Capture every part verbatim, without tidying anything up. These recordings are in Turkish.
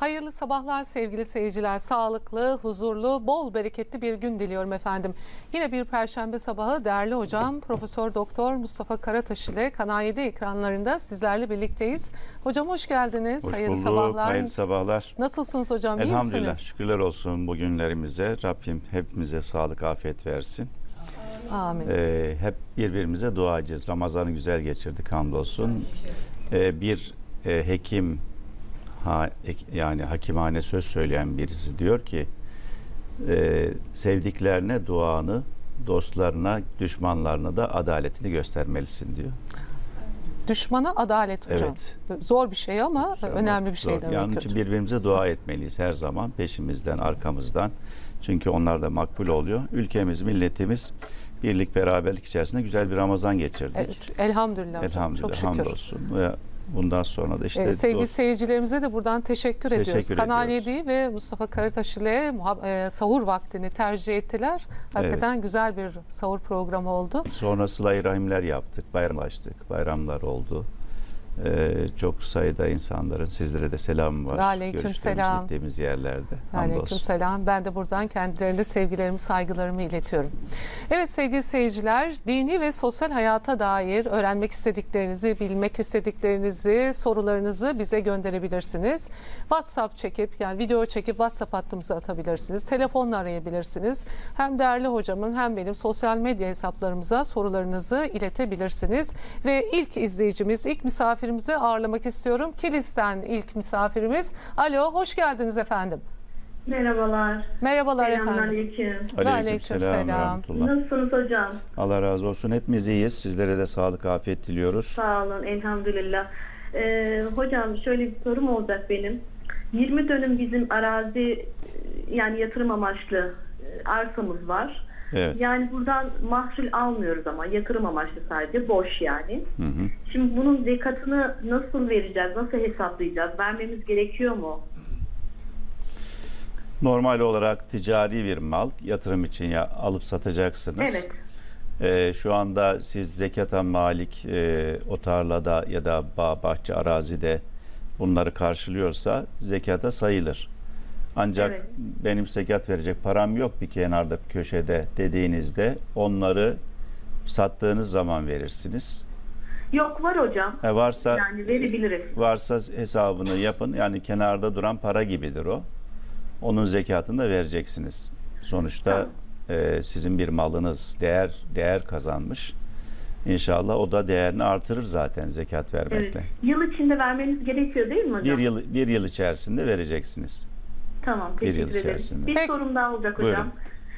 Hayırlı sabahlar sevgili seyirciler. Sağlıklı, huzurlu, bol bereketli bir gün diliyorum efendim. Yine bir perşembe sabahı değerli hocam Profesör Doktor Mustafa Karataş ile Kanal yedi ekranlarında sizlerle birlikteyiz. Hocam hoş geldiniz. Hoş hayırlı bulduk. sabahlar. Hayırlı sabahlar. Nasılsınız hocam? İyi Elhamdülillah. misiniz? Şükürler olsun bugünlerimize. Rabbim hepimize sağlık, afiyet versin. Amin. Ee, hep birbirimize dua edeceğiz. Ramazan'ı güzel geçirdik hamdolsun. Ee, bir e, hekim ha, ek, yani hakimane söz söyleyen birisi diyor ki e, sevdiklerine duanı, dostlarına, düşmanlarına da adaletini göstermelisin diyor. Düşmana adalet hocam. Evet. Zor bir şey ama Zor, önemli bir şey zor. demek. Yani için birbirimize dua etmeliyiz her zaman. Peşimizden, arkamızdan. Çünkü onlar da makbul oluyor. Ülkemiz, milletimiz birlik, beraberlik içerisinde güzel bir Ramazan geçirdik. Evet, elhamdülillah. Elhamdülillah, Çok şükür. hamdolsun. Ve bundan sonra da işte... Ee, sevgili dost... seyircilerimize de buradan teşekkür, teşekkür ediyoruz. Kanal ediyoruz. yedi ve Mustafa Karataş ile e, sahur vaktini tercih ettiler. Hakikaten evet. Güzel bir sahur programı oldu. Sonra sıla-i rahimler yaptık, bayramlaştık, bayramlar oldu. Ee, çok sayıda insanların, sizlere de selam var. Aleyküm selam. Gittiğimiz yerlerde. Aleyküm selam. Ben de buradan kendilerine sevgilerimi, saygılarımı iletiyorum. Evet sevgili seyirciler, dini ve sosyal hayata dair öğrenmek istediklerinizi, bilmek istediklerinizi, sorularınızı bize gönderebilirsiniz. WhatsApp çekip, yani video çekip WhatsApp hattımıza atabilirsiniz. Telefonla arayabilirsiniz. Hem değerli hocamın hem benim sosyal medya hesaplarımıza sorularınızı iletebilirsiniz. Ve ilk izleyicimiz, ilk misafir misafirimizi ağırlamak istiyorum. Kilis'ten ilk misafirimiz. Alo, hoş geldiniz efendim. Merhabalar. Merhabalar efendim. Aleyküm. Aleyküm selam. Nasılsınız hocam? Allah razı olsun. Hepimiz iyiyiz. Sizlere de sağlık, afiyet diliyoruz. Sağ olun, elhamdülillah. Ee, hocam şöyle bir sorum olacak benim. yirmi dönüm bizim arazi, yani yatırım amaçlı arsamız var. Evet. Yani buradan mahsul almıyoruz ama yatırım amaçlı sadece, boş yani. Hı hı. Şimdi bunun zekatını nasıl vereceğiz, nasıl hesaplayacağız, vermemiz gerekiyor mu? Normal olarak ticari bir mal, yatırım için ya alıp satacaksınız. Evet. Ee, şu anda siz zekata malik e, o tarlada ya da bağ, bahçe, arazide bunları karşılıyorsa zekata sayılır. Ancak evet. benim zekat verecek param yok bir kenarda, bir köşede dediğinizde onları sattığınız zaman verirsiniz. Yok, var hocam. E varsa, yani verebiliriz. Varsa hesabını yapın. Yani kenarda duran para gibidir o. Onun zekatını da vereceksiniz. Sonuçta tamam. e, sizin bir malınız değer değer kazanmış. İnşallah o da değerini artırır zaten zekat vermekle. Evet. Yıl içinde vermeniz gerekiyor değil mi hocam? Bir yıl bir yıl içerisinde vereceksiniz. Tamam, teşekkür ederim. içerisinde. Bir Peki. sorum daha olacak hocam.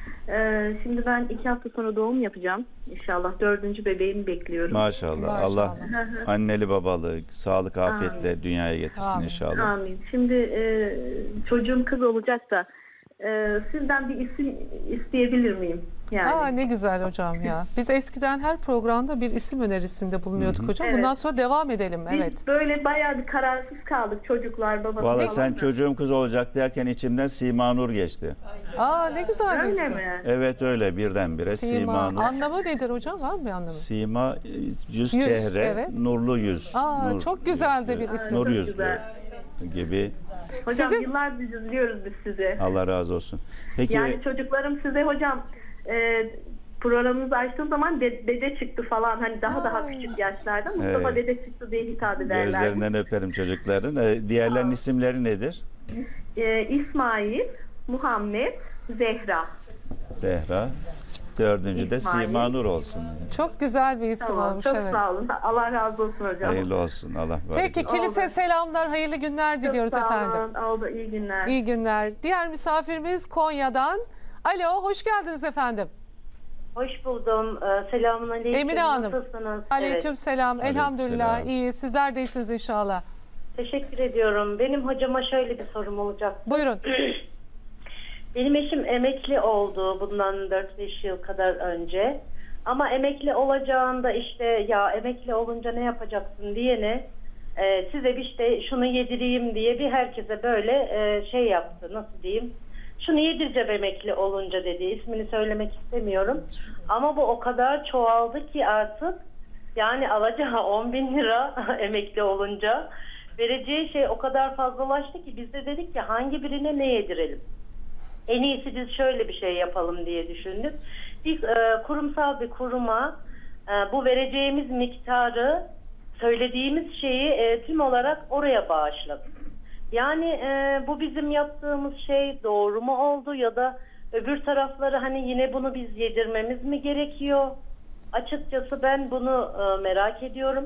Ee, şimdi ben iki hafta sonra doğum yapacağım. İnşallah dördüncü bebeğimi bekliyorum. Maşallah. Maşallah. Allah anneli babalı, sağlık, afiyetle Amin. dünyaya getirsin Amin. inşallah. Amin. Şimdi e, çocuğum kız olacak da e, sizden bir isim isteyebilir miyim? Yani. Aa, ne güzel hocam ya. Biz eskiden her programda bir isim önerisinde bulunuyorduk Hı-hı. hocam. Evet. Bundan sonra devam edelim. Biz evet. böyle bayağı bir kararsız kaldık, çocuklar, babası. Valla sen da. çocuğum kız olacak derken içimden Sima Nur geçti. Aa, ne güzel bir Öyle isim. mi? Evet öyle birdenbire Sima, Sima Nur. Anlamı nedir hocam? Var mı bir anlamı? Sima yüz, Yüz, çehre, evet. nurlu yüz. Aa, nur, çok güzel de bir isim. Nur Çok yüzlü güzel. gibi. Hocam Sizin... yıllardır izliyoruz biz sizi. Allah razı olsun. Peki. Yani çocuklarım size hocam e, programınızı açtığım zaman de, dede çıktı falan, hani daha Aa. daha küçük yaşlarda Mustafa evet. dede çıktı diye hitap ederler. Gözlerinden öperim çocukların. E, diğerlerinin Aa. isimleri nedir? E, İsmail, Muhammed, Zehra. Zehra. Dördüncü de Sima Nur olsun. Çok güzel bir isim tamam, olmuş. Çok evet. sağ olun. Allah razı olsun hocam. Hayırlı olsun. Allah Peki kilise oldu. Selamlar, hayırlı günler diliyoruz çok sağ efendim. Olun. Oldu, iyi günler. İyi günler. Diğer misafirimiz Konya'dan. Alo, hoş geldiniz efendim. Hoş buldum. Ee, selamun aleyküm. Emine Hanım. Nasılsınız? Aleyküm evet. selam. Aleyküm Elhamdülillah selam. iyi. Sizler de iyisiniz inşallah. Teşekkür ediyorum. Benim hocama şöyle bir sorum olacak. Buyurun. Benim eşim emekli oldu bundan dört beş yıl kadar önce. Ama emekli olacağında işte ya emekli olunca ne yapacaksın diyene e, size bir işte şunu yedireyim diye bir herkese böyle e, şey yaptı. Nasıl diyeyim? Şunu yedireceğim emekli olunca dedi. İsmini söylemek istemiyorum. Ama bu o kadar çoğaldı ki artık yani alacağı on bin lira emekli olunca vereceği şey o kadar fazlalaştı ki biz de dedik ki hangi birine ne yedirelim? En iyisi biz şöyle bir şey yapalım diye düşündük. Biz e, kurumsal bir kuruma e, bu vereceğimiz miktarı, söylediğimiz şeyi e, tüm olarak oraya bağışladık. Yani e, bu bizim yaptığımız şey doğru mu oldu ya da öbür tarafları hani yine bunu biz yedirmemiz mi gerekiyor? Açıkçası ben bunu e, merak ediyorum.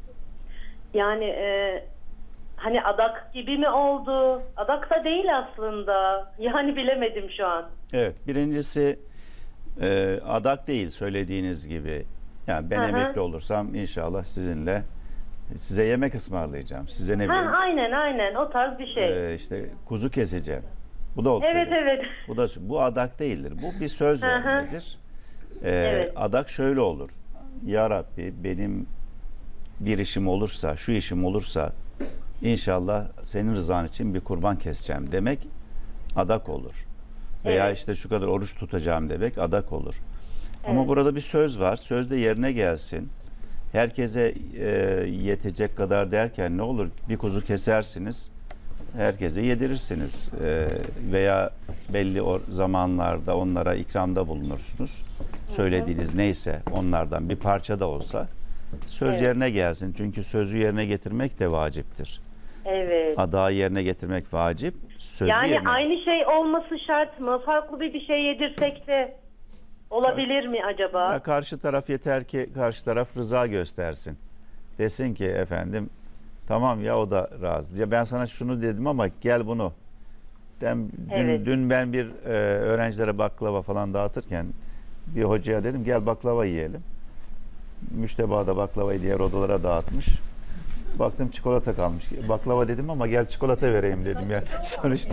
Yani e, hani adak gibi mi oldu? Adak da değil aslında. Yani bilemedim şu an. Evet, birincisi e, adak değil söylediğiniz gibi. Yani ben Hı hı. emekli olursam inşallah sizinle size yemek ısmarlayacağım. Size ne Ha, bileyim aynen aynen o tarz bir şey. e, işte kuzu keseceğim. Bu da olsun. Evet evet. Bu da bu adak değildir. Bu bir söz Hı hı. vermedir. E, Evet. Adak şöyle olur. Ya Rabbi benim bir işim olursa, şu işim olursa inşallah senin rızan için bir kurban keseceğim demek adak olur. Veya Evet. işte şu kadar oruç tutacağım demek adak olur. Ama Evet. burada bir söz var. Söz de yerine gelsin. Herkese e, yetecek kadar derken ne olur? Bir kuzu kesersiniz. Herkese yedirirsiniz. E, veya belli o zamanlarda onlara ikramda bulunursunuz. Söylediğiniz neyse onlardan bir parça da olsa söz Evet. yerine gelsin. Çünkü sözü yerine getirmek de vaciptir. Evet. Adağı yerine getirmek vacip. Sözü Yani yerine... aynı şey olması şart mı? Farklı bir bir şey yedirsek de olabilir mi acaba? Ya karşı taraf yeter ki karşı taraf rıza göstersin. Desin ki efendim tamam ya o da razı. Ya ben sana şunu dedim ama gel bunu. Ben, dün, Evet. dün ben bir e, öğrencilere baklava falan dağıtırken bir hocaya dedim gel baklava yiyelim. Müştebada baklavayı diğer odalara dağıtmış. Baktım çikolata kalmış. Baklava dedim ama gel çikolata vereyim dedim ya. Sonuçta.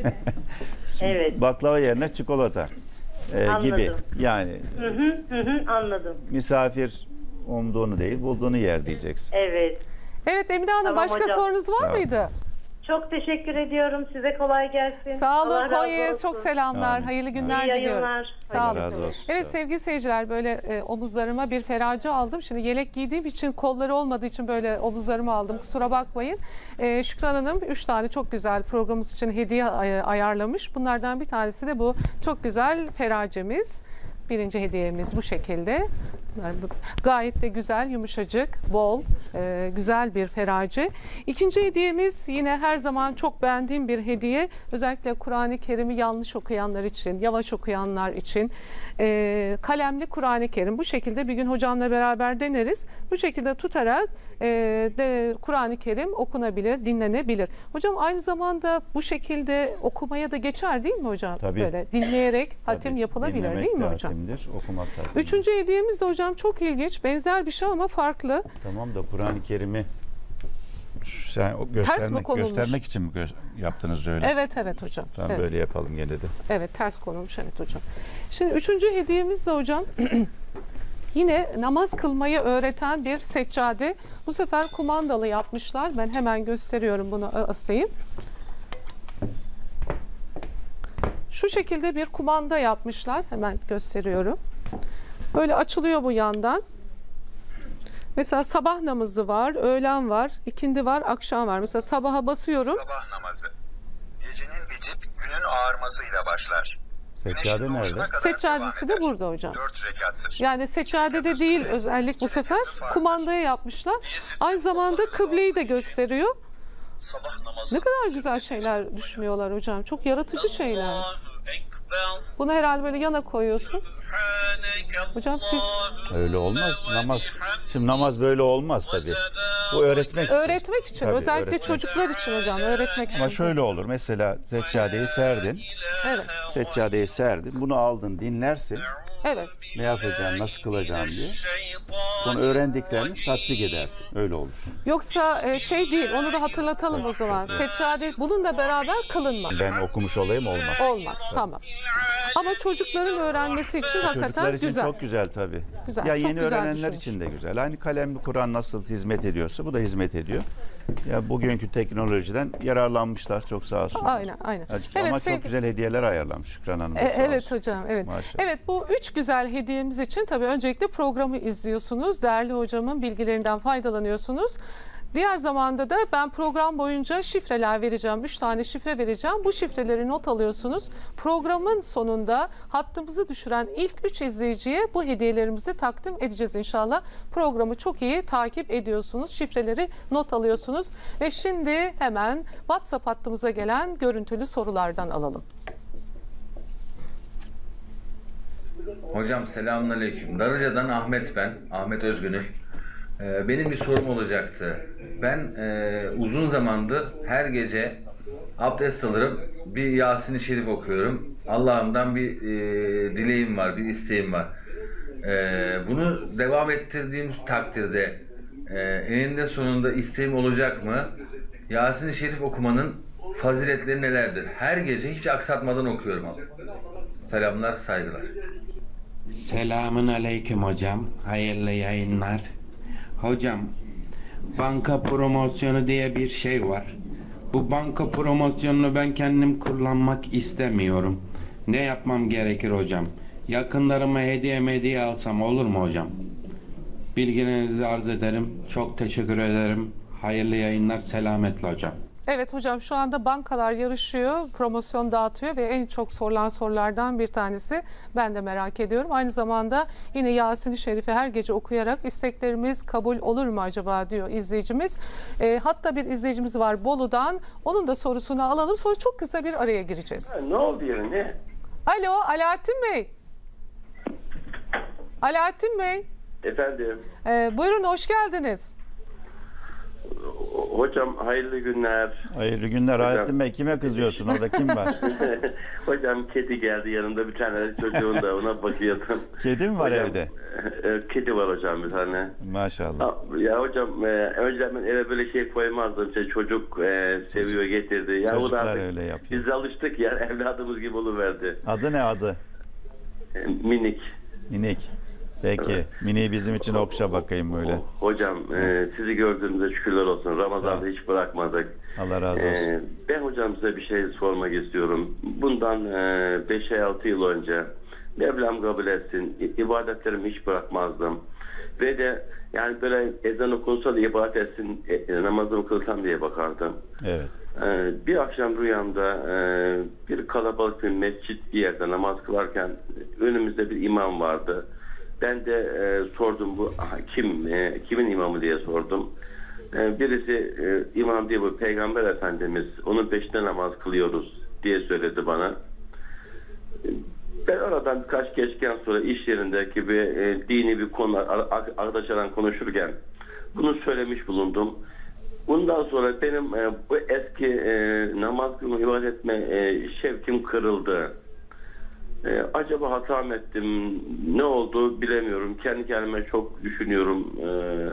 Evet. Baklava yerine çikolata e, Anladım. gibi. Yani Hı hı hı hı, anladım. misafir umduğunu değil bulduğunu yer diyeceksin. Evet. Evet Emine Hanım, Tamam başka hocam. sorunuz var Sağ olun. mıydı? Çok teşekkür ediyorum. Size kolay gelsin. Sağ olun, Allah razı Konya'ya olsun. çok selamlar. Amin. Hayırlı Amin. günler İyi diliyorum. yayınlar. Sağ Allah olun. razı olsun. Evet Sağ olun. sevgili seyirciler, böyle e, omuzlarıma bir ferace aldım. Şimdi yelek giydiğim için, kolları olmadığı için böyle omuzlarımı aldım. Kusura bakmayın. E, Şükran Hanım üç tane çok güzel programımız için hediye ay- ayarlamış. Bunlardan bir tanesi de bu çok güzel feracemiz. Birinci hediyemiz bu şekilde. Bunlar bu- gayet de güzel, yumuşacık, bol, e, güzel bir ferace. İkinci hediyemiz yine her zaman çok beğendiğim bir hediye. Özellikle Kur'an-ı Kerim'i yanlış okuyanlar için, yavaş okuyanlar için e, kalemli Kur'an-ı Kerim. Bu şekilde bir gün hocamla beraber deneriz. Bu şekilde tutarak e, de Kur'an-ı Kerim okunabilir, dinlenebilir. Hocam aynı zamanda bu şekilde okumaya da geçer değil mi hocam? Tabii. Böyle dinleyerek hatim Tabii, yapılabilir dinlemek değil mi de hocam? hatimdir, okumak da hatimdir. Üçüncü hediyemiz de hocam çok ilginç. Benzer bir şey ama farklı. Tamam da Kur'an-ı Kerim'i Şu- sen o göstermek, konulmuş? göstermek için mi gö- yaptınız öyle? Evet evet hocam. Tamam Evet. böyle yapalım gene de. Evet, ters konulmuş evet hocam. Şimdi üçüncü hediyemiz de hocam yine namaz kılmayı öğreten bir seccade. Bu sefer kumandalı yapmışlar. Ben hemen gösteriyorum, bunu asayım. Şu şekilde bir kumanda yapmışlar. Hemen gösteriyorum. Böyle açılıyor bu yandan. Mesela sabah namazı var, öğlen var, ikindi var, akşam var. Mesela sabaha basıyorum. Sabah namazı. Gecenin bitip günün ağarmasıyla başlar. Seccade nerede? Seccadesi de burada hocam. Dört rekattır. Yani seccadede değil özellik bu sefer, kumandaya yapmışlar. Aynı zamanda kıbleyi de gösteriyor. Sabah namazı. Ne kadar güzel şeyler düşünüyorlar hocam. Çok yaratıcı şeyler. Bunu herhalde böyle yana koyuyorsun. Hocam siz Öyle olmaz. Namaz. Şimdi namaz böyle olmaz tabii. Bu öğretmek için. öğretmek için, Tabii, özellikle öğretmek. çocuklar için hocam, öğretmek için. Ama şöyle olur. Mesela seccadeyi serdin. Evet, Seccadeyi serdin. Bunu aldın, dinlersin. evet. Ne yapacağım, nasıl kılacağım diye. Sonra öğrendiklerini tatbik edersin. Öyle olur. Yoksa e, şey değil, onu da hatırlatalım o zaman. Seccade bununla beraber kılınma. Ben okumuş olayım olmaz. Olmaz, tamam. Ama çocukların öğrenmesi için Çocuklar hakikaten için güzel. çok güzel tabii. Güzel, Ya çok yeni güzel öğrenenler düşünmüş. için de güzel. Aynı kalemli Kur'an nasıl hizmet ediyorsa bu da hizmet ediyor. Ya bugünkü teknolojiden yararlanmışlar çok sağ olsunlar. Aynen, aynen. Açık- Evet, Ama sevgili- çok güzel hediyeler ayarlamış Şükran Hanım da E, sağ evet olsun. hocam, evet. Maşallah. Evet, bu üç güzel hediyemiz için tabii öncelikle programı izliyorsunuz. Değerli hocamın bilgilerinden faydalanıyorsunuz. Diğer zamanda da ben program boyunca şifreler vereceğim. Üç tane şifre vereceğim. Bu şifreleri not alıyorsunuz. Programın sonunda hattımızı düşüren ilk üç izleyiciye bu hediyelerimizi takdim edeceğiz inşallah. Programı çok iyi takip ediyorsunuz. Şifreleri not alıyorsunuz. Ve şimdi hemen WhatsApp hattımıza gelen görüntülü sorulardan alalım. Hocam selamünaleyküm. Darıca'dan Ahmet ben. Ahmet Özgünül. Ee, benim bir sorum olacaktı. Ben e, uzun zamandır her gece abdest alırım. Bir Yasin-i Şerif okuyorum. Allah'ımdan bir e, dileğim var, bir isteğim var. E, bunu devam ettirdiğim takdirde e, eninde sonunda isteğim olacak mı? Yasin-i Şerif okumanın faziletleri nelerdir? Her gece hiç aksatmadan okuyorum. Selamlar, saygılar. Selamun aleyküm hocam. Hayırlı yayınlar. Hocam, banka promosyonu diye bir şey var. Bu banka promosyonunu ben kendim kullanmak istemiyorum. Ne yapmam gerekir hocam? Yakınlarıma hediye hediye alsam olur mu hocam? Bilgilerinizi arz ederim. Çok teşekkür ederim. Hayırlı yayınlar. Selametle hocam. Evet hocam, şu anda bankalar yarışıyor, promosyon dağıtıyor ve en çok sorulan sorulardan bir tanesi, ben de merak ediyorum. Aynı zamanda yine Yasin-i Şerif'i her gece okuyarak isteklerimiz kabul olur mu acaba diyor izleyicimiz. E, hatta bir izleyicimiz var Bolu'dan, onun da sorusunu alalım, sonra çok kısa bir araya gireceğiz. Ha, ne oldu yani? Alo Alaaddin Bey. Alaaddin Bey. Efendim. E, buyurun, hoş geldiniz. Hocam hayırlı günler. Hayırlı günler Alaaddin Bey. Kime kızıyorsun? Orada kim var? Hocam kedi geldi, yanımda bir tane çocuğun da ona bakıyordum. Kedi mi var hocam, evde? E, kedi var hocam bir tane. Maşallah. Ya hocam e, önce ben eve böyle şey koymazdım. İşte çocuk e, seviyor, getirdi. Ya Çocuklar o da artık, öyle yapıyor. biz alıştık ya, evladımız gibi oluverdi. Adı ne adı? E, minik. Minik. Peki. Evet. Mini'yi bizim için okşa bakayım böyle. Hocam e, sizi gördüğümüzde şükürler olsun. Ramazan'da hiç bırakmadık. Allah razı olsun. E, ben hocam size bir şey sormak istiyorum. Bundan beş altı yıl önce Mevlam kabul etsin, ibadetlerimi hiç bırakmazdım. Ve de yani böyle ezan okunsa da ibadet etsin, e, namazımı kılsam diye bakardım. Evet. E, bir akşam rüyamda e, bir kalabalık bir mescit bir yerde namaz kılarken önümüzde bir imam vardı. Ben de e, sordum, bu aha, kim, e, kimin imamı diye sordum. E, birisi e, imam diye, bu Peygamber Efendimiz, onun peşinde namaz kılıyoruz diye söyledi bana. Ben oradan birkaç geçken sonra iş yerindeki bir e, dini bir konu arkadaşlarla konuşurken bunu söylemiş bulundum. Bundan sonra benim e, bu eski e, namaz kılma, ibadet etme e, şevkim kırıldı. Ee, acaba hata mı ettim? Ne oldu bilemiyorum. Kendi kendime çok düşünüyorum. Ee,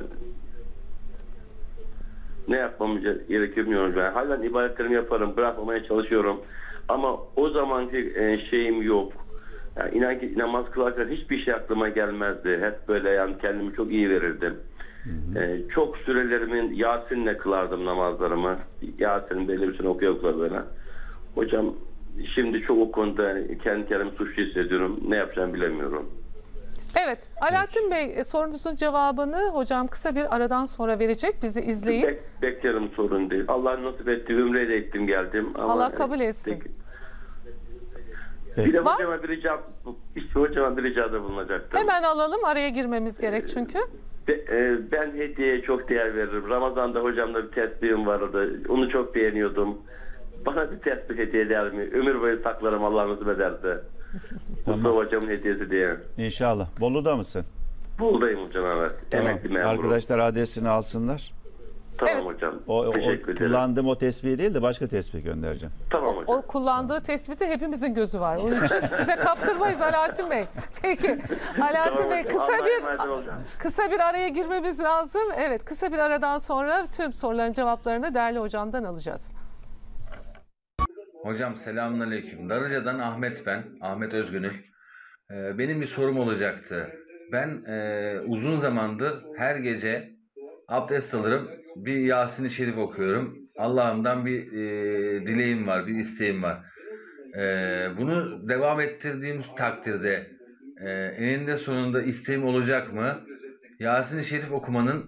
ne yapmam gerekir bilmiyorum. Ben halen ibadetlerimi yaparım. Bırakmamaya çalışıyorum. Ama o zamanki e, şeyim yok. Yani inan ki namaz kılarken hiçbir şey aklıma gelmezdi. Hep böyle yani kendimi çok iyi verirdim. Hı hı. Ee, çok sürelerimin Yasin'le kılardım namazlarımı. Yasin'in belli bir süre okuyor böyle. Hocam şimdi çok o konuda kendi kendimi suçlu hissediyorum. Ne yapacağımı bilemiyorum. Evet, Alaaddin Bey, sorunuzun cevabını hocam kısa bir aradan sonra verecek. Bizi izleyin. Bek, beklerim, sorun değil. Allah nasip etti, ümreyi de ettim geldim. Ama Allah kabul etsin. Peki. Bir de hocama bir rica, işte hocama bir ricada bulunacaktım. Hemen alalım, araya girmemiz gerek çünkü. Ben hediyeye çok değer veririm. Ramazan'da hocamla bir tesbihim vardı. Onu çok beğeniyordum. Bana bir tesbih hediye eder mi? Ömür boyu saklarım, Allah nasip ederse. Tamam. Mustafa hocamın hediyesi diye. İnşallah. Bolu'da mısın? Bolu'dayım hocam, evet. Tamam. Emekli memurum. Arkadaşlar adresini alsınlar. Tamam Evet. hocam. O, o, Teşekkür o ederim. kullandığım o tesbihi değil de başka tesbih göndereceğim. Tamam hocam. O kullandığı tespite hepimizin gözü var. Onun için size kaptırmayız Alaaddin Bey. Peki. Alaaddin Tamam Bey, hocam. kısa Allah'a bir emanet olacağım. kısa bir araya girmemiz lazım. Evet, kısa bir aradan sonra tüm soruların cevaplarını değerli hocamdan alacağız. Hocam selamünaleyküm. Darıca'dan Ahmet ben. Ahmet Özgünül. Ee, benim bir sorum olacaktı. Ben e, uzun zamandır her gece abdest alırım. Bir Yasin-i Şerif okuyorum. Allah'ımdan bir e, dileğim var, bir isteğim var. E, bunu devam ettirdiğim takdirde e, eninde sonunda isteğim olacak mı? Yasin-i Şerif okumanın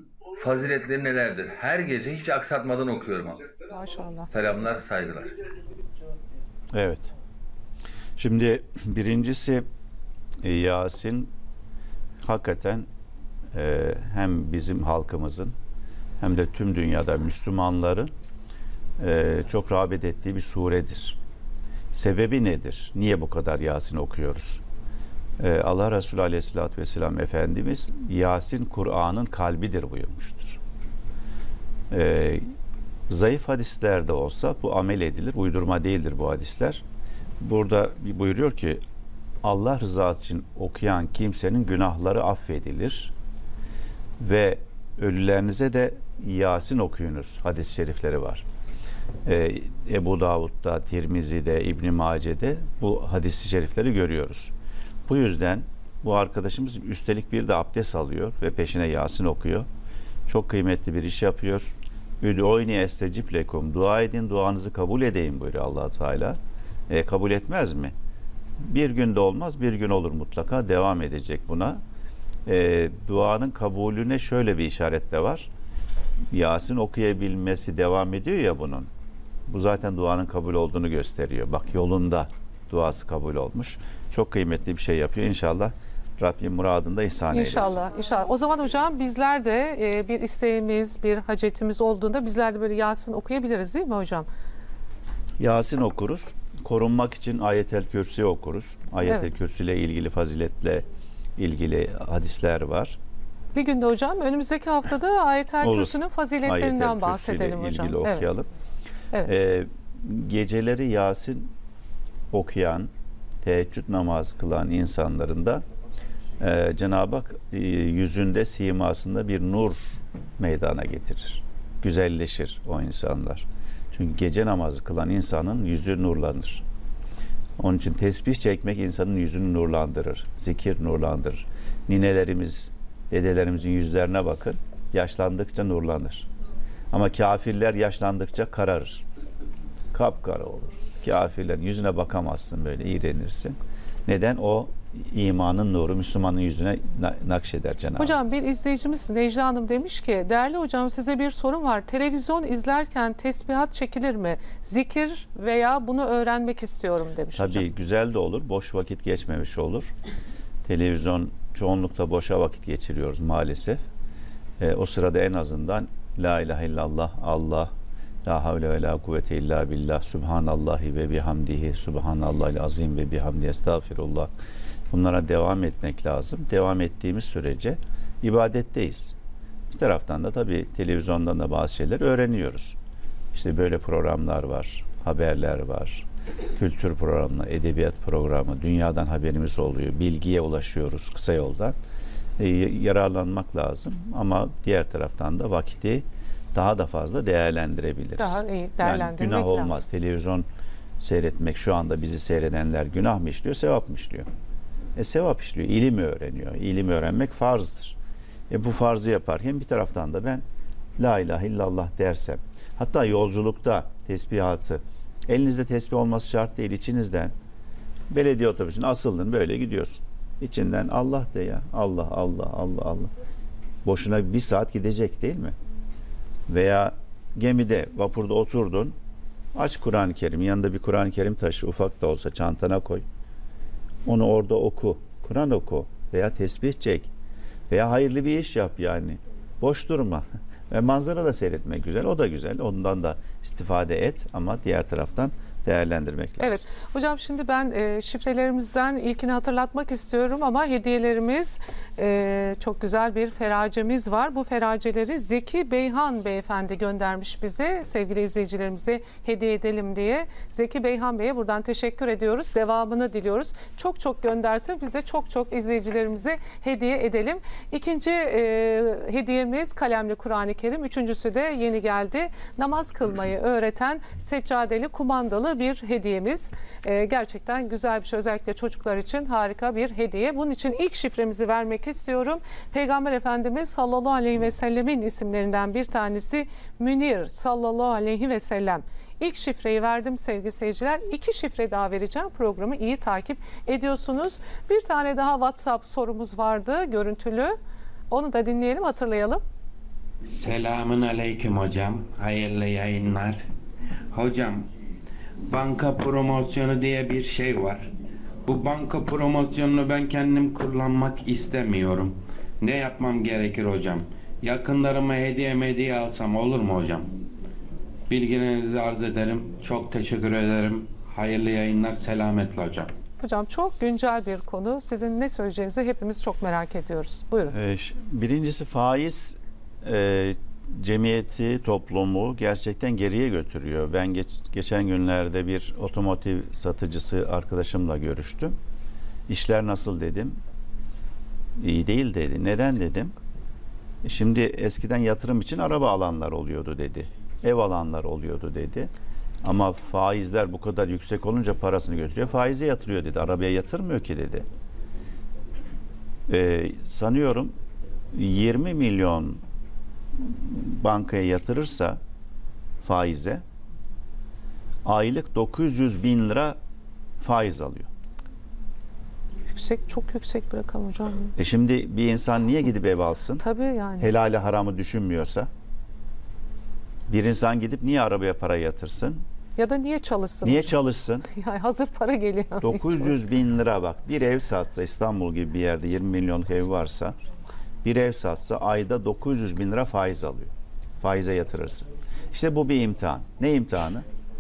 faziletleri nelerdir? Her gece hiç aksatmadan okuyorum abi. Maşallah. Selamlar, saygılar. Evet. Şimdi birincisi e, Yasin hakikaten e, hem bizim halkımızın hem de tüm dünyada Müslümanların e, çok rağbet ettiği bir suredir. Sebebi nedir? Niye bu kadar Yasin okuyoruz? E, Allah Resulü Aleyhisselatü Vesselam Efendimiz Yasin Kur'an'ın kalbidir buyurmuştur. E, zayıf hadislerde olsa bu amel edilir. Uydurma değildir bu hadisler. Burada buyuruyor ki Allah rızası için okuyan kimsenin günahları affedilir ve ölülerinize de Yasin okuyunuz hadis-i şerifleri var. Ee, Ebu Davud'da, Tirmizi'de, İbn-i Mace'de bu hadis-i şerifleri görüyoruz. Bu yüzden bu arkadaşımız üstelik bir de abdest alıyor ve peşine Yasin okuyor. Çok kıymetli bir iş yapıyor. Üd'ûni estecib lekum. Dua edin, duanızı kabul edeyim buyuruyor Allah Teala. E, kabul etmez mi? Bir günde olmaz, bir gün olur mutlaka. Devam edecek buna. E, duanın kabulüne şöyle bir işaret de var. Yasin okuyabilmesi devam ediyor ya bunun. Bu zaten duanın kabul olduğunu gösteriyor. Bak yolunda duası kabul olmuş. Çok kıymetli bir şey yapıyor. İnşallah Rabbim muradında ihsan eylesin. İnşallah, inşallah. O zaman hocam bizler de e, bir isteğimiz, bir hacetimiz olduğunda bizler de böyle Yasin okuyabiliriz değil mi hocam? Yasin okuruz. Korunmak için Ayet-el Kürsi okuruz. Ayet-el Evet. Kürsi ile ilgili faziletle ilgili hadisler var. Bir günde hocam önümüzdeki haftada Ayet-el Olur. Kürsü'nün faziletlerinden Ayet-el Kürsi ile bahsedelim hocam. ilgili Evet. okuyalım. Evet. Ee, geceleri Yasin okuyan, teheccüd namazı kılan insanların da e, Cenab-ı Hak e, yüzünde, simasında bir nur meydana getirir. Güzelleşir o insanlar. Çünkü gece namazı kılan insanın yüzü nurlanır. Onun için tesbih çekmek insanın yüzünü nurlandırır. Zikir nurlandırır. Ninelerimiz, dedelerimizin yüzlerine bakın. Yaşlandıkça nurlanır. Ama kafirler yaşlandıkça kararır. Kapkara olur. Kafirlerin yüzüne bakamazsın, böyle iğrenirsin. Neden? O imanın nuru Müslümanın yüzüne nakşeder Cenab-ı Hak. Hocam bir izleyicimiz Necla Hanım demiş ki değerli hocam size bir sorum var. Televizyon izlerken tesbihat çekilir mi? Zikir veya bunu öğrenmek istiyorum demiş Tabii hocam. güzel de olur. Boş vakit geçmemiş olur. Televizyon çoğunlukla boşa vakit geçiriyoruz maalesef. E, o sırada en azından La ilahe illallah, Allah, La havle ve la kuvvete illa billah, Subhanallahi ve bihamdihi, Subhanallahil azim ve bihamdi, estağfirullah. Bunlara devam etmek lazım. Devam ettiğimiz sürece ibadetteyiz. Bir taraftan da tabii televizyondan da bazı şeyler öğreniyoruz. İşte böyle programlar var, haberler var, kültür programı, edebiyat programı, dünyadan haberimiz oluyor, bilgiye ulaşıyoruz kısa yoldan. E, yararlanmak lazım ama diğer taraftan da vakti daha da fazla değerlendirebiliriz. Daha iyi değerlendirmek yani günah olmaz. lazım. Televizyon seyretmek, şu anda bizi seyredenler günah mı işliyor, sevap mı işliyor? E sevap işliyor, ilim öğreniyor. İlim öğrenmek farzdır. E bu farzı yaparken bir taraftan da ben La ilahe illallah dersem, hatta yolculukta tesbihatı, elinizde tesbih olması şart değil, içinizden belediye otobüsüne asıldın, böyle gidiyorsun. İçinden Allah de ya, Allah, Allah, Allah, Allah. Boşuna bir saat gidecek değil mi? Veya gemide, vapurda oturdun, aç Kur'an-ı Kerim, yanında bir Kur'an-ı Kerim taşı, ufak da olsa çantana koy. Onu orada oku, Kur'an oku veya tesbih çek veya hayırlı bir iş yap yani. Boş durma. Ve manzara da seyretmek güzel, o da güzel. Ondan da istifade et ama diğer taraftan değerlendirmek lazım. Evet. Hocam şimdi ben e, şifrelerimizden ilkini hatırlatmak istiyorum ama hediyelerimiz e, çok güzel bir feracemiz var. Bu feraceleri Zeki Beyhan Beyefendi göndermiş bize. Sevgili izleyicilerimize hediye edelim diye. Zeki Beyhan Bey'e buradan teşekkür ediyoruz. Devamını diliyoruz. Çok çok göndersin. Biz de çok çok izleyicilerimize hediye edelim. İkinci e, hediyemiz kalemli Kur'an-ı Kerim. Üçüncüsü de yeni geldi. Namaz kılmayı öğreten seccadeli kumandalı bir hediyemiz. Ee, gerçekten güzel bir şey. Özellikle çocuklar için harika bir hediye. Bunun için ilk şifremizi vermek istiyorum. Peygamber Efendimiz sallallahu aleyhi ve sellemin isimlerinden bir tanesi Münir sallallahu aleyhi ve sellem. İlk şifreyi verdim sevgili seyirciler. İki şifre daha vereceğim. Programı iyi takip ediyorsunuz. Bir tane daha WhatsApp sorumuz vardı görüntülü. Onu da dinleyelim, hatırlayalım. Selamun aleyküm hocam. Hayırlı yayınlar. Hocam, banka promosyonu diye bir şey var. Bu banka promosyonunu ben kendim kullanmak istemiyorum. Ne yapmam gerekir hocam? Yakınlarıma hediye hediye alsam olur mu hocam? Bilgilerinizi arz ederim. Çok teşekkür ederim. Hayırlı yayınlar. Selametle hocam. Hocam çok güncel bir konu. Sizin ne söyleyeceğinizi hepimiz çok merak ediyoruz. Buyurun. Ee, birincisi faiz e, cemiyeti, toplumu gerçekten geriye götürüyor. Ben geç, geçen günlerde bir otomotiv satıcısı arkadaşımla görüştüm. İşler nasıl dedim. İyi değil dedi. Neden dedim. Şimdi eskiden yatırım için araba alanlar oluyordu dedi. Ev alanlar oluyordu dedi. Ama faizler bu kadar yüksek olunca parasını götürüyor. Faize yatırıyor dedi. Arabaya yatırmıyor ki dedi. Ee, sanıyorum yirmi milyon bankaya yatırırsa faize aylık dokuz yüz bin lira faiz alıyor. Yüksek, çok yüksek bir rakam hocam. E şimdi bir insan niye gidip ev alsın? Tabii yani. Helali haramı düşünmüyorsa. Bir insan gidip niye arabaya para yatırsın? Ya da niye çalışsın? Niye hocam? çalışsın? Yani hazır para geliyor. dokuz yüz bin lira bak. Bir ev satsa İstanbul gibi bir yerde yirmi milyonluk ev varsa bir ev satsa ayda dokuz yüz bin lira faiz alıyor. Faize yatırırsın. İşte bu bir imtihan. Ne imtihanı?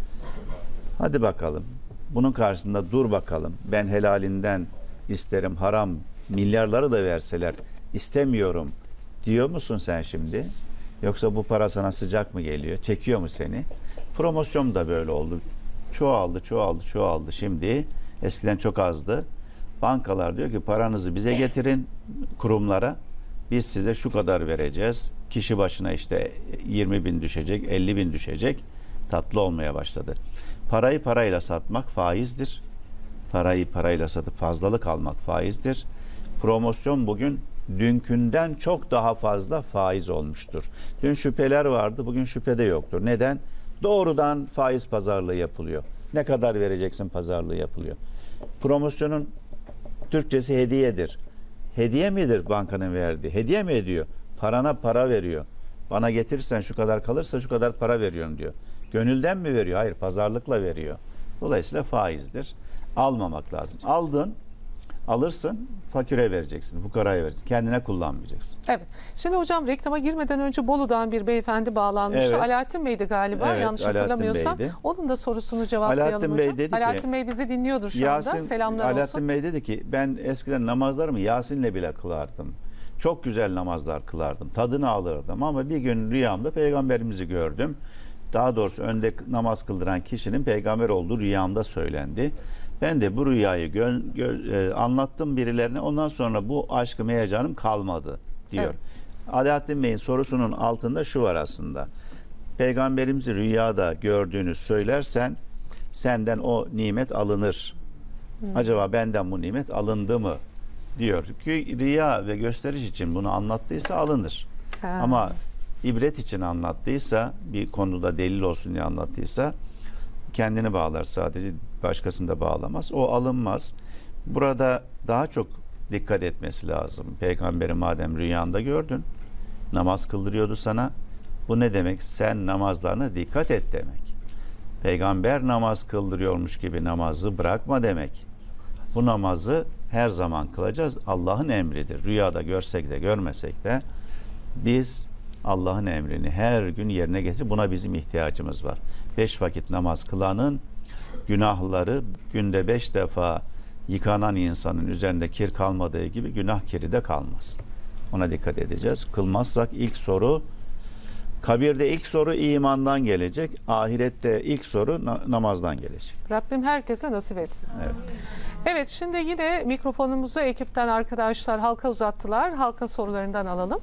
Hadi bakalım. Bunun karşısında dur bakalım. Ben helalinden isterim. Haram milyarları da verseler istemiyorum diyor musun sen şimdi? Yoksa bu para sana sıcak mı geliyor? Çekiyor mu seni? Promosyon da böyle oldu. Çoğaldı, çoğaldı, çoğaldı. Şimdi eskiden çok azdı. Bankalar diyor ki paranızı bize getirin kurumlara. Biz size şu kadar vereceğiz. Kişi başına işte yirmi bin düşecek, elli bin düşecek. Tatlı olmaya başladı. Parayı parayla satmak faizdir. Parayı parayla satıp fazlalık almak faizdir. Promosyon bugün dünkünden çok daha fazla faiz olmuştur. Dün şüpheler vardı, bugün şüphe de yoktur. Neden? Doğrudan faiz pazarlığı yapılıyor. Ne kadar vereceksin pazarlığı yapılıyor. Promosyonun Türkçesi hediyedir. Hediye midir bankanın verdiği? Hediye mi ediyor? Parana para veriyor. Bana getirirsen şu kadar kalırsa şu kadar para veriyorum diyor. Gönülden mi veriyor? Hayır, pazarlıkla veriyor. Dolayısıyla faizdir. Almamak lazım. Aldın, alırsın, fakire vereceksin, fukaraya vereceksin. Kendine kullanmayacaksın. Evet. Şimdi hocam reklama girmeden önce Bolu'dan bir beyefendi bağlanmıştı. Evet. Alaaddin Bey'di galiba, Evet, yanlış Alaaddin hatırlamıyorsam. Bey'di. Onun da sorusunu cevaplayalım Alaaddin hocam. Bey dedi ki, Alaaddin Bey bizi dinliyordur şu Yasin, anda. Selamlar Alaaddin olsun. Bey dedi ki ben eskiden namazlarımı Yasin'le bile kılardım. Çok güzel namazlar kılardım. Tadını alırdım ama bir gün rüyamda peygamberimizi gördüm. Daha doğrusu önde namaz kıldıran kişinin peygamber olduğu rüyamda söylendi. Ben de bu rüyayı gö, gö, e, anlattım birilerine. Ondan sonra bu aşkım, heyecanım kalmadı diyor. Evet. Alaaddin Bey'in sorusunun altında şu var aslında. Peygamberimizi rüyada gördüğünü söylersen senden o nimet alınır. Hmm. Acaba benden bu nimet alındı mı? Diyor ki riya ve gösteriş için bunu anlattıysa alınır. Ha. Ama ibret için anlattıysa, bir konuda delil olsun diye anlattıysa kendini bağlar sadece, başkasını da bağlamaz. O alınmaz. Burada daha çok dikkat etmesi lazım. Peygamberi madem rüyanda gördün, namaz kıldırıyordu sana. Bu ne demek? Sen namazlarına dikkat et demek. Peygamber namaz kıldırıyormuş gibi namazı bırakma demek. Bu namazı her zaman kılacağız. Allah'ın emridir. Rüyada görsek de görmesek de biz Allah'ın emrini her gün yerine getir. Buna bizim ihtiyacımız var. Beş vakit namaz kılanın günahları günde beş defa yıkanan insanın üzerinde kir kalmadığı gibi günah kiri de kalmaz. Ona dikkat edeceğiz. Kılmazsak ilk soru, kabirde ilk soru imandan gelecek. Ahirette ilk soru na- namazdan gelecek. Rabbim herkese nasip etsin. Evet. Evet, şimdi yine mikrofonumuzu ekipten arkadaşlar halka uzattılar. Halkın sorularından alalım.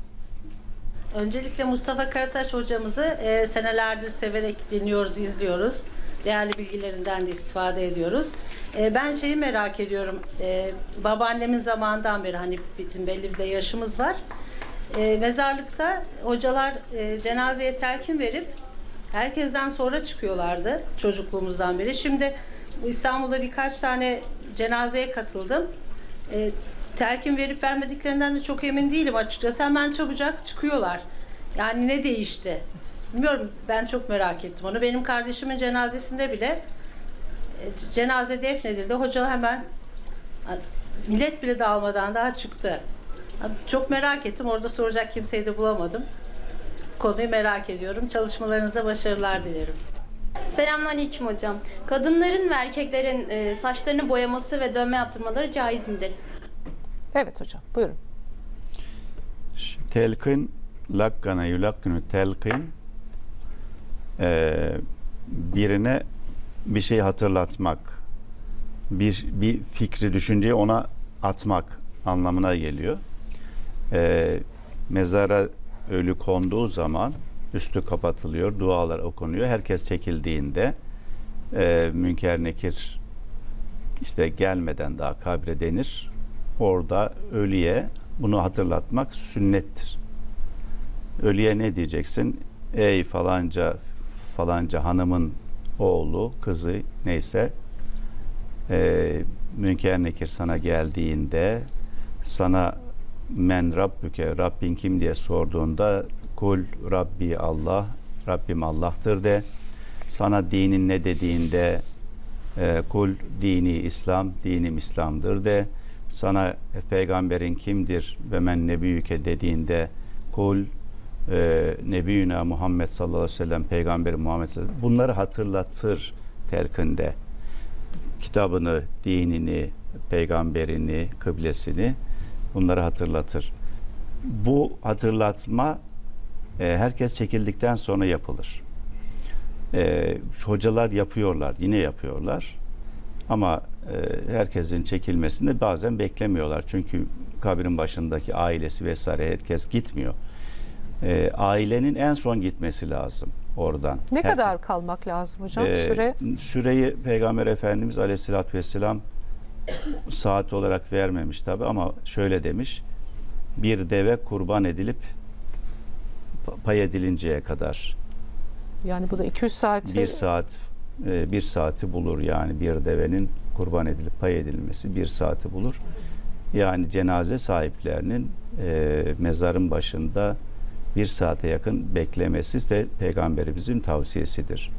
Öncelikle Mustafa Karataş hocamızı e, senelerdir severek dinliyoruz, izliyoruz. Değerli bilgilerinden de istifade ediyoruz. E, ben şeyi merak ediyorum. E, babaannemin zamanından beri, hani bizim belli bir de yaşımız var. E, mezarlıkta hocalar e, cenazeye telkin verip herkesten sonra çıkıyorlardı çocukluğumuzdan beri. Şimdi İstanbul'da birkaç tane cenazeye katıldım. E, telkin verip vermediklerinden de çok emin değilim açıkçası. Hemen çabucak çıkıyorlar. Yani ne değişti? Bilmiyorum, ben çok merak ettim onu. Benim kardeşimin cenazesinde bile e, cenaze defnedildi. Hoca hemen millet bile dağılmadan daha çıktı. Çok merak ettim. Orada soracak kimseyi de bulamadım. Konuyu merak ediyorum. Çalışmalarınıza başarılar dilerim. Selamünaleyküm hocam. Kadınların ve erkeklerin e, saçlarını boyaması ve dövme yaptırmaları caiz midir? Evet hocam, buyurun. Telkin, lakkana yulakkinu telkin, ee, birine bir şey hatırlatmak, bir, bir fikri, düşünceyi ona atmak anlamına geliyor. Ee, mezara ölü konduğu zaman üstü kapatılıyor, dualar okunuyor. Herkes çekildiğinde e, Münker Nekir işte gelmeden daha kabre denir. Orada ölüye bunu hatırlatmak sünnettir. Ölüye ne diyeceksin? Ey falanca falanca hanımın oğlu, kızı neyse e, Münker Nekir sana geldiğinde, sana men Rabbüke, Rabbin kim diye sorduğunda kul Rabbi Allah, Rabbim Allah'tır de. Sana dinin ne dediğinde e, kul dini İslam, dinim İslam'dır de. Sana e, peygamberin kimdir ve men nebiyüke dediğinde kul e, nebiyüna Muhammed sallallahu aleyhi ve sellem, peygamberi Muhammed sallallahu aleyhi ve sellem. Bunları hatırlatır telkinde. Kitabını, dinini, peygamberini, kıblesini bunları hatırlatır. Bu hatırlatma e, herkes çekildikten sonra yapılır. E, hocalar yapıyorlar, yine yapıyorlar. Ama e, herkesin çekilmesini bazen beklemiyorlar. Çünkü kabrin başındaki ailesi vesaire herkes gitmiyor. E, ailenin en son gitmesi lazım oradan. Ne Herkes, kadar kalmak lazım hocam e, süre? Süreyi Peygamber Efendimiz Aleyhisselatü Vesselam saat olarak vermemiş tabi, ama şöyle demiş: bir deve kurban edilip pay edilinceye kadar. Yani bu da iki üç saat. Bir saat, e, bir saati bulur yani bir devenin kurban edilip pay edilmesi bir saati bulur. Yani cenaze sahiplerinin e, mezarın başında bir saate yakın beklemesi de Peygamberimizin tavsiyesidir.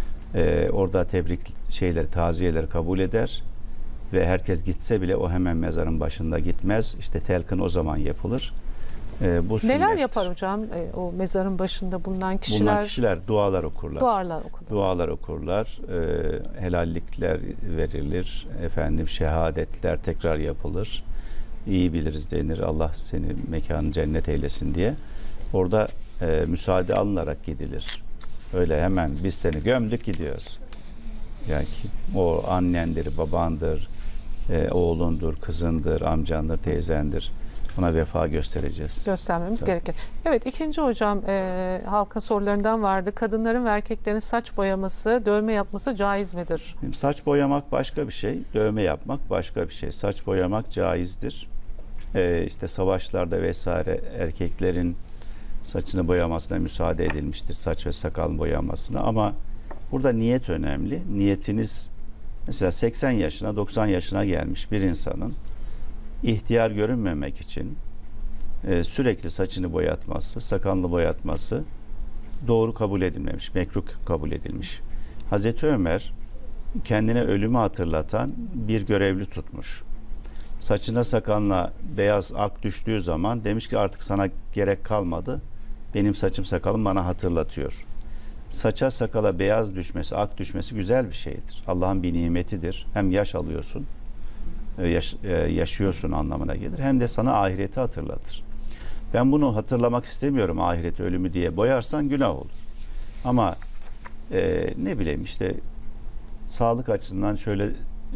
E, orada tebrik şeyleri, taziyeleri kabul eder ve herkes gitse bile o hemen mezarın başında gitmez. İşte telkin o zaman yapılır. E, bu Neler sünnettir. yapar hocam e, o mezarın başında bulunan kişiler? Bulunan kişiler dualar okurlar. Dualar okurlar. Dualar okurlar. E, helallikler verilir. Efendim şehadetler tekrar yapılır. İyi biliriz denir. Allah seni mekanı cennet eylesin diye. Orada e, müsaade alınarak gidilir. Öyle hemen biz seni gömdük gidiyoruz. Yani o annendir, babandır, e, oğlundur, kızındır, amcandır, teyzendir. Ona vefa göstereceğiz. Göstermemiz Tabii. gerekir. Evet, ikinci hocam e, halka sorularından vardı. Kadınların ve erkeklerin saç boyaması, dövme yapması caiz midir? Saç boyamak başka bir şey, dövme yapmak başka bir şey. Saç boyamak caizdir. E, işte savaşlarda vesaire erkeklerin saçını boyamasına müsaade edilmiştir. Saç ve sakal boyamasına, ama burada niyet önemli. Niyetiniz mesela seksen yaşına, doksan yaşına gelmiş bir insanın ihtiyar görünmemek için e, sürekli saçını boyatması, sakalını boyatması doğru kabul edilmemiş, mekruh kabul edilmiş. Hazreti Ömer kendine ölümü hatırlatan bir görevli tutmuş. Saçına sakalına beyaz ak düştüğü zaman demiş ki artık sana gerek kalmadı. Benim saçım sakalım bana hatırlatıyor. Saça sakala beyaz düşmesi, ak düşmesi güzel bir şeydir. Allah'ın bir nimetidir. Hem yaş alıyorsun, yaş, yaşıyorsun anlamına gelir. Hem de sana ahireti hatırlatır. Ben bunu hatırlamak istemiyorum, ahireti, ölümü diye boyarsan günah olur. Ama e, ne bileyim işte sağlık açısından şöyledir.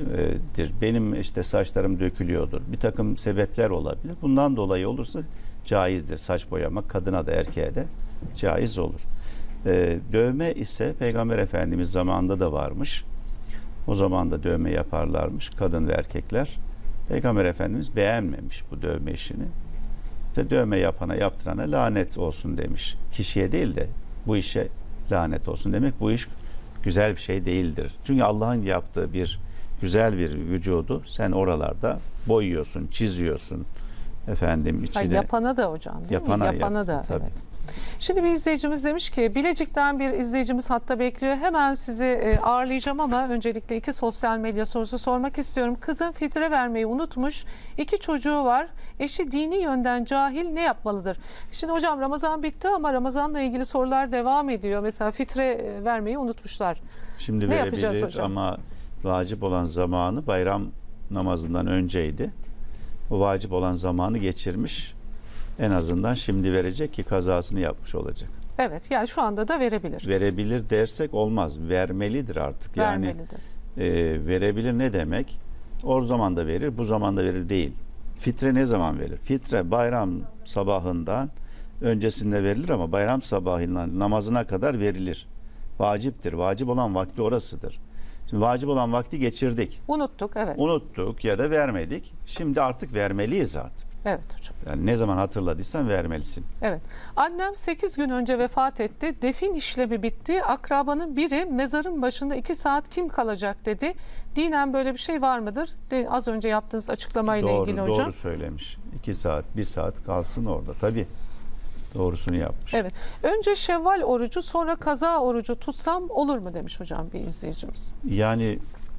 Benim işte saçlarım dökülüyordur. Bir takım sebepler olabilir. Bundan dolayı olursa caizdir. Saç boyamak kadına da erkeğe de caiz olur. Ee, dövme ise Peygamber Efendimiz zamanında da varmış. O zaman da dövme yaparlarmış kadın ve erkekler. Peygamber Efendimiz beğenmemiş bu dövme işini. Ve dövme yapana, yaptırana lanet olsun demiş. Kişiye değil de bu işe lanet olsun demek. Bu iş güzel bir şey değildir. Çünkü Allah'ın yaptığı bir güzel bir vücudu sen oralarda boyuyorsun, çiziyorsun. Efendim içine. Hayır, yapana da hocam değil yapana, mi? Yapana yap, da. Tabii. Evet. Şimdi bir izleyicimiz demiş ki, Bilecik'ten bir izleyicimiz hatta bekliyor. Hemen sizi e, ağırlayacağım ama öncelikle iki sosyal medya sorusu sormak istiyorum. Kızım fitre vermeyi unutmuş. İki çocuğu var. Eşi dini yönden cahil, ne yapmalıdır? Şimdi hocam Ramazan bitti ama Ramazan'la ilgili sorular devam ediyor. Mesela fitre vermeyi unutmuşlar. Şimdi ne yapacağız verebilir hocam? ama vacip olan zamanı bayram namazından önceydi. O vacip olan zamanı geçirmiş. En azından şimdi verecek ki kazasını yapmış olacak. Evet, yani şu anda da verebilir. Verebilir dersek olmaz. Vermelidir artık. Vermelidir. Yani e, verebilir ne demek? O zaman da verir, bu zaman da verir değil. Fitre ne zaman verilir? Fitre bayram sabahından öncesinde verilir ama bayram sabahından namazına kadar verilir. Vaciptir. Vacip olan vakti orasıdır. Şimdi vacip olan vakti geçirdik. Unuttuk, evet. Unuttuk ya da vermedik. Şimdi artık vermeliyiz artık. Evet hocam. Yani ne zaman hatırladıysan vermelisin. Evet. Annem sekiz gün önce vefat etti. Defin işlemi bitti. Akrabanın biri mezarın başında iki saat kim kalacak dedi. Dinen böyle bir şey var mıdır? De, az önce yaptığınız açıklamayla doğru, ilgili hocam. Doğru söylemiş. iki saat, bir saat kalsın orada. Tabii. Doğrusunu yapmış. Evet. Önce Şevval orucu, sonra kaza orucu tutsam olur mu demiş hocam bir izleyicimiz. Yani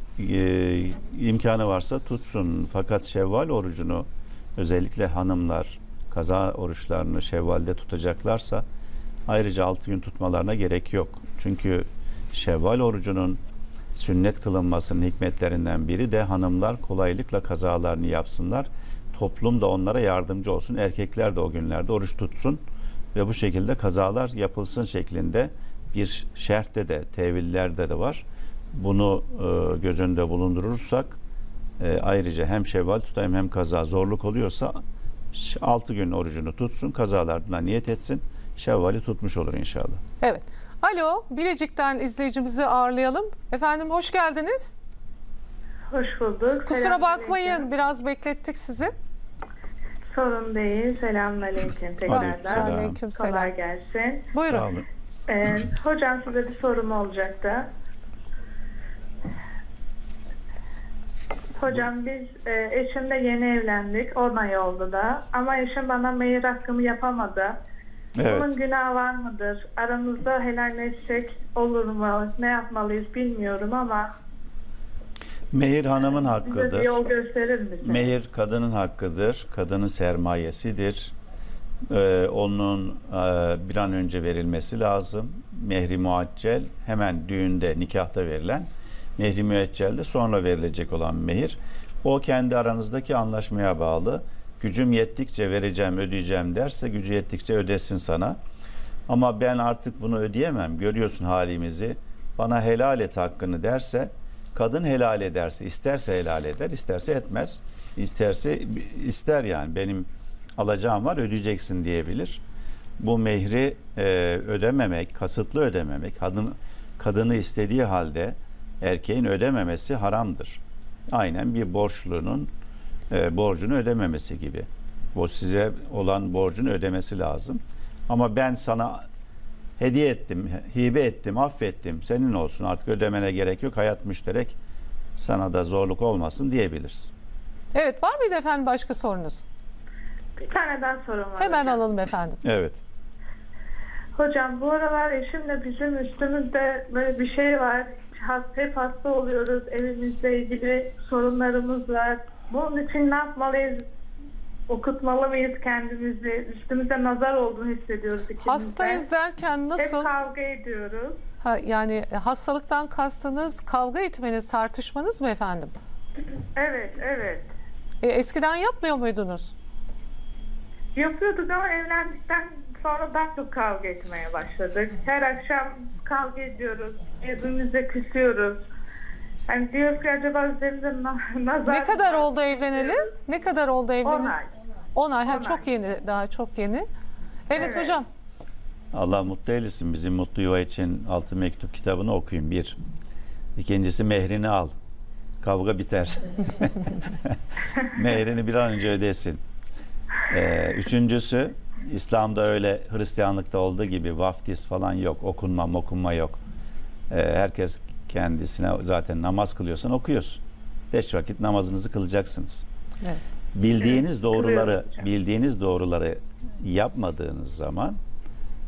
e, imkanı varsa tutsun. Fakat Şevval orucunu özellikle hanımlar kaza oruçlarını Şevval'de tutacaklarsa ayrıca altı gün tutmalarına gerek yok. Çünkü Şevval orucunun sünnet kılınmasının hikmetlerinden biri de hanımlar kolaylıkla kazalarını yapsınlar. Toplum da onlara yardımcı olsun. Erkekler de o günlerde oruç tutsun ve bu şekilde kazalar yapılsın şeklinde bir şerhte de, tevillerde de var. Bunu e, göz önünde bulundurursak e, ayrıca hem Şevval tutayım hem kaza zorluk oluyorsa altı gün orucunu tutsun, kazalarına niyet etsin. Şevval'i tutmuş olur inşallah. Evet. Alo, Bilecik'ten izleyicimizi ağırlayalım. Efendim hoş geldiniz. Hoş bulduk. Kusura bakmayın, biraz beklettik sizi. Sorun değil. Selamünaleyküm tekrardan. Aleykümselam. Kolay gelsin. Buyurun. Sağ olun. Ee, hocam size bir sorum olacaktı. Hocam biz e, eşimle yeni evlendik. on ay oldu da. Ama eşim bana mehir hakkımı yapamadı. Evet. Bunun günahı var mıdır? Aramızda helalleşecek olur mu? Ne yapmalıyız bilmiyorum ama Mehir hanımın hakkıdır. bize bir yol gösterir misiniz? Mehir kadının hakkıdır. Kadının sermayesidir. Ee, onun e, bir an önce verilmesi lazım. Mehri muaccel hemen düğünde, nikahta verilen. Mehri müeccel de sonra verilecek olan mehir. O kendi aranızdaki anlaşmaya bağlı. Gücüm yettikçe vereceğim, ödeyeceğim derse gücü yettikçe ödesin sana. Ama ben artık bunu ödeyemem. Görüyorsun halimizi. Bana helal et hakkını derse, kadın helal ederse, isterse helal eder, isterse etmez. İsterse ister yani benim alacağım var ödeyeceksin diyebilir. Bu mehri e, ödememek, kasıtlı ödememek, kadın kadını istediği halde erkeğin ödememesi haramdır. Aynen bir borçlunun e, borcunu ödememesi gibi. O size olan borcunu ödemesi lazım. Ama ben sana hediye ettim, hibe ettim, affettim, senin olsun artık ödemene gerek yok, hayat müşterek, sana da zorluk olmasın diyebiliriz. Evet, var mıydı efendim başka sorunuz? Bir tane daha sorum var. Hemen hocam. alalım efendim. Evet. Hocam bu aralar eşimle bizim üstümüzde böyle bir şey var. Hep hasta oluyoruz. Evimizle ilgili sorunlarımız var. Bunun için ne yapmalıyız? Okutmalı mıyız kendimizi? Üstümüze nazar olduğunu hissediyoruz ikimiz de. Hastayız derken nasıl? Hep kavga ediyoruz. Ha, yani hastalıktan kastınız kavga etmeniz, tartışmanız mı efendim? Evet, evet. E, eskiden yapmıyor muydunuz? Yapıyorduk ama evlendikten sonra daha çok kavga etmeye başladık. Her akşam kavga ediyoruz. Birbirimize küsüyoruz. Yani diyoruz ki acaba üzerimize na- nazar... Ne kadar oldu evleneli? Ne kadar oldu evleneli? on ay. on ay. Ha, On çok ay. yeni, daha çok yeni. Evet, Evet. hocam. Allah mutlu eylesin. Bizim Mutlu Yuva için Altı Mektup kitabını okuyun. Bir. İkincisi mehrini al. Kavga biter. Mehrini bir an önce ödesin. Ee, üçüncüsü, İslam'da öyle Hristiyanlıkta olduğu gibi vaftiz falan yok. Okunma okunma yok. Ee, herkes kendisine zaten namaz kılıyorsan okuyorsun. Beş vakit namazınızı kılacaksınız. Evet. Bildiğiniz Evet, doğruları kılıyorum. bildiğiniz doğruları yapmadığınız zaman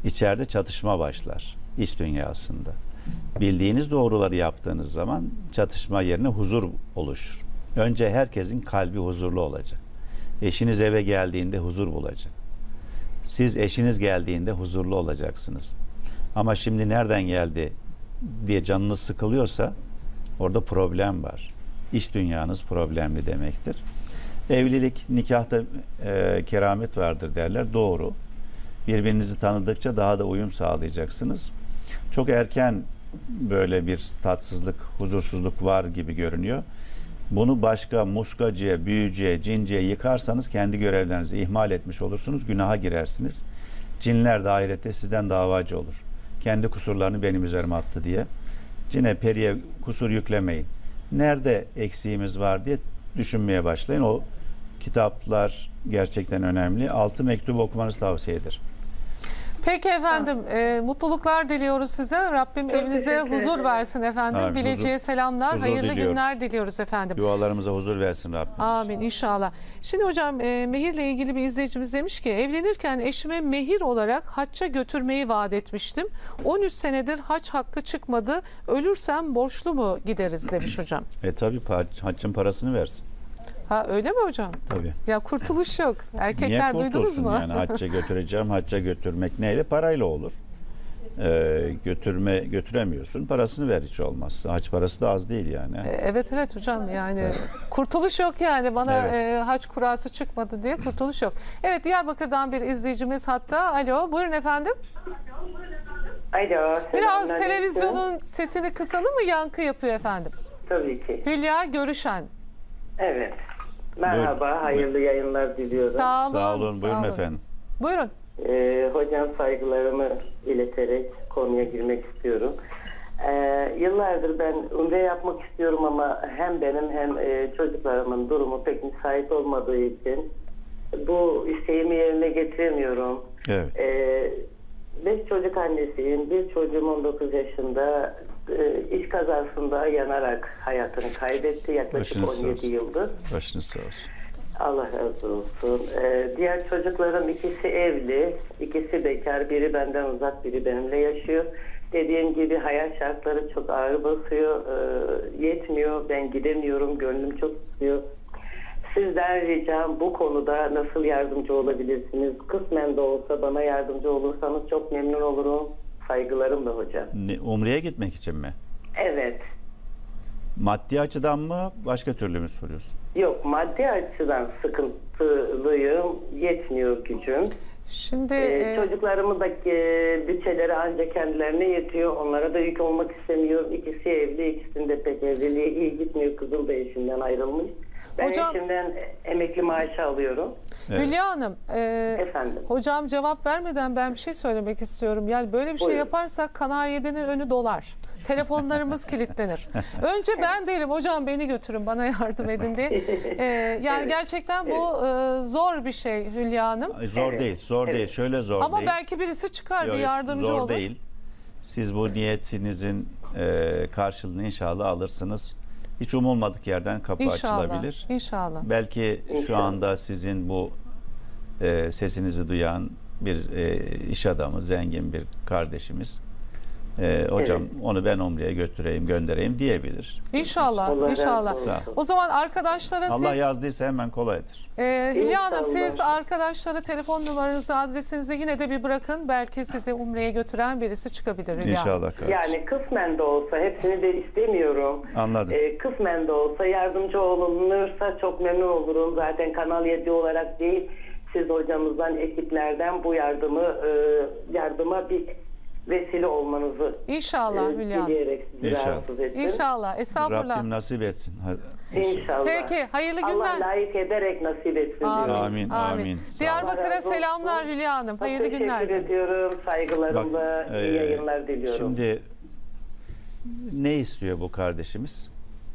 İçeride çatışma başlar iç dünyasında. Bildiğiniz doğruları yaptığınız zaman çatışma yerine huzur oluşur. Önce herkesin kalbi huzurlu olacak. Eşiniz eve geldiğinde huzur bulacak. Siz eşiniz geldiğinde huzurlu olacaksınız. Ama şimdi nereden geldi diye canınız sıkılıyorsa orada problem var. İç dünyanız problemli demektir. Evlilik, nikahta e, keramet vardır derler. Doğru. Birbirinizi tanıdıkça daha da uyum sağlayacaksınız. Çok erken böyle bir tatsızlık, huzursuzluk var gibi görünüyor. Bunu başka muskacıya, büyücüye, cinciye yıkarsanız kendi görevlerinizi ihmal etmiş olursunuz, günaha girersiniz. Cinler de ahirette sizden davacı olur. Kendi kusurlarını benim üzerime attı diye. Cine, periye kusur yüklemeyin. Nerede eksiğimiz var diye düşünmeye başlayın. O kitaplar gerçekten önemli. Altı mektubu okumanızı tavsiye ederim. Peki efendim, e, mutluluklar diliyoruz size. Rabbim Çok evinize teşekkür huzur ederim. versin efendim. Amin. Bileceğe Huzur- selamlar, huzur hayırlı diliyoruz. günler diliyoruz efendim. Dualarımıza huzur versin Rabbim. Amin inşallah. Şimdi hocam e, mehirle ilgili bir izleyicimiz demiş ki evlenirken eşime mehir olarak hacca götürmeyi vaat etmiştim. on üç senedir hac hakkı çıkmadı. Ölürsem borçlu mu gideriz demiş hocam. E tabi haccın parasını versin. Ha öyle mi hocam? Tabii. Ya kurtuluş yok. Erkekler Niye duydunuz kurtulsun mu? yani hacca götüreceğim, hacca götürmek neyle? Parayla olur. Ee, götürme götüremiyorsun, parasını ver hiç olmazsa. Hac parası da az değil yani. E, Evet evet hocam yani kurtuluş yok yani bana Evet. e, hac kurası çıkmadı diye kurtuluş yok. Evet Diyarbakır'dan bir izleyicimiz hatta. Alo buyurun efendim. Alo. Biraz selamünaleyküm. televizyonun sesini kısalım mı yankı yapıyor efendim? Tabii ki. Hülya Görüşen. Evet. Merhaba, Buyurun. hayırlı yayınlar diliyorum. Sağ olun. Sağ olun, buyurun olun. efendim. Buyurun. Ee, hocam saygılarımı ileterek konuya girmek istiyorum. Ee, yıllardır ben umre yapmak istiyorum ama hem benim hem e, çocuklarımın durumu pek müsait olmadığı için bu isteğimi yerine getiremiyorum. Evet. Ee, beş çocuk annesiyim. Bir çocuğum on dokuz yaşında e, iş kazasında yanarak hayatını kaybetti. Yaklaşık Başınız sağ on yedi olsun. yıldır. Başınız sağ olsun. Allah razı olsun. Ee, diğer çocuklarım ikisi evli, ikisi bekar. Biri benden uzak, biri benimle yaşıyor. Dediğim gibi hayat şartları çok ağır basıyor. Ee, yetmiyor, ben gidemiyorum, gönlüm çok istiyor. Sizden ricam bu konuda nasıl yardımcı olabilirsiniz? Kısmen de olsa bana yardımcı olursanız çok memnun olurum. Saygılarımla hocam. Ne, Umre'ye gitmek için mi? Evet. Maddi açıdan mı, başka türlü mü soruyorsun? Yok, maddi açıdan sıkıntılıyım. Yetmiyor gücüm. Şimdi Ee, e, çocuklarımın da e, bütçeleri ancak kendilerine yetiyor. Onlara da yük olmak istemiyorum. İkisi evli, ikisinde pek evliliğe iyi gitmiyor. Kızım da eşinden ayrılmış. Ben Hocam- eşimden emekli maaşı alıyorum. Evet. Hülya Hanım, e, Efendim. hocam cevap vermeden ben bir şey söylemek istiyorum. Yani böyle bir şey Buyurun. yaparsak Kanal yedi'nin önü dolar. Telefonlarımız kilitlenir. Önce ben derim hocam beni götürün bana yardım edin diye. E, yani Evet. gerçekten bu e, zor bir şey Hülya Hanım. Ay, Zor Evet. değil, zor Evet. değil. Şöyle zor Ama değil. belki birisi çıkar Yok, bir yok, yardımcı zor olur. değil. Siz bu niyetinizin e, karşılığını inşallah alırsınız. Hiç umulmadık yerden kapı İnşallah. açılabilir. İnşallah. Belki şu İnşallah. anda sizin bu e, sesinizi duyan bir e, iş adamı, zengin bir kardeşimiz, e, hocam Evet. onu ben Umre'ye götüreyim, göndereyim diyebilir. İnşallah. Allah razı İnşallah. olsun. Sağ ol. O zaman arkadaşlara Allah siz yazdıysa hemen kolaydır. Ee, Hülya Hanım siz İnşallah. arkadaşlara telefon numaranızı, adresinizi yine de bir bırakın. Belki sizi Umre'ye götüren birisi çıkabilir Hülya Hanım. İnşallah kardeşim. Yani kısmen de olsa, hepsini de istemiyorum. Anladım. Ee, kısmen de olsa yardımcı olunursa çok memnun olurum. Zaten Kanal yedi olarak değil, siz hocamızdan, ekiplerden bu yardımı e, yardıma bir vesile olmanızı İnşallah e, Hülya Hanım. dileyerek sizi İnşallah. rahatsız ettim. İnşallah. Estağfurullah. Rabbim nasip etsin. Ha- İnşallah. Peki hayırlı Allah günler. layık ederek nasip etsin. Amin. diyorum. Amin, amin. Sağ olun. Diyarbakır'a Allah razı olsun. selamlar Hülya Hanım. Çok Hayırlı günler. teşekkür ediyorum. Saygılarımla Bak, iyi e, yayınlar diliyorum. Şimdi ne istiyor bu kardeşimiz?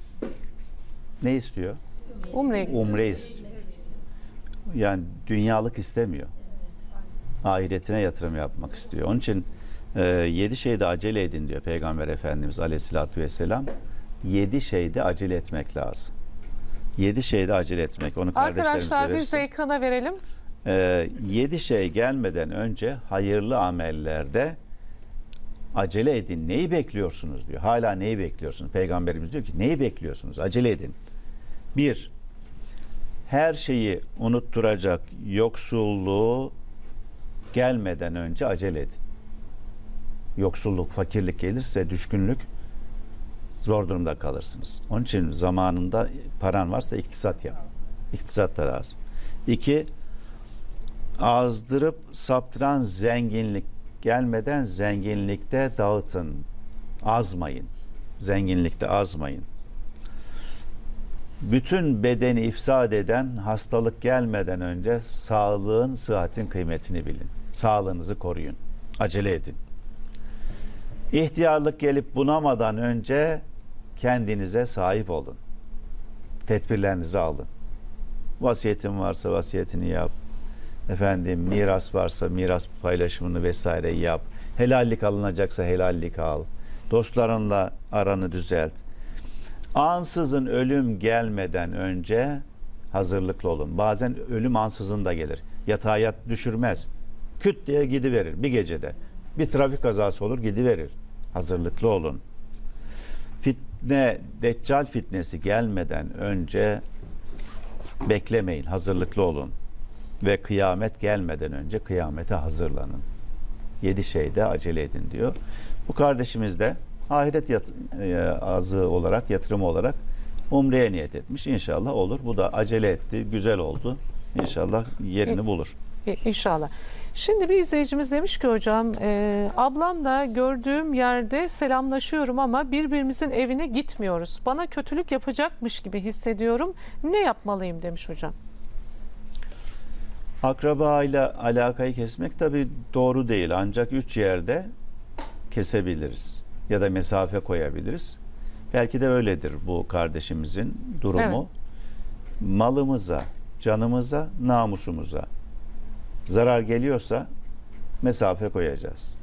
Ne istiyor? Umre'ye Umre istiyor. Yani dünyalık istemiyor. Ahiretine yatırım yapmak istiyor. Onun için e, yedi şeyde acele edin diyor Peygamber Efendimiz Aleyhisselatü Vesselam. Yedi şeyde acele etmek lazım. Yedi şeyde acele etmek. Onu kardeşlerimiz Arkadaşlar biz verirse. de ekrana verelim. e, yedi şey gelmeden önce hayırlı amellerde acele edin. Neyi bekliyorsunuz diyor. Hala neyi bekliyorsunuz? Peygamberimiz diyor ki neyi bekliyorsunuz? Acele edin. Bir, her şeyi unutturacak yoksulluğu gelmeden önce acele edin. Yoksulluk, fakirlik gelirse, düşkünlük, zor durumda kalırsınız. Onun için zamanında paran varsa iktisat yap. İktisat da lazım. İki, azdırıp saptıran zenginlik gelmeden zenginlikte dağıtın. Azmayın. Zenginlikte azmayın. Bütün bedeni ifsad eden hastalık gelmeden önce sağlığın, sıhhatin kıymetini bilin. Sağlığınızı koruyun. Acele edin. İhtiyarlık gelip bunamadan önce kendinize sahip olun. Tedbirlerinizi alın. Vasiyetin varsa vasiyetini yap. Efendim miras varsa miras paylaşımını vesaire yap. Helallik alınacaksa helallik al. Dostlarınla aranı düzelt. Ansızın ölüm gelmeden önce hazırlıklı olun. Bazen ölüm ansızın da gelir. Yatağa yat düşürmez. Küt diye gidiverir bir gecede. Bir trafik kazası olur gidiverir. Hazırlıklı olun. Fitne, deccal fitnesi gelmeden önce beklemeyin. Hazırlıklı olun. Ve kıyamet gelmeden önce kıyamete hazırlanın. Yedi şeyde acele edin diyor. Bu kardeşimiz de ahiret yat, e, azığı olarak, yatırımı olarak umreye niyet etmiş. İnşallah olur. Bu da acele etti. Güzel oldu. İnşallah yerini bulur. İnşallah. Şimdi bir izleyicimiz demiş ki hocam, e, ablamla gördüğüm yerde selamlaşıyorum ama birbirimizin evine gitmiyoruz. Bana kötülük yapacakmış gibi hissediyorum. Ne yapmalıyım demiş hocam. Akraba ile alakayı kesmek tabii doğru değil. Ancak üç yerde kesebiliriz. Ya da mesafe koyabiliriz. Belki de öyledir bu kardeşimizin durumu. Evet. Malımıza, canımıza, namusumuza zarar geliyorsa mesafe koyacağız.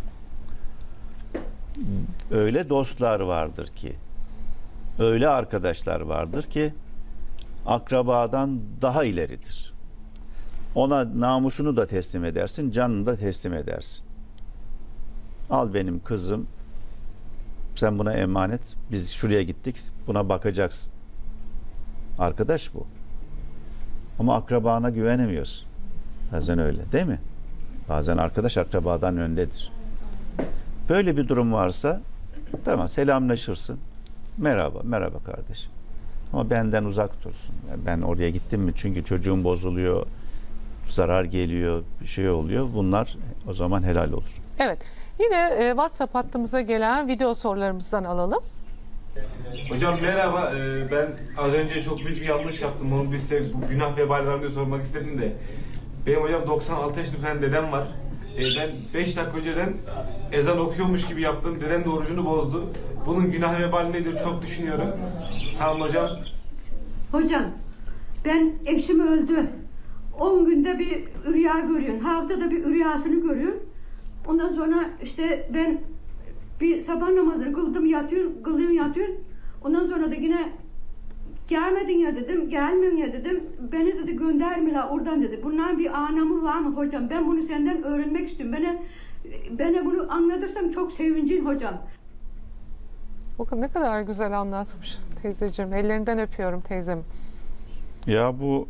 Öyle dostlar vardır ki, öyle arkadaşlar vardır ki akrabadan daha ileridir. Ona namusunu da teslim edersin, canını da teslim edersin. Al benim kızım, sen buna emanet, biz şuraya gittik, buna bakacaksın. Arkadaş bu. Ama akrabana güvenemiyorsun. Bazen öyle, değil mi? Bazen arkadaş akrabadan öndedir. Böyle bir durum varsa tamam, selamlaşırsın. Merhaba, merhaba kardeşim. Ama benden uzak dursun. Yani ben oraya gittim mi çünkü çocuğum bozuluyor, zarar geliyor, bir şey oluyor. Bunlar o zaman helal olur. Evet. Yine e, WhatsApp hattımıza gelen video sorularımızdan alalım. Hocam merhaba. Ee, ben az önce çok büyük bir yanlış yaptım. Onu bir size bu günah vebali var diye sormak istedim de. Benim hocam doksan altı yaşında bir tane dedem var. Ee, ben beş dakika önceden ezan okuyormuş gibi yaptım. Dedem de orucunu bozdu. Bunun günah vebali nedir çok düşünüyorum. Sağ olun hocam. Hocam ben eşim öldü. on günde bir rüya görüyorum. Haftada bir rüyasını görüyorum. Ondan sonra işte ben bir sabah namazını kıldım yatıyorum, kılıyorum yatıyorum. Ondan sonra da yine gelmedin ya dedim, gelmiyorsun ya dedim. Beni dedi göndermiyorlar oradan dedi. Bunların bir anlamı var mı hocam? Ben bunu senden öğrenmek istiyorum. Bana, bana bunu anlatırsan çok sevincin hocam. Bakın ne kadar güzel anlatmış teyzeciğim. Ellerinden öpüyorum teyzem. Ya bu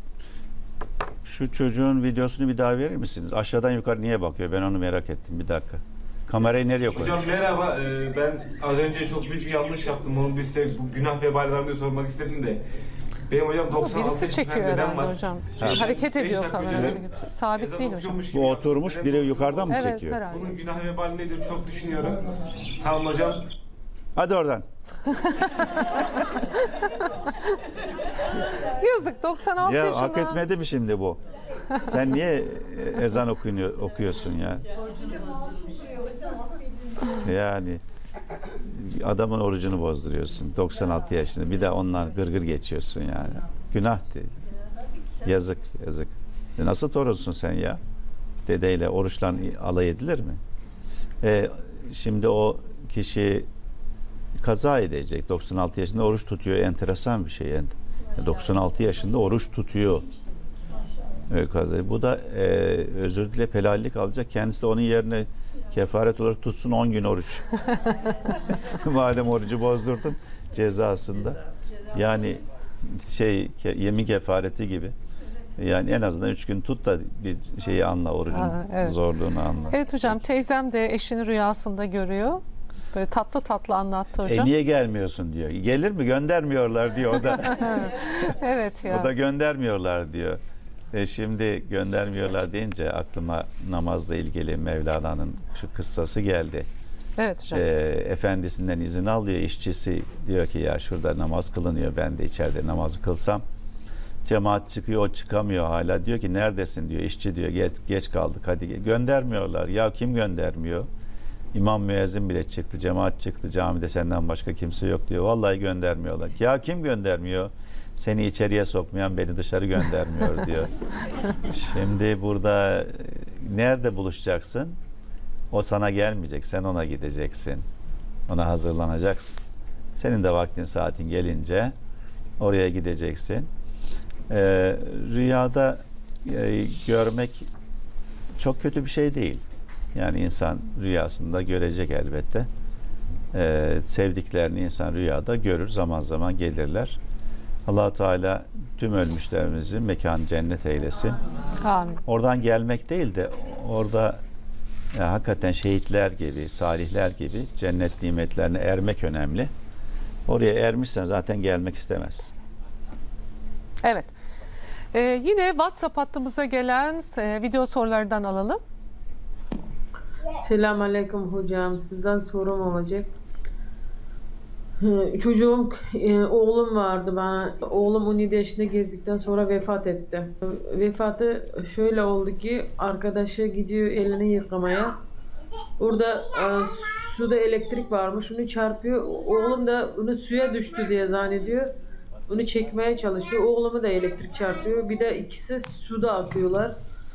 şu çocuğun videosunu bir daha verir misiniz? Aşağıdan yukarı niye bakıyor? Ben onu merak ettim. Bir dakika. Kamerayı nereye koymuş? Hocam merhaba. Ee, ben az önce çok büyük bir yanlış yaptım. Onu bir size bu günah vebali var diye sormak istedim de. Benim hocam doksan altı birisi çekiyor herhalde var. hocam. Çünkü hareket ediyor kamera çünkü. Sabit değil hocam. Bu oturmuş, biri yukarıdan mı evet, çekiyor? Herhalde. Bunun günah vebali nedir çok düşünüyorum. Sağ olun hocam. Hadi oradan. Yazık doksan altı ya, yaşında. Hak etmedi mi şimdi bu? Sen niye ezan okuyor, okuyorsun ya? Yani adamın orucunu bozduruyorsun. doksan altı yaşında. Bir de onunla gırgır geçiyorsun yani. Günah değil. Yazık, yazık. Nasıl torunsun sen ya? Dedeyle oruçla alay edilir mi? Ee, şimdi o kişi kaza edecek. doksan altı yaşında oruç tutuyor. Enteresan bir şey. doksan altı yaşında oruç tutuyor. Kazayı. Bu da e, özür dile helallik alacak. Kendisi de onun yerine kefaret olarak tutsun on gün oruç. Madem orucu bozdurdum cezasında. Yani şey yemin kefareti gibi. Yani en azından üç gün tut da bir şeyi anla, orucun Aa, evet. zorluğunu anla. Evet hocam, teyzem de eşini rüyasında görüyor. Böyle tatlı tatlı anlattı hocam. E niye gelmiyorsun diyor. Gelir mi? Göndermiyorlar diyor o da. Evet ya. O da göndermiyorlar diyor. E şimdi göndermiyorlar deyince aklıma namazla ilgili Mevlana'nın şu kıssası geldi. Evet hocam. E, efendisinden izin alıyor, işçisi diyor ki ya şurada namaz kılınıyor, ben de içeride namazı kılsam. Cemaat çıkıyor, o çıkamıyor hala. Diyor ki neredesin diyor, işçi diyor, geç, geç kaldık hadi gel. Göndermiyorlar. Ya kim göndermiyor? İmam müezzin bile çıktı, cemaat çıktı, camide senden başka kimse yok diyor. Vallahi göndermiyorlar. Ya kim göndermiyor? Seni içeriye sokmayan beni dışarı göndermiyor diyor. Şimdi burada nerede buluşacaksın? O sana gelmeyecek, sen ona gideceksin. Ona hazırlanacaksın. Senin de vaktin, saatin gelince oraya gideceksin. Ee, rüyada e, görmek çok kötü bir şey değil. Yani insan rüyasında görecek elbette. Ee, sevdiklerini insan rüyada görür, zaman zaman gelirler. Allah-u Teala tüm ölmüşlerimizi mekan cennet eylesin. Amin. Oradan gelmek değil de orada ya, hakikaten şehitler gibi, salihler gibi cennet nimetlerine ermek önemli. Oraya ermişsen zaten gelmek istemezsin. Evet. Ee, yine WhatsApp hattımıza gelen e, video sorulardan alalım. Selamünaleyküm hocam. Sizden sorum olacak. Çocuğum, e, oğlum vardı bana. Oğlum on yedi yaşına girdikten sonra vefat etti. Vefatı şöyle oldu ki arkadaşı gidiyor elini yıkamaya. Orada e, suda elektrik varmış. Onu çarpıyor. Oğlum da onu suya düştü diye zannediyor. Onu çekmeye çalışıyor. Oğlumu da elektrik çarpıyor. Bir de ikisi suda akıyorlar.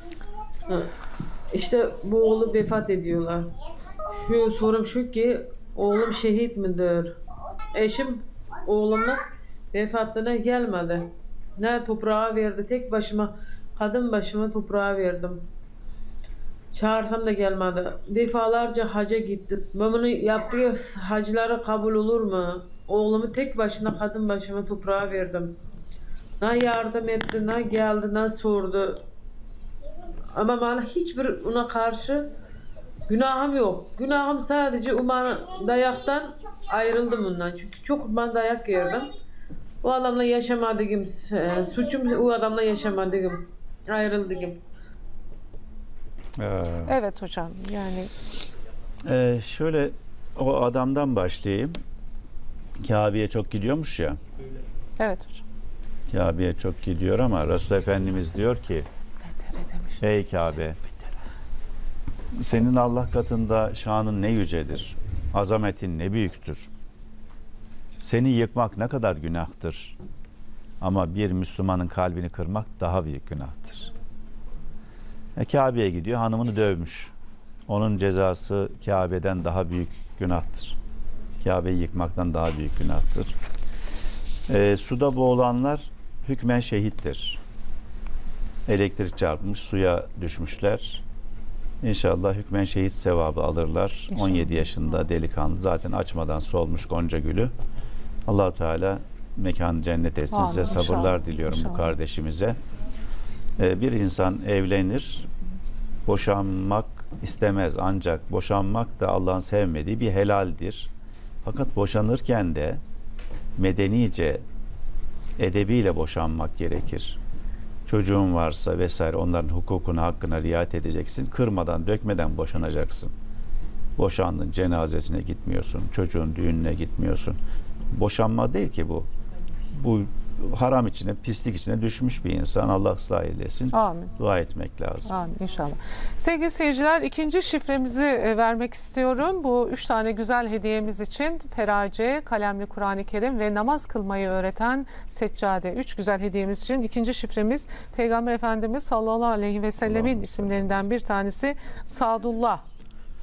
İşte bu oğlu vefat ediyorlar. Şu sorum şu ki oğlum şehit midir? Eşim oğlumun vefatına gelmedi. Ne toprağa verdi, tek başıma, kadın başıma toprağa verdim. Çağırsam da gelmedi. Defalarca haca gittim. Ben bunu yaptığı hacılara kabul olur mu? Oğlumu tek başına, kadın başıma toprağa verdim. Ne yardım etti, ne geldi, ne sordu. Ama bana hiçbir ona karşı günahım yok. Günahım sadece umarım dayaktan ayrıldım ondan. Çünkü çok ben dayak yerdim. O adamla yaşamadığım, suçum o adamla yaşamadığım, ayrıldığım. Ee, evet hocam, yani e, şöyle o adamdan başlayayım. Kabe'ye çok gidiyormuş ya. Evet hocam. Kabe'ye çok gidiyor ama Resul Efendimiz diyor ki ey Kabe, senin Allah katında şanın ne yücedir, azametin ne büyüktür. Seni yıkmak ne kadar günahtır. Ama bir Müslümanın kalbini kırmak daha büyük günahtır. E, Kabe'ye gidiyor, hanımını dövmüş. Onun cezası Kabe'den daha büyük günahtır. Kabe'yi yıkmaktan daha büyük günahtır. E, suda boğulanlar hükmen şehittir. Elektrik çarpmış, suya düşmüşler. İnşallah hükmen şehit sevabı alırlar. İnşallah. on yedi yaşında delikanlı, zaten açmadan solmuş gonca gülü. Allah-u Teala mekanı cennet etsin. Amin. Size sabırlar İnşallah. diliyorum İnşallah. bu kardeşimize. Ee, bir insan evlenir, boşanmak istemez, ancak boşanmak da Allah'ın sevmediği bir helaldir. Fakat boşanırken de medenice, edebiyle boşanmak gerekir. Çocuğun varsa vesaire, onların hukukuna, hakkına riayet edeceksin. Kırmadan, dökmeden boşanacaksın. Boşandın, cenazesine gitmiyorsun. Çocuğun düğününe gitmiyorsun. Boşanma değil ki bu. Bu haram içine, pislik içine düşmüş bir insan. Allah ıslah eylesin. Amin. Dua etmek lazım. Amin inşallah. Sevgili seyirciler, ikinci şifremizi vermek istiyorum. Bu üç tane güzel hediyemiz için Ferace, kalemli Kur'an-ı Kerim ve namaz kılmayı öğreten seccade. Üç güzel hediyemiz için ikinci şifremiz Peygamber Efendimiz sallallahu aleyhi ve sellemin isimlerinden bir tanesi Sadullah.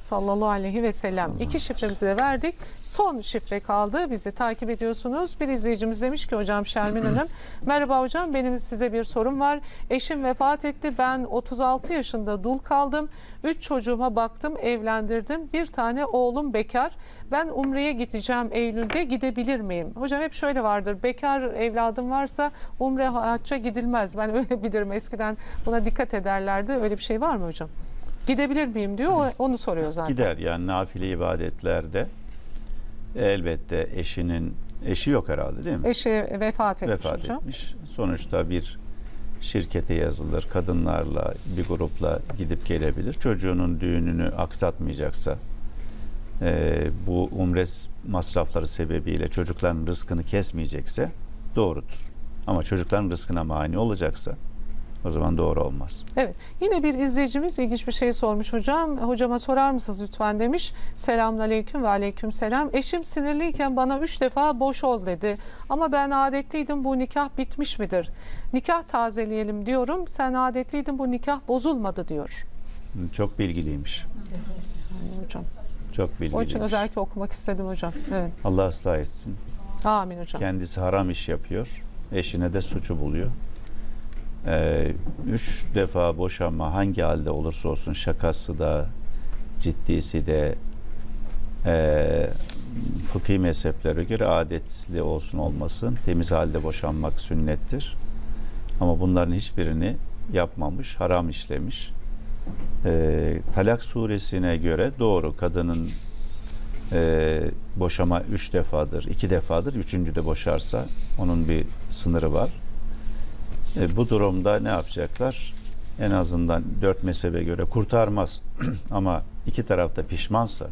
sallallahu aleyhi ve sellem. İki şifremizi de verdik. Son şifre kaldı. Bizi takip ediyorsunuz. Bir izleyicimiz demiş ki hocam Şermin Hanım. Merhaba hocam, benim size bir sorum var. Eşim vefat etti. Ben otuz altı yaşında dul kaldım. Üç çocuğuma baktım, evlendirdim. Bir tane oğlum bekar. Ben Umre'ye gideceğim Eylül'de, gidebilir miyim? Hocam hep şöyle vardır. Bekar evladım varsa Umre hacca gidilmez. Ben öyle bilirim. Eskiden buna dikkat ederlerdi. Öyle bir şey var mı hocam? Gidebilir miyim diyor. Onu soruyor zaten. Gider yani nafile ibadetlerde elbette eşinin eşi yok herhalde değil mi? Eşi vefat etmiş vefat hocam. etmiş. Sonuçta bir şirkete yazılır. Kadınlarla bir grupla gidip gelebilir. Çocuğunun düğününü aksatmayacaksa e, bu umre masrafları sebebiyle çocukların rızkını kesmeyecekse doğrudur. Ama çocukların rızkına mani olacaksa o zaman doğru olmaz. Evet. Yine bir izleyicimiz ilginç bir şey sormuş hocam. Hocama sorar mısınız lütfen demiş. Selamünaleyküm ve aleykümselam. Eşim sinirliyken bana üç defa boş ol dedi. Ama ben adetliydim, bu nikah bitmiş midir? Nikah tazeleyelim diyorum. Sen adetliydin, bu nikah bozulmadı diyor. Çok bilgiliymiş. Hocam. Çok bilgiliymiş. O için özellikle okumak istedim hocam. Evet. Allah ıslah etsin. Amin hocam. Kendisi haram iş yapıyor. Eşine de suçu buluyor. Ee, üç defa boşanma hangi halde olursa olsun, şakası da ciddisi de e, fıkhi mezheplere göre adetli olsun olmasın temiz halde boşanmak sünnettir. Ama bunların hiçbirini yapmamış, haram işlemiş. Ee, Talak suresine göre doğru, kadının e, boşama üç defadır, iki defadır, üçüncü de boşarsa onun bir sınırı var. E, bu durumda ne yapacaklar? En azından dört mezhebe göre kurtarmaz. Ama iki tarafta pişmansa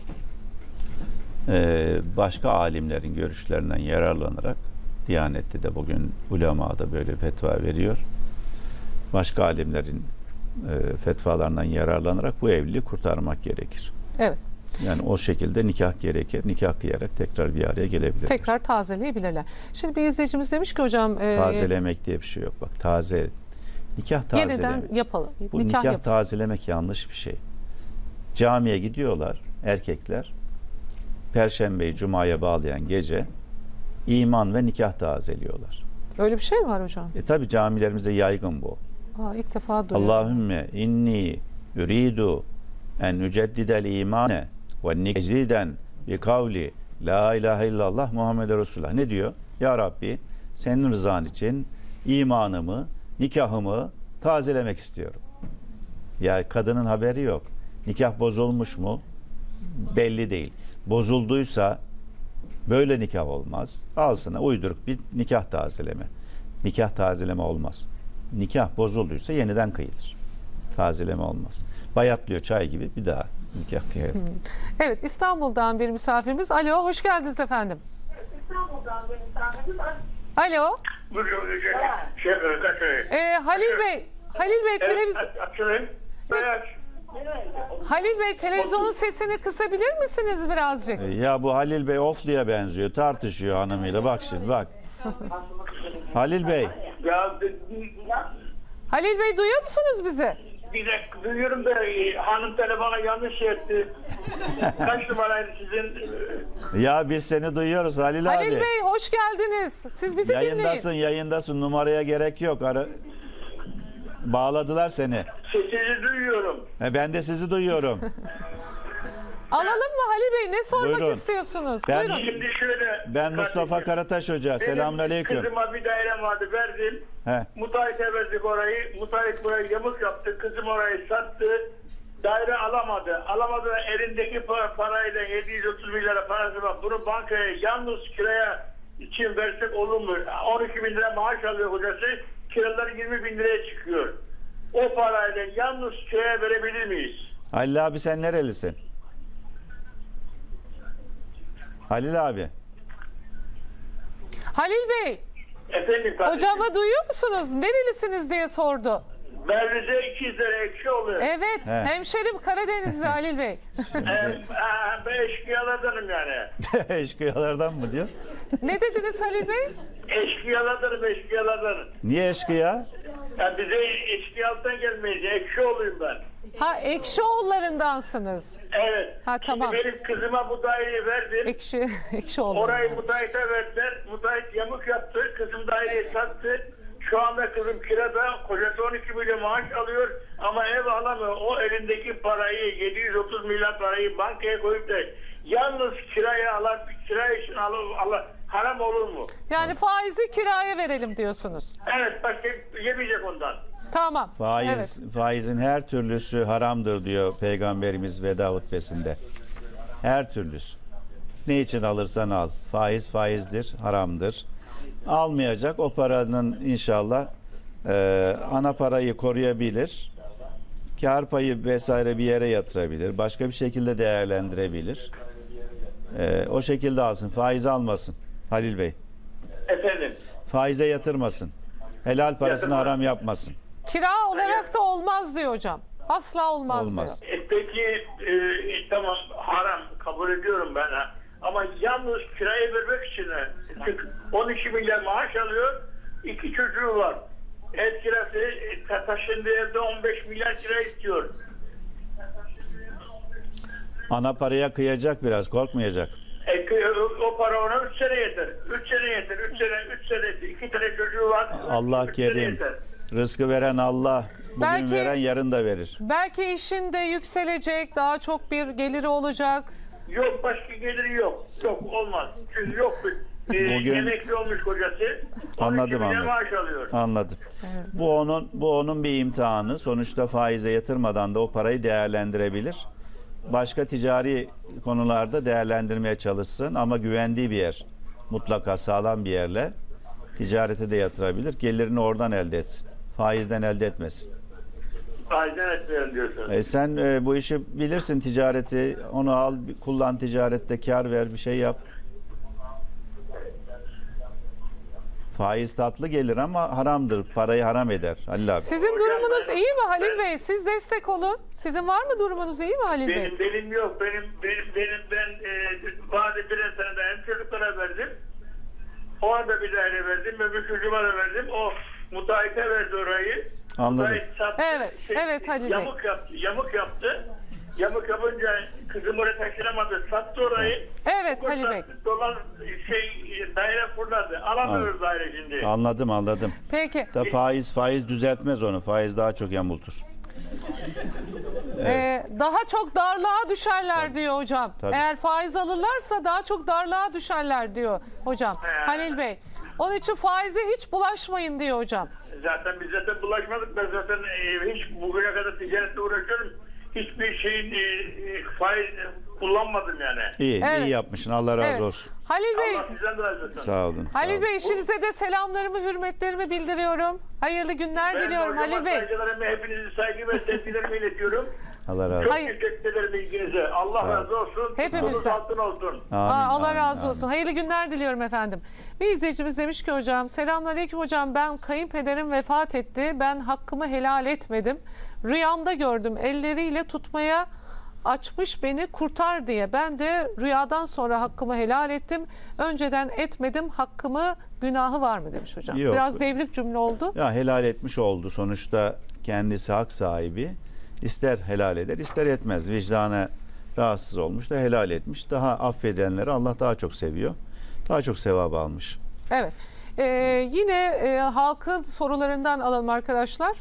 e, başka alimlerin görüşlerinden yararlanarak, Diyanet'te de bugün ulema da böyle fetva veriyor. Başka alimlerin e, fetvalarından yararlanarak bu evliliği kurtarmak gerekir. Evet. Yani o şekilde nikah gerekir. Nikah kıyarak tekrar bir araya gelebilirler. Tekrar tazeleyebilirler. Şimdi bir izleyicimiz demiş ki hocam... E, tazelemek diye bir şey yok. Bak taze... Nikah tazelemek. Yeniden yapalım. Bu nikah, nikah yapalım. tazelemek yanlış bir şey. Camiye gidiyorlar erkekler. Perşembeyi Cuma'ya bağlayan gece iman ve nikah tazeliyorlar. Öyle bir şey mi var hocam? E tabi camilerimizde yaygın bu. Aa, ilk defa duyuyorum. Allahümme inni yuridu en nüceddidel imane ve nikziden bi kavli la ilahe illallah Muhammed Resulullah. Ne diyor? Ya Rabbi, senin rızan için imanımı, nikahımı tazelemek istiyorum. Ya kadının haberi yok. Nikah bozulmuş mu? Belli değil. Bozulduysa böyle nikah olmaz. Al sana uyduruk bir nikah tazeleme. Nikah tazeleme olmaz. Nikah bozulduysa yeniden kıyılır. Tazeleme olmaz. Bayatlıyor çay gibi, bir daha nikah kıyılır. Evet, İstanbul'dan bir misafirimiz. Alo, hoş geldiniz efendim. İstanbul'dan bir misafirimiz. Alo. Ee, Halil Bey, Halil Bey televizyon... Halil Bey, televizyonun sesini kısabilir misiniz birazcık? Ya bu Halil Bey ofluya benziyor. Tartışıyor hanımıyla. Bak şimdi bak. Halil Bey. Halil Bey, duyuyor musunuz bizi? Bir dakika duyuyorum da hanım telefona yanlış şey etti. Kaç numaraydı sizin? Ya biz seni duyuyoruz Halil, Halil abi. Halil Bey hoş geldiniz. Siz bizi yayındasın, dinleyin. Yayındasın. Numaraya gerek yok. Ara... Bağladılar seni. Sesinizi duyuyorum. E ben de sizi duyuyorum. Alalım mı Halil Bey? Ne sormak Buyurun. istiyorsunuz? Ben, Buyurun. Şimdi şöyle. Ben Mustafa Karataş Hoca. Selamünaleyküm. Kızıma bir dairem vardı, verdim. He. Müteahhite verdik orayı. Müteahhit burayı yamuk yaptı. Kızım orayı sattı. Daire alamadı. Alamadı da elindeki para, parayla yedi yüz otuz bin lira parası var. Bunu bankaya yalnız kiraya için versek olur mu? on iki bin lira maaş alıyor hocası. Kiraları yirmi bin liraya çıkıyor. O parayla yalnız kiraya verebilir miyiz? Halil abi, sen nerelisin? Halil abi. Halil Bey. Efendim kardeşim. Hocama duyuyor musunuz? Nerelisiniz diye sordu. Ben Rize İkizlere ekşi oluyor. Evet. He. Hemşerim Karadenizli Halil Bey. Ben eşkıyalardanım yani. Eşkıyalardan mı diyor? Ne dediniz Halil Bey? Eşkıyalardanım, eşkıyalardanım. Niye eşkıya? Yani bize eşkıyalıktan gelmeyiz. Ekşi olayım ben. Ha, Ekşioğullarındansınız. Evet. Ha, tamam. Şimdi benim kızıma bu daireyi verdim. Ekşi, Ekşioğulları. Orayı müteahhite verdiler. Müteahhit yamuk yaptı. Kızım daireyi sattı. Şu anda kızım kirada. Kocası on iki milyon maaş alıyor. Ama ev alamıyor. O elindeki parayı, yedi yüz otuz milyon parayı bankaya koyup da yalnız kiraya alan, kira için al, al, haram olur mu? Yani faizi kiraya verelim diyorsunuz. Evet, başka yemeyecek ondan. Tamam. Faiz, Evet. faizin her türlüsü haramdır diyor Peygamberimiz Veda hutbesinde. Her türlüsü. Ne için alırsan al. Faiz faizdir, haramdır. Almayacak, o paranın inşallah e, ana parayı koruyabilir. Kar payı vesaire bir yere yatırabilir. Başka bir şekilde değerlendirebilir. E, o şekilde alsın. Faiz almasın Halil Bey. Efendim? Faize yatırmasın. Helal parasını Yatırma. haram yapmasın. Kira olarak da olmaz diyor hocam. Asla olmaz, Olmaz. diyor. E, peki e, tamam haram kabul ediyorum ben. Ha. Ama yalnız kiraya vermek için on iki milyar maaş alıyor. İki çocuğu var. Ev kirası e, taşındığı evde on beş milyar kira istiyor. Ana paraya kıyacak biraz, korkmayacak. E, o, o para ona üç sene yeter. üç sene yeter. üç sene, üç sene, iki tane çocuğu var. Allah üç sene kerim. yeter. Rızkı veren Allah. Bugün Belki- veren yarın da verir. Belki işinde yükselecek, daha çok bir geliri olacak. Yok, başka geliri yok. Yok, olmaz. Çünkü yok. E, Bugün- emekli olmuş kocası. Anladım, on iki milyar anladım. maaş alıyor. Anladım. Bu onun bu onun bir imtihanı. Sonuçta faize yatırmadan da o parayı değerlendirebilir. Başka ticari konularda değerlendirmeye çalışsın ama güvendiği bir yer. Mutlaka sağlam bir yerle ticarete de yatırabilir. Gelirini oradan elde etsin. Faizden elde etmesin. Faizden etmeyelim diyorsun. E sen e, bu işi bilirsin, ticareti. Onu al, kullan, ticarette kar ver, bir şey yap. Faiz tatlı gelir ama haramdır. Parayı haram eder Halil abi. Sizin durumunuz iyi mi Halil Bey? Siz destek olun. Sizin var mı durumunuz iyi mi Halil Bey? Benim benim yok. Benim benim benim ben e, bazı bir senede hem çocuklara verdim. O anda bir daire verdim. Öbür çocuğuma da verdim. O müteahhite verdi orayı. Anladım. Müteahhit sattı. Evet, evet Halil Bey. Yamuk yaptı. Yamuk yaptı. Yamuk yapınca kızım oraya taşınamadı. Sattı orayı. Evet Halil Bey. Dolar şey daire fırladı. Alamıyoruz daire şimdi. Anladım, anladım. Peki. Da faiz faiz düzeltmez onu. Faiz daha çok yamultur. Ee, daha çok darlığa düşerler diyor hocam. Tabii. Eğer faiz alırlarsa daha çok darlığa düşerler diyor hocam. Halil Bey. Onun için faize hiç bulaşmayın diyor hocam. Zaten biz zaten bulaşmadık. Ben zaten e, hiç bugüne kadar ticaretle uğraşıyorum. Hiçbir şeyin e, e, faiz kullanmadım yani. İyi, Evet. iyi yapmışsın. Allah razı Evet. olsun. Halil Bey. Allah sizden de razı olsun. Sağ olun. sağ Halil olun. Bey, işinize de selamlarımı, hürmetlerimi bildiriyorum. Hayırlı günler Ben diliyorum hocama Halil Bey. saygılarımı, hepinizi saygı ve sevgilerimi iletiyorum. Allah razı Çok olsun. Hayır. teşekkür ederim ilginize. Allah Sağ ol. razı olsun. Hepimizden. Tuttuğunuz altın olsun. Amin, Aa, Allah amin, razı amin. olsun. Hayırlı günler diliyorum efendim. Bir izleyicimiz demiş ki hocam, selamünaleyküm hocam, ben kayınpederim vefat etti. Ben hakkımı helal etmedim. Rüyamda gördüm, elleriyle tutmaya açmış beni kurtar diye. Ben de rüyadan sonra hakkımı helal ettim. Önceden etmedim, hakkımı, günahı var mı demiş hocam. Yok. Biraz devrik cümle oldu. Ya helal etmiş oldu. Sonuçta kendisi hak sahibi. İster helal eder, ister etmez. Vicdanı rahatsız olmuş da helal etmiş. Daha affedenleri Allah daha çok seviyor. Daha çok sevap almış. Evet. Ee, yine e, halkın sorularından alalım arkadaşlar.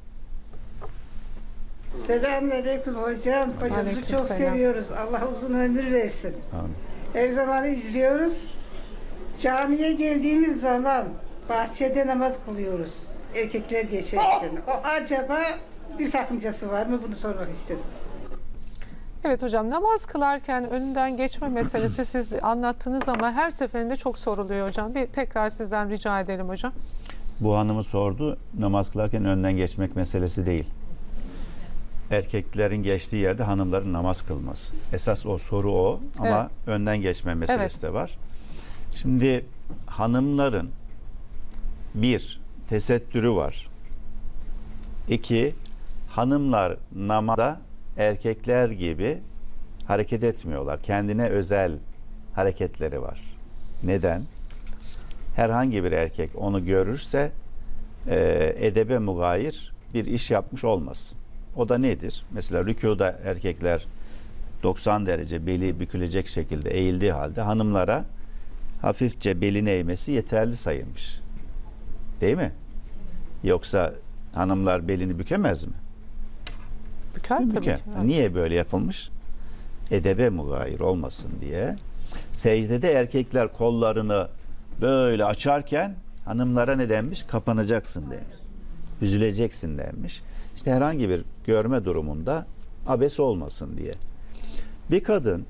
Selamünaleyküm hocam. Hocamızı Aleyküm çok selam. seviyoruz. Allah uzun ömür versin. Amin. Her zaman izliyoruz. Camiye geldiğimiz zaman bahçede namaz kılıyoruz. Erkekler geçerken. O acaba bir sakıncası var mı? Bunu sormak istedim. Evet hocam, namaz kılarken önünden geçme meselesi siz anlattınız ama her seferinde çok soruluyor hocam. Bir tekrar sizden rica edelim hocam. Bu hanımı sordu. Namaz kılarken önden geçmek meselesi değil. Erkeklerin geçtiği yerde hanımların namaz kılması. Esas o soru o ama Evet. önden geçme meselesi de var. Şimdi hanımların bir, tesettürü var. İki, hanımlar namazda erkekler gibi hareket etmiyorlar. Kendine özel hareketleri var. Neden? Herhangi bir erkek onu görürse e, edebe mugayir bir iş yapmış olmasın. O da nedir? Mesela rükuda erkekler doksan derece beli bükülecek şekilde eğildiği halde hanımlara hafifçe belini eğmesi yeterli sayılmış. Değil mi? Yoksa hanımlar belini bükemez mi? Büker tabii Büker. ki. Niye böyle yapılmış? Edebe mugayir olmasın diye. Secdede erkekler kollarını böyle açarken hanımlara ne denmiş? Kapanacaksın denmiş. Üzüleceksin denmiş. İşte herhangi bir görme durumunda abes olmasın diye. Bir kadın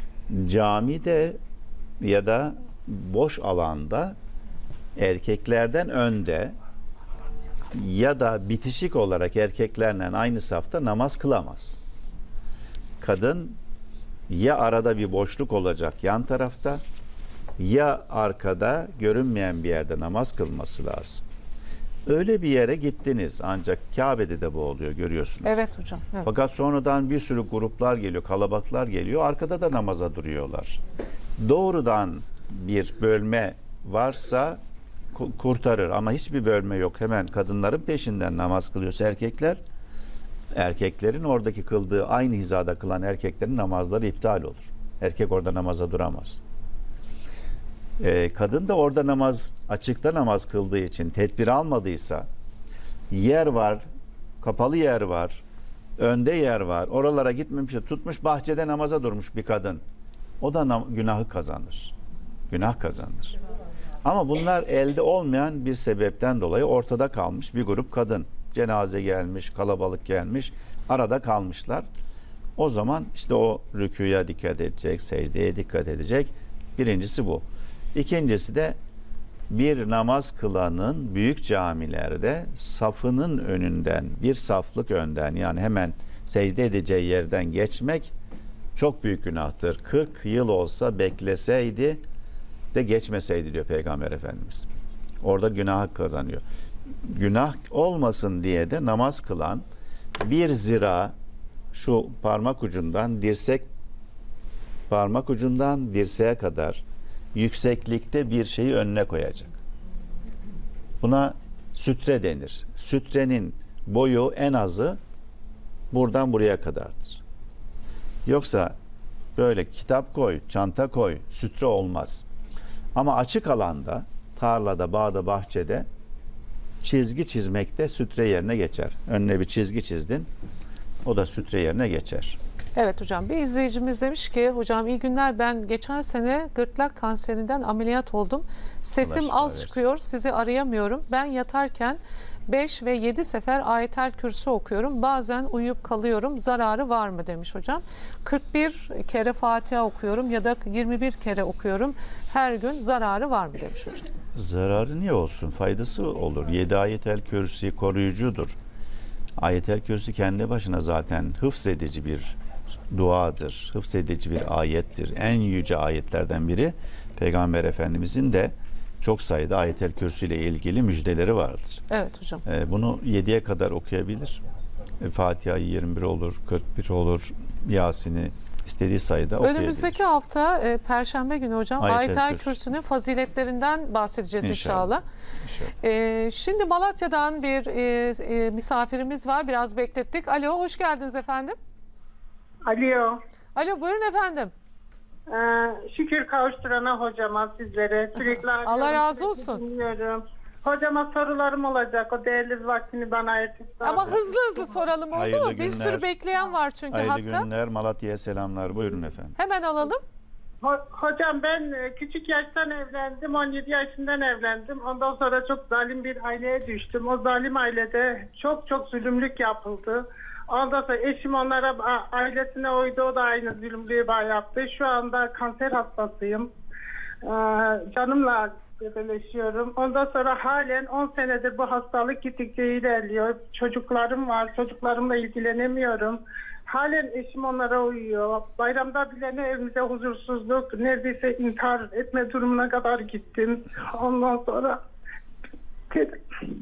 camide ya da boş alanda erkeklerden önde ya da bitişik olarak erkeklerle aynı safta namaz kılamaz. Kadın ya arada bir boşluk olacak yan tarafta ya arkada görünmeyen bir yerde namaz kılması lazım. Öyle bir yere gittiniz ancak Kabe'de de bu oluyor görüyorsunuz. Evet hocam. Evet. Fakat sonradan bir sürü gruplar geliyor, kalabalıklar geliyor. Arkada da namaza duruyorlar. Doğrudan bir bölme varsa kurtarır ama hiçbir bölme yok. Hemen kadınların peşinden namaz kılıyorsa erkekler, erkeklerin oradaki kıldığı aynı hizada kılan erkeklerin namazları iptal olur. Erkek orada namaza duramaz. Ee, kadın da orada namaz, açıkta namaz kıldığı için tedbir almadıysa yer var, kapalı yer var, önde yer var, oralara gitmemiş, tutmuş bahçede namaza durmuş bir kadın. O da günahı kazanır. Günah kazanır. Ama bunlar elde olmayan bir sebepten dolayı ortada kalmış bir grup kadın. Cenaze gelmiş, kalabalık gelmiş, arada kalmışlar. O zaman işte o rüküye dikkat edecek, secdeye dikkat edecek. Birincisi bu. İkincisi de bir namaz kılanın büyük camilerde safının önünden, bir saflık önden yani hemen secde edeceği yerden geçmek çok büyük günahtır. kırk yıl olsa bekleseydi de geçmeseydi diyor Peygamber Efendimiz. Orada günah kazanıyor. Günah olmasın diye de namaz kılan bir zira şu parmak ucundan dirsek parmak ucundan dirseğe kadar yükseklikte bir şeyi önüne koyacak. Buna sütre denir. Sütrenin boyu en azı buradan buraya kadardır. Yoksa böyle kitap koy, çanta koy, sütre olmaz. Ama açık alanda, tarlada, bağda, bahçede çizgi çizmekte sütre yerine geçer. Önüne bir çizgi çizdin, o da sütre yerine geçer. Evet hocam, bir izleyicimiz demiş ki hocam iyi günler, ben geçen sene gırtlak kanserinden ameliyat oldum. Sesim az versin. Çıkıyor, sizi arayamıyorum. Ben yatarken beş ve yedi sefer Ayetel Kürsü okuyorum. Bazen uyuyup kalıyorum. Zararı var mı demiş hocam. kırk bir kere Fatiha okuyorum ya da yirmi bir kere okuyorum. Her gün zararı var mı demiş hocam. Zararı niye olsun? Faydası olur. yedi Ayetel Kürsü koruyucudur. Ayetel Kürsü kendi başına zaten hıfzedici bir duadır. Hıfzedici bir ayettir. En yüce ayetlerden biri. Peygamber Efendimizin de çok sayıda Ayetel Kürsü ile ilgili müjdeleri vardır. Evet hocam. Ee, bunu yediye kadar okuyabilir. E, Fatiha'yı yirmi bir olur, kırk bir olur, Yasin'i istediği sayıda okuyabilir. Önümüzdeki hafta e, Perşembe günü hocam Ayetel Ayetel Kürsü. Kürsü'nün faziletlerinden bahsedeceğiz inşallah. İnşallah. İnşallah. E, şimdi Malatya'dan bir e, e, misafirimiz var. Biraz beklettik. Alo, hoş geldiniz efendim. Alo. Alo, buyurun efendim. Ee, şükür kavuşturana hocama, sizlere sürekli Allah razı olsun. Dinliyorum. Hocama sorularım olacak. O değerli vaktini bana ayırtırsa. Ama hızlı hızlı soralım, oldu Hayırlı mu? Bir günler. sürü bekleyen var çünkü Hayırlı hatta. günler, Malatya'ya selamlar. Buyurun efendim. Hemen alalım. Ho- hocam ben e, küçük yaştan evlendim. on yedi yaşından evlendim. Ondan sonra çok zalim bir aileye düştüm. O zalim ailede çok çok zulümlük yapıldı. Ondan sonra eşim onlara, a- ailesine uydu. O da aynı zulümlüğü bana yaptı. Şu anda kanser hastasıyım. Ee, canımla birleşiyorum. Ondan sonra halen on senedir bu hastalık gittikçe ilerliyor. Çocuklarım var. Çocuklarımla ilgilenemiyorum. Halen eşim onlara uyuyor. Bayramda bile ne evimize huzursuzluk, neredeyse intihar etme durumuna kadar gittim. Ondan sonra ted-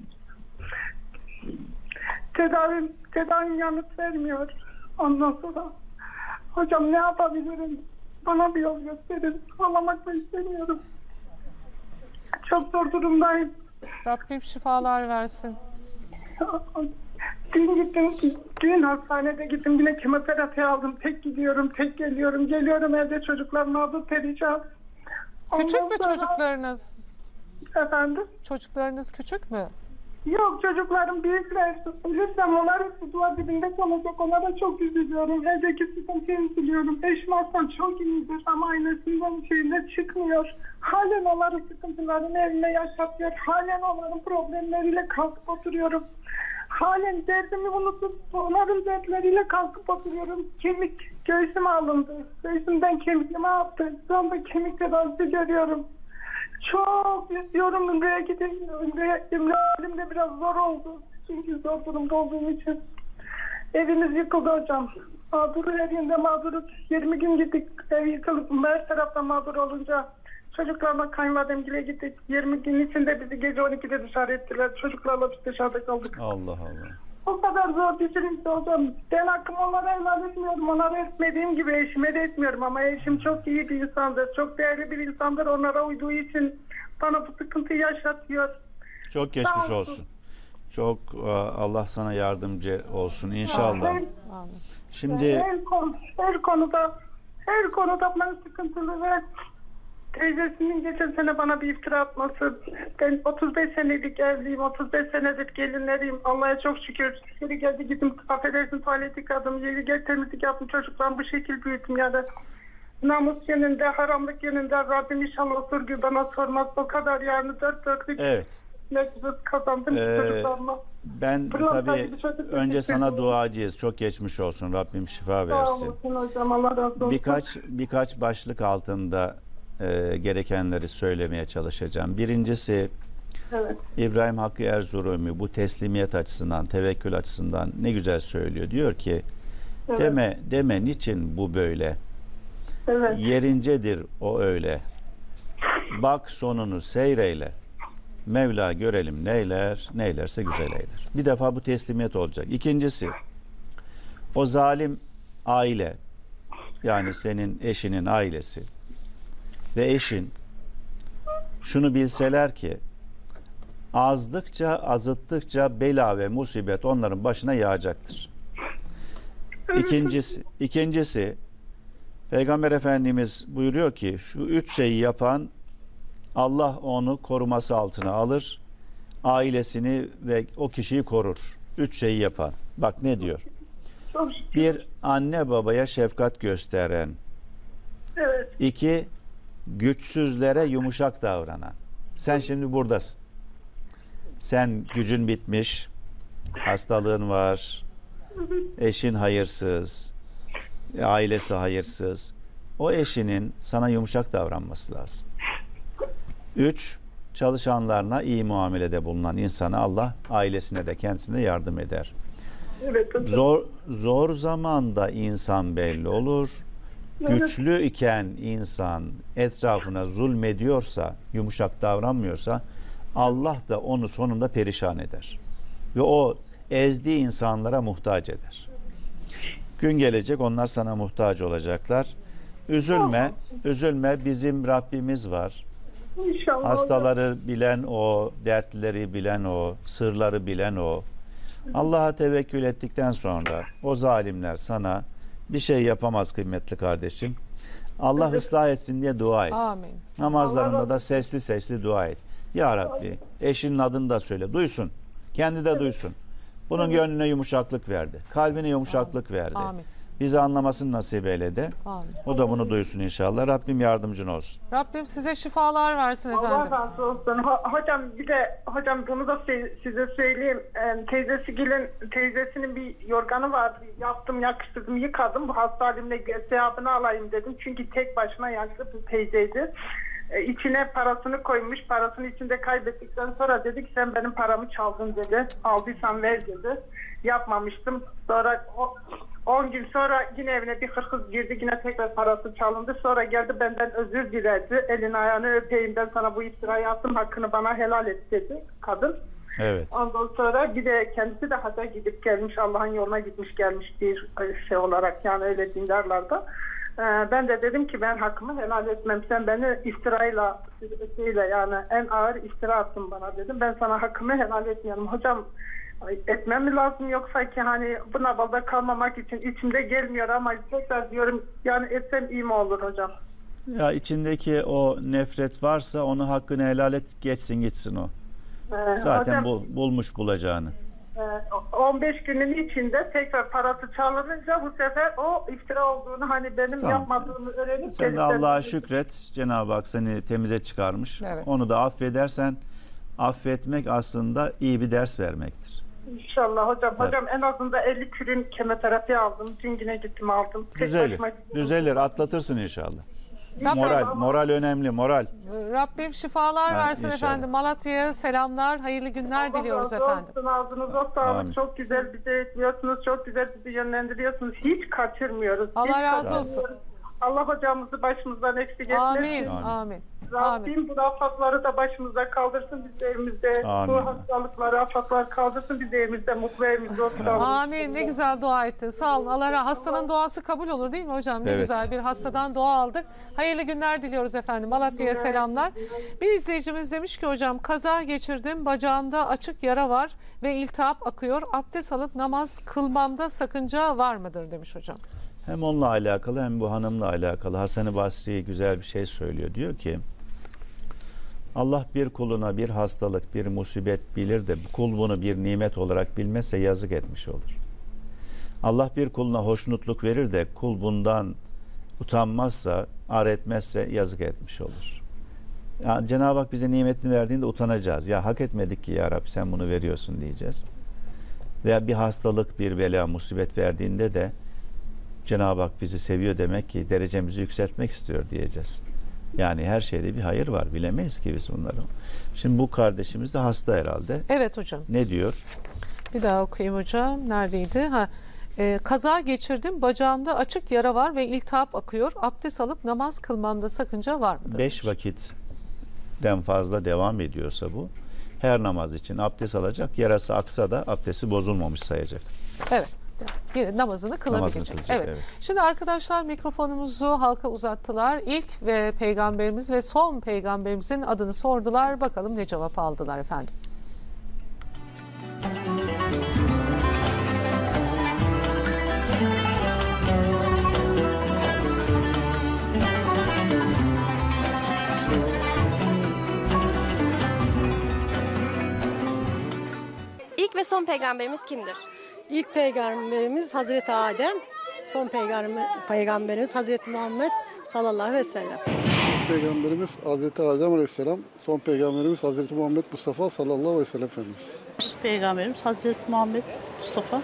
tedavim, tedavim yanıt vermiyor. Ondan sonra hocam ne yapabilirim? Bana bir yol gösterin. Ağlamak da istemiyorum. Çok zor durumdayım. Rabbim şifalar versin. Dün gittim Dün hastanede gittim, yine kemoterapi aldım. Tek gidiyorum, tek geliyorum. Geliyorum, evde çocuklar mağdur perişan. Küçük Ondan mü sonra- çocuklarınız? Efendim? Çocuklarınız küçük mü? Yok, çocuklarım büyükler. Lütfen onlar hepsi duvar dibinde kalacak. Onlara çok üzülüyorum. Evdeki sıkıntıyı üzülüyorum. Eşim aslında çok iyidir ama aynasından şeyler çıkmıyor. Halen onların sıkıntılarını evime yaşatıyor. Halen onların problemleriyle kalkıp oturuyorum. Halen derdimi unutup onların dertleriyle kalkıp oturuyorum. Kemik göğsüm alındı. Göğsümden kemiğimi attı. Şu anda kemik tedavisi görüyorum. Çok istiyorum Ümre'ye gideyim. Ümre'ye Ümre halimde biraz zor oldu. Çünkü zor durumda olduğum için. Evimiz yıkıldı hocam. Mağduru her yerinde mağduruz. yirmi gün gittik. Ev yıkıldı. Her tarafta mağdur olunca çocuklarla kayınvalidemgile gittik. yirmi gün içinde bizi gece on ikide dışarı ettiler. Çocuklarla biz dışarıda kaldık. Allah Allah. O kadar zor bir süreçti hocam. Ben hakkımı onlara helal etmiyorum. Onlara etmediğim gibi eşime de etmiyorum. Ama eşim çok iyi bir insandır. Çok değerli bir insandır. Onlara uyduğu için bana bu sıkıntıyı yaşatıyor. Çok geçmiş Sağ olsun. Çok e, Allah sana yardımcı olsun inşallah. Her, Şimdi her, konu, her konuda her konuda ben sıkıntılı ve teyzesinin geçen sene bana bir iftira atması. Ben otuz beş senelik evliyim, otuz beş senedir gelinleriyim. Allah'a çok şükür. Yeri geldi gittim, affedersin tuvalet yıkadım, yeri geldi temizlik yaptım, çocuklarımı bu şekil büyüttüm yani. Namus yönünde, haramlık yönünde Rabbim inşallah sorguyu bana sormaz. O kadar yani dört dörtlük evet. meclis kazandım Ee, çocuklarıma. Ben Pırlanta tabii gibi çocuk önce yetiştirdim. sana duacıyız. Çok geçmiş olsun. Rabbim şifa Sağ versin. olasın hocam, Allah razı olsun. Birkaç birkaç başlık altında e, gerekenleri söylemeye çalışacağım. Birincisi Evet. İbrahim Hakkı Erzurumi bu teslimiyet açısından, tevekkül açısından ne güzel söylüyor. Diyor ki Evet. deme deme niçin bu böyle? Evet. Yerincedir o öyle. Bak sonunu seyreyle. Mevla görelim neyler, neylerse güzel eyler. Bir defa bu teslimiyet olacak. İkincisi, o zalim aile, yani senin eşinin ailesi ve eşin şunu bilseler ki azdıkça, azıttıkça bela ve musibet onların başına yağacaktır. İkincisi, ikincisi Peygamber Efendimiz buyuruyor ki şu üç şeyi yapan Allah onu koruması altına alır, ailesini ve o kişiyi korur. Üç şeyi yapan. Bak ne diyor? Bir, anne babaya şefkat gösteren. Evet. İki, güçsüzlere yumuşak davranan. Sen şimdi buradasın. Sen gücün bitmiş, hastalığın var, eşin hayırsız, ailesi hayırsız. O eşinin sana yumuşak davranması lazım. Üç, çalışanlarına iyi muamelede bulunan insana Allah ailesine de kendisine yardım eder. Evet, Zor zor zamanda insan belli olur. Evet. Güçlü iken insan etrafına zulmediyorsa, yumuşak davranmıyorsa Allah da onu sonunda perişan eder. Ve o ezdiği insanlara muhtaç eder. Gün gelecek onlar sana muhtaç olacaklar. Üzülme, üzülme, bizim Rabbimiz var. İnşallah. Hastaları bilen o, dertleri bilen o, sırları bilen o. Allah'a tevekkül ettikten sonra o zalimler sana bir şey yapamaz kıymetli kardeşim. Allah ıslah etsin diye dua et. Amin. Namazlarında da sesli sesli dua et. Ya Rabbi, eşinin adını da söyle, duysun. Kendi de duysun. Bunun gönlüne yumuşaklık verdi. Kalbine yumuşaklık verdi. Amin. Bizi anlamasını nasip eyledi. Amin. O da bunu duysun inşallah. Rabbim yardımcın olsun. Rabbim size şifalar versin efendim. Allah razı olsun. Ho- hocam bir de hocam bunu da se- size söyleyeyim. Ee, teyzesi gelin teyzesinin bir yorganı vardı. Yaptım, yakıştırdım, yıkadım. Bu hasta halimle sevabını alayım dedim. Çünkü tek başına yaşlı bir teyzeydi. Ee, içine parasını koymuş. Parasını içinde kaybettikten sonra dedi ki sen benim paramı çaldın dedi. Aldıysan ver dedi. Yapmamıştım. Sonra o on gün sonra yine evine bir hırsız girdi, yine tekrar parası çalındı. Sonra geldi benden özür diledi. Elini ayağını öpeyim, ben sana bu iftirayı yaptım, hakkını bana helal et dedi kadın. Evet. Ondan sonra bir de kendisi de hatta gidip gelmiş, Allah'ın yoluna gitmiş gelmiş bir şey olarak, yani öyle dindarlarda. Ee, ben de dedim ki ben hakkımı helal etmem. Sen beni iftirayla şeyle, yani en ağır iftira attın bana dedim. Ben sana hakkımı helal etmiyorum. Hocam etmem mi lazım yoksa ki hani buna bağda kalmamak için içimde gelmiyor ama tekrar diyorum yani etsem iyi mi olur hocam? Ya içindeki o nefret varsa onu hakkını helal et, geçsin gitsin o. Ee, Zaten hocam, bul, bulmuş bulacağını. on beş günün içinde tekrar parası çalınınca bu sefer o iftira olduğunu hani benim Tamam. yapmadığımı öğrenip Sen de gelip- Allah'a şükret. Cenab-ı Hak seni temize çıkarmış. Evet. Onu da affedersen, affetmek aslında iyi bir ders vermektir. İnşallah hocam. Evet. Hocam en azından elli kürün kemoterapi aldım. Cingine gittim aldım. Tek Düzelir. başıma gittim. Düzelir. Atlatırsın inşallah. Rabbim- Moral, moral önemli. Moral. Rabbim şifalar Ha, versin inşallah. efendim. Malatya'ya selamlar, hayırlı günler diliyoruz Allah razı efendim. olsun, ağzınıza sağlık. Amin. Çok güzel bizi eğitiyorsunuz. Çok güzel bizi yönlendiriyorsunuz. Hiç kaçırmıyoruz. Allah Hiç razı kaçırmıyoruz. olsun. Allah hocamızı başımızdan eksik etmesin. Amin, amin. Rabbim bu afakları da başımızda kaldırsın. Biz de evimizde Amin. bu hastalıkları, afaklar kaldırsın. Biz de evimizde mutlu evimizde oturalım. Amin. Ne güzel dua ettin. Sağ olun. Allah razı. Hastanın duası kabul olur değil mi hocam? Ne Evet. güzel bir hastadan dua aldık. Hayırlı günler diliyoruz efendim. Malatya'ya selamlar. Bir izleyicimiz demiş ki hocam kaza geçirdim. Bacağımda açık yara var ve iltihap akıyor. Abdest alıp namaz kılmamda sakınca var mıdır demiş hocam. Hem onunla alakalı hem bu hanımla alakalı. Hasan-ı Basri güzel bir şey söylüyor. Diyor ki Allah bir kuluna bir hastalık, bir musibet bilir de kul bunu bir nimet olarak bilmezse yazık etmiş olur. Allah bir kuluna hoşnutluk verir de kul bundan utanmazsa, ar etmezse yazık etmiş olur. Yani Cenab-ı Hak bize nimetini verdiğinde utanacağız. Ya hak etmedik ki ya Rabbi sen bunu veriyorsun diyeceğiz. Veya bir hastalık, bir bela, musibet verdiğinde de Cenab-ı Hak bizi seviyor demek ki derecemizi yükseltmek istiyor diyeceğiz. Yani her şeyde bir hayır var. Bilemeyiz ki biz bunları. Şimdi bu kardeşimiz de hasta herhalde. Evet hocam. Ne diyor? Bir daha okuyayım hocam. Neredeydi? Ha. Ee, kaza geçirdim. Bacağımda açık yara var ve iltihap akıyor. Abdest alıp namaz kılmamda sakınca var mıdır? Beş vakitten fazla devam ediyorsa bu, her namaz için abdest alacak. Yarası aksa da abdesti bozulmamış sayacak. Evet. Yine namazını kılabilecek. Namazını kılacak, evet. evet. Şimdi arkadaşlar mikrofonumuzu halka uzattılar. İlk ve peygamberimiz ve son peygamberimizin adını sordular. Bakalım ne cevap aldılar efendim. İlk ve son peygamberimiz kimdir? İlk peygamberimiz Hazreti Adem, son peygamber, peygamberimiz Hazreti Muhammed sallallahu aleyhi ve sellem. İlk peygamberimiz Hazreti Adem aleyhisselam, son peygamberimiz Hazreti Muhammed Mustafa sallallahu aleyhi ve sellem Efendimiz. Peygamberimiz Hazreti Muhammed Mustafa.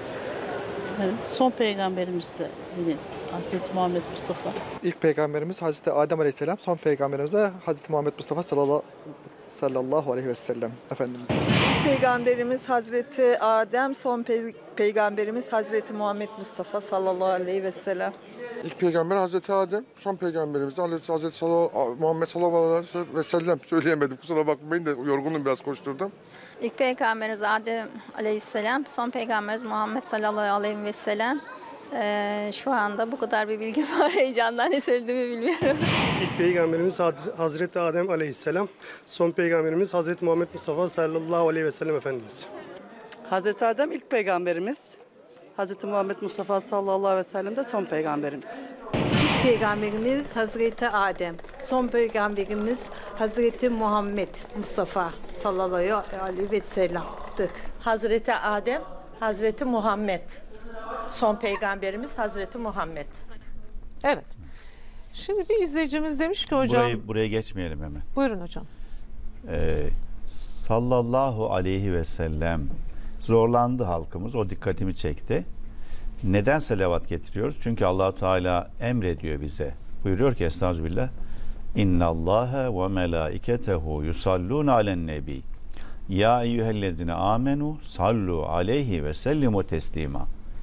Evet, son peygamberimiz de yine Hazreti Muhammed Mustafa. İlk peygamberimiz Hazreti Adem aleyhisselam, son peygamberimiz de Hazreti Muhammed Mustafa sallallahu, sallallahu aleyhi ve sellem Efendimiz. Peygamberimiz Hazreti Adem, son pe- peygamberimiz Hazreti Muhammed Mustafa sallallahu aleyhi ve sellem. İlk peygamber Hazreti Adem, son peygamberimiz de Hazreti, Hazreti Salo, Muhammed sallallahu aleyhi ve sellem. Söyleyemedim, kusura bakmayın da yorgunum, biraz koşturdum. İlk peygamberimiz Adem aleyhisselam, son peygamberimiz Muhammed sallallahu aleyhi ve sellem. Ee, şu anda bu kadar bir bilgi var, heyecandan ne söylediğimi bilmiyorum. İlk peygamberimiz Hazreti Adem aleyhisselam, son peygamberimiz Hazreti Muhammed Mustafa sallallahu aleyhi ve sellem Efendimiz. Hazreti Adem ilk peygamberimiz, Hazreti Muhammed Mustafa sallallahu aleyhi ve sellem de son peygamberimiz. İlk peygamberimiz Hazreti Adem, son peygamberimiz Hazreti Muhammed Mustafa sallallahu aleyhi ve sellem'dir. Hazreti Adem, Hazreti Muhammed. Son peygamberimiz Hazreti Muhammed. Evet. Şimdi bir izleyicimiz demiş ki hocam. Burayı, buraya geçmeyelim hemen. Buyurun hocam. Ee, sallallahu aleyhi ve sellem zorlandı halkımız. O dikkatimi çekti. Neden salavat getiriyoruz? Çünkü Allah-u Teala emrediyor bize. Buyuruyor ki estağfirullah. İnnallâhe ve melâiketehu yusallûne alen nebi. Ya eyyühellezine amenu sallu aleyhi ve sellimu teslima.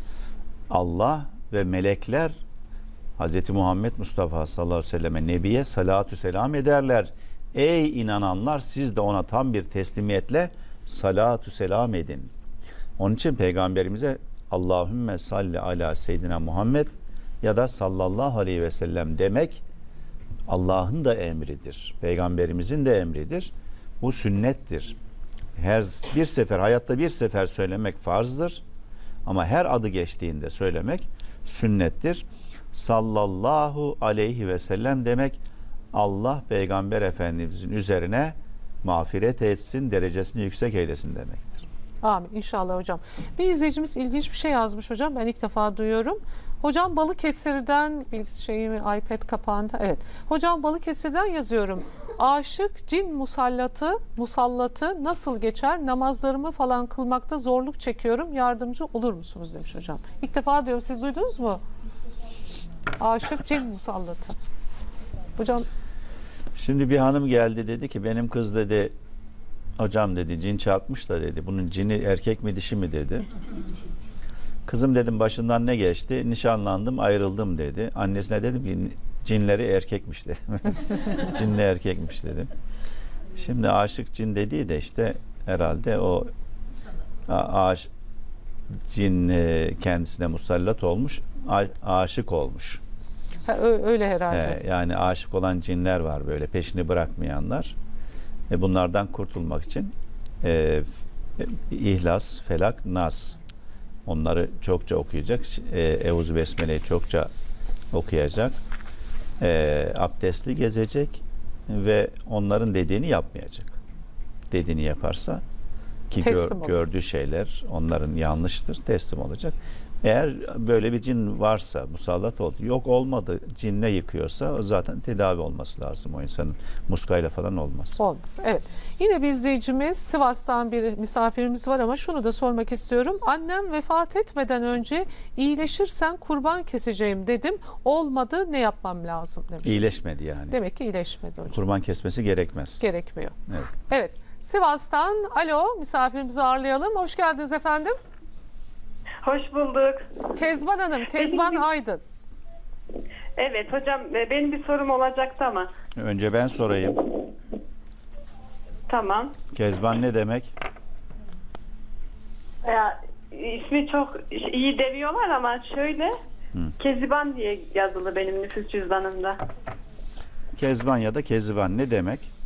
Allah ve melekler Hz. Muhammed Mustafa sallallahu aleyhi ve selleme Nebiye salatü selam ederler. Ey inananlar siz de ona tam bir teslimiyetle salatü selam edin. Onun için peygamberimize Allahümme salli ala seyyidina Muhammed ya da sallallahu aleyhi ve sellem demek Allah'ın da emridir. Peygamberimizin de emridir. Bu sünnettir. her bir sefer, hayatta bir sefer söylemek farzdır. Ama her adı geçtiğinde söylemek sünnettir. Sallallahu aleyhi ve sellem demek, Allah Peygamber Efendimizin üzerine mağfiret etsin, derecesini yüksek eylesin demektir. Amin. İnşallah hocam. Bir izleyicimiz ilginç bir şey yazmış hocam. Ben ilk defa duyuyorum. Hocam Balıkesir'den, şeyimi iPad kapağında. Evet. Hocam Balıkesir'den yazıyorum. Aşık cin musallatı, musallatı nasıl geçer? Namazlarımı falan kılmakta zorluk çekiyorum. Yardımcı olur musunuz demiş hocam. İlk defa diyorum. Siz duydunuz mu? Aşık cin musallatı. Hocam. Şimdi bir hanım geldi, dedi ki benim kız dedi, hocam dedi cin çarpmış da dedi. Bunun cini erkek mi dişi mi dedi. Kızım dedim başından ne geçti? Nişanlandım, ayrıldım dedi. Annesine dedim ki cinleri erkekmiş dedim. Cinli erkekmiş dedim. Şimdi aşık cin dediği de işte herhalde o aş, cin kendisine musallat olmuş, aşık olmuş. Ha, öyle herhalde. He, yani aşık olan cinler var böyle peşini bırakmayanlar. E bunlardan kurtulmak için e, İhlas, Felak, Nas, onları çokça okuyacak. E, Eûzü Besmele'yi çokça okuyacak. E, abdestli gezecek ve onların dediğini yapmayacak. Dediğini yaparsa ki gör, gördüğü şeyler onların yanlıştır, teslim olacak. Eğer böyle bir cin varsa, musallat oldu, yok olmadı, cinle yıkıyorsa o zaten tedavi olması lazım. O insanın muskayla falan olmaz. Olmaz. Evet. Yine bir izleyicimiz, Sivas'tan bir misafirimiz var ama şunu da sormak istiyorum. Annem vefat etmeden önce iyileşirsen kurban keseceğim dedim. Olmadı, ne yapmam lazım demiş. İyileşmedi yani. Demek ki iyileşmedi hocam. Kurban kesmesi gerekmez. Gerekmiyor. Evet. Evet. Sivas'tan alo, misafirimizi ağırlayalım. Hoş geldiniz efendim. Hoş bulduk. Kezban Hanım, Kezban benim... Aydın. Evet hocam, benim bir sorum olacaktı ama. Önce ben sorayım. Tamam. Kezban ne demek? Ya, ismi çok iyi demiyorlar ama şöyle, Hı. Keziban diye yazılı benim nüfus cüzdanımda. Kezban ya da Keziban ne demek?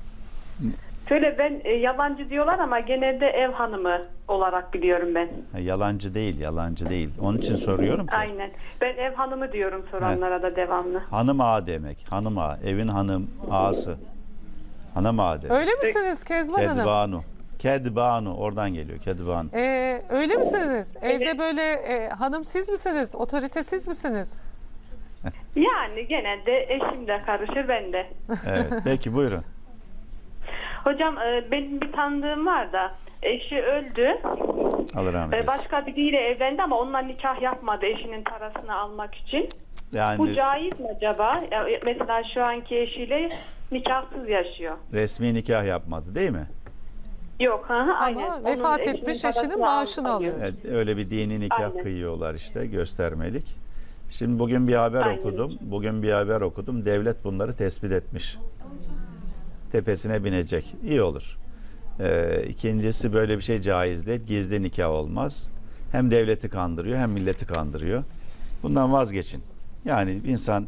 Şöyle ben e, yalancı diyorlar ama genelde ev hanımı olarak biliyorum ben. Ha, yalancı değil, yalancı değil. Onun için soruyorum ki. Aynen. Ben ev hanımı diyorum soranlara He. da devamlı. Hanım ağa demek. Hanım ağa. Evin hanım ağası. Hanım ağa demek. Öyle misiniz Kezban Hanım? Kedbanu. Kedbanu. Oradan geliyor. Kedbanu. Ee, öyle misiniz? Evet. Evde böyle e, hanım siz misiniz? Otorite siz misiniz? Yani genelde eşim de karışır, ben de. Evet. Peki buyurun. Hocam benim bir tanıdığım var da eşi öldü. Allah rahmet eylesin. Başka biriyle evlendi ama onunla nikah yapmadı eşinin parasını almak için. Yani, bu caiz mi acaba? Mesela şu anki eşiyle nikahsız yaşıyor. Resmi nikah yapmadı değil mi? Yok. Hı, ama aynen. vefat Onun etmiş eşinin maaşını alıyor. Evet, öyle bir dini nikah aynen. kıyıyorlar işte, göstermelik. Şimdi bugün bir haber aynen. okudum. Bugün bir haber okudum. Devlet bunları tespit etmiş. Tepesine binecek. İyi olur. Ee, ikincisi böyle bir şey caiz değil. Gizli nikah olmaz. Hem devleti kandırıyor hem milleti kandırıyor. Bundan vazgeçin. Yani insan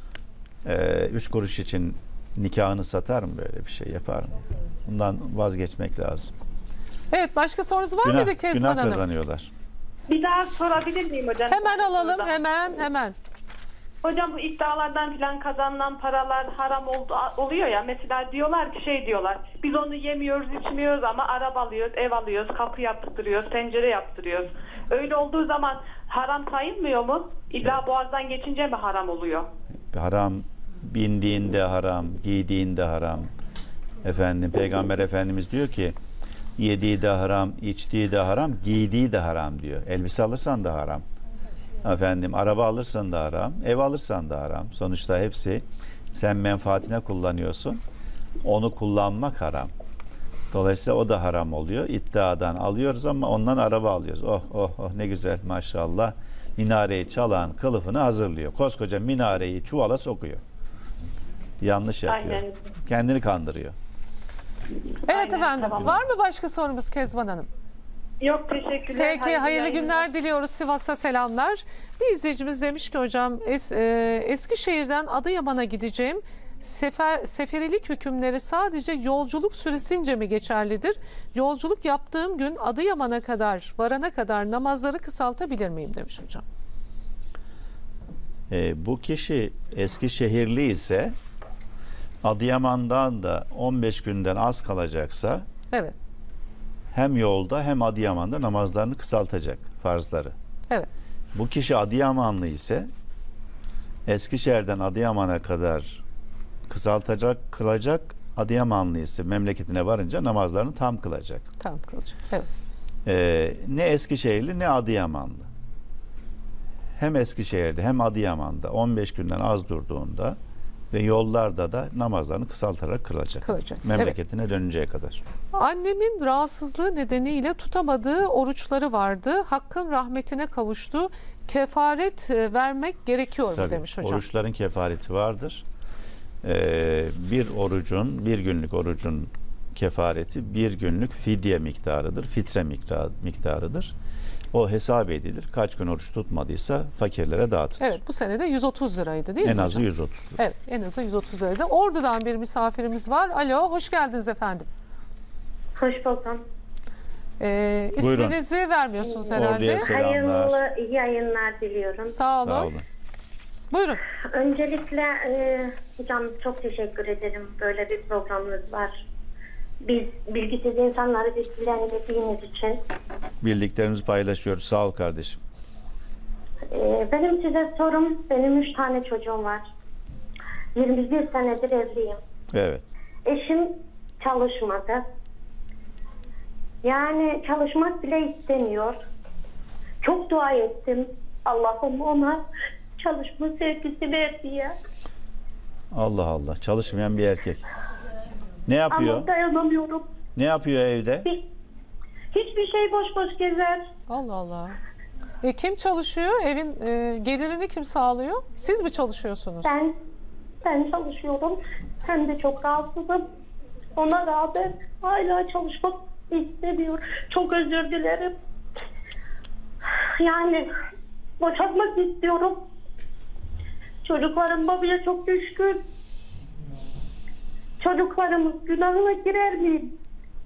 e, üç kuruş için nikahını satar mı, böyle bir şey yapar mı? Bundan vazgeçmek lazım. Evet, başka sorunuz var günah, mıydı Kezban Hanım? Günah kazanıyorlar. Bir daha sorabilir miyim hocam? Hemen alalım, hemen hemen. Hocam bu iddialardan filan kazanılan paralar haram oldu, oluyor ya, mesela diyorlar ki şey diyorlar, biz onu yemiyoruz içmiyoruz ama araba alıyoruz, ev alıyoruz, kapı yaptırıyoruz, pencere yaptırıyoruz. Öyle olduğu zaman haram sayılmıyor mu? İlla evet. boğazdan geçince mi haram oluyor? Haram, bindiğinde haram, giydiğinde haram. Efendim Peygamber Efendimiz diyor ki yediği de haram, içtiği de haram, giydiği de haram diyor. Elbise alırsan da haram. Efendim araba alırsan da haram, ev alırsan da haram. Sonuçta hepsi sen menfaatine kullanıyorsun. Onu kullanmak haram. Dolayısıyla o da haram oluyor. İddiadan alıyoruz ama ondan araba alıyoruz. Oh oh oh ne güzel maşallah. Minareyi çalan kılıfını hazırlıyor. Koskoca minareyi çuvala sokuyor. Yanlış yapıyor. Aynen. Kendini kandırıyor. Evet Aynen, efendim. Tamam. Var mı başka sorumuz Kezban Hanım? Yok, teşekkürler. Peki hayırlı, hayırlı günler diliyoruz. Sivas'a selamlar. Bir izleyicimiz demiş ki hocam es, e, Eskişehir'den Adıyaman'a gideceğim. sefer, seferilik hükümleri sadece yolculuk süresince mi geçerlidir? Yolculuk yaptığım gün Adıyaman'a kadar, varana kadar namazları kısaltabilir miyim demiş hocam. E, bu kişi Eskişehirli ise Adıyaman'dan da on beş günden az kalacaksa evet. hem yolda hem Adıyaman'da namazlarını kısaltacak, farzları. Evet. Bu kişi Adıyamanlı ise Eskişehir'den Adıyaman'a kadar kısaltacak, kılacak. Adıyamanlı ise memleketine varınca namazlarını tam kılacak. Tam kılacak. Evet. Ee, ne Eskişehirli ne Adıyamanlı. Hem Eskişehir'de hem Adıyaman'da on beş günden az durduğunda ve yollarda da namazlarını kısaltarak kılacak. Kılacak. Memleketine evet. dönünceye kadar. Annemin rahatsızlığı nedeniyle tutamadığı oruçları vardı. Hakkın rahmetine kavuştu. Kefaret vermek gerekiyor mu Tabii, demiş hocam. Oruçların kefareti vardır. Ee, bir orucun, bir günlük orucun kefareti bir günlük fidye miktarıdır. Fitre miktarıdır. O hesap edilir. Kaç gün oruç tutmadıysa fakirlere dağıtılır. Evet, bu sene de yüz otuz liraydı değil en mi? En azı hocam? yüz otuz. Evet, en azı yüz otuz liraydı. Ordu'dan bir misafirimiz var. Alo, hoş geldiniz efendim. Hoş buldum. Ee, isminizi vermiyorsunuz herhalde. Ordu'ya selamlar. Hayırlı yayınlar diliyorum. Sağ olun. Sağ olun. Buyurun. Öncelikle e, hocam çok teşekkür ederim. Böyle bir programınız var. Biz bilgisiz insanları bilgilendirdiğiniz için. Bildiklerimizi paylaşıyoruz. Sağ ol kardeşim. E, benim size sorum, benim üç tane çocuğum var. yirmi bir senedir evliyim. Evet. Eşim çalışmadı. Yani çalışmak bile istemiyor. Çok dua ettim. Allah'ım ona çalışma sevgisi ver diye. Allah Allah. Çalışmayan bir erkek. Ne yapıyor? Ama dayanamıyorum. Ne yapıyor evde? Hiçbir şey boş boş gezer. Allah Allah. E, kim çalışıyor? Evin e, gelirini kim sağlıyor? Siz mi çalışıyorsunuz? Ben ben çalışıyorum. Hem de çok rahatsızım. Ona rağmen hala çalışmak istemiyor. Çok özür dilerim. Yani boşanmak istiyorum. Çocuklarım babaya çok düşkün. Çocuklarımız günahına girer miyim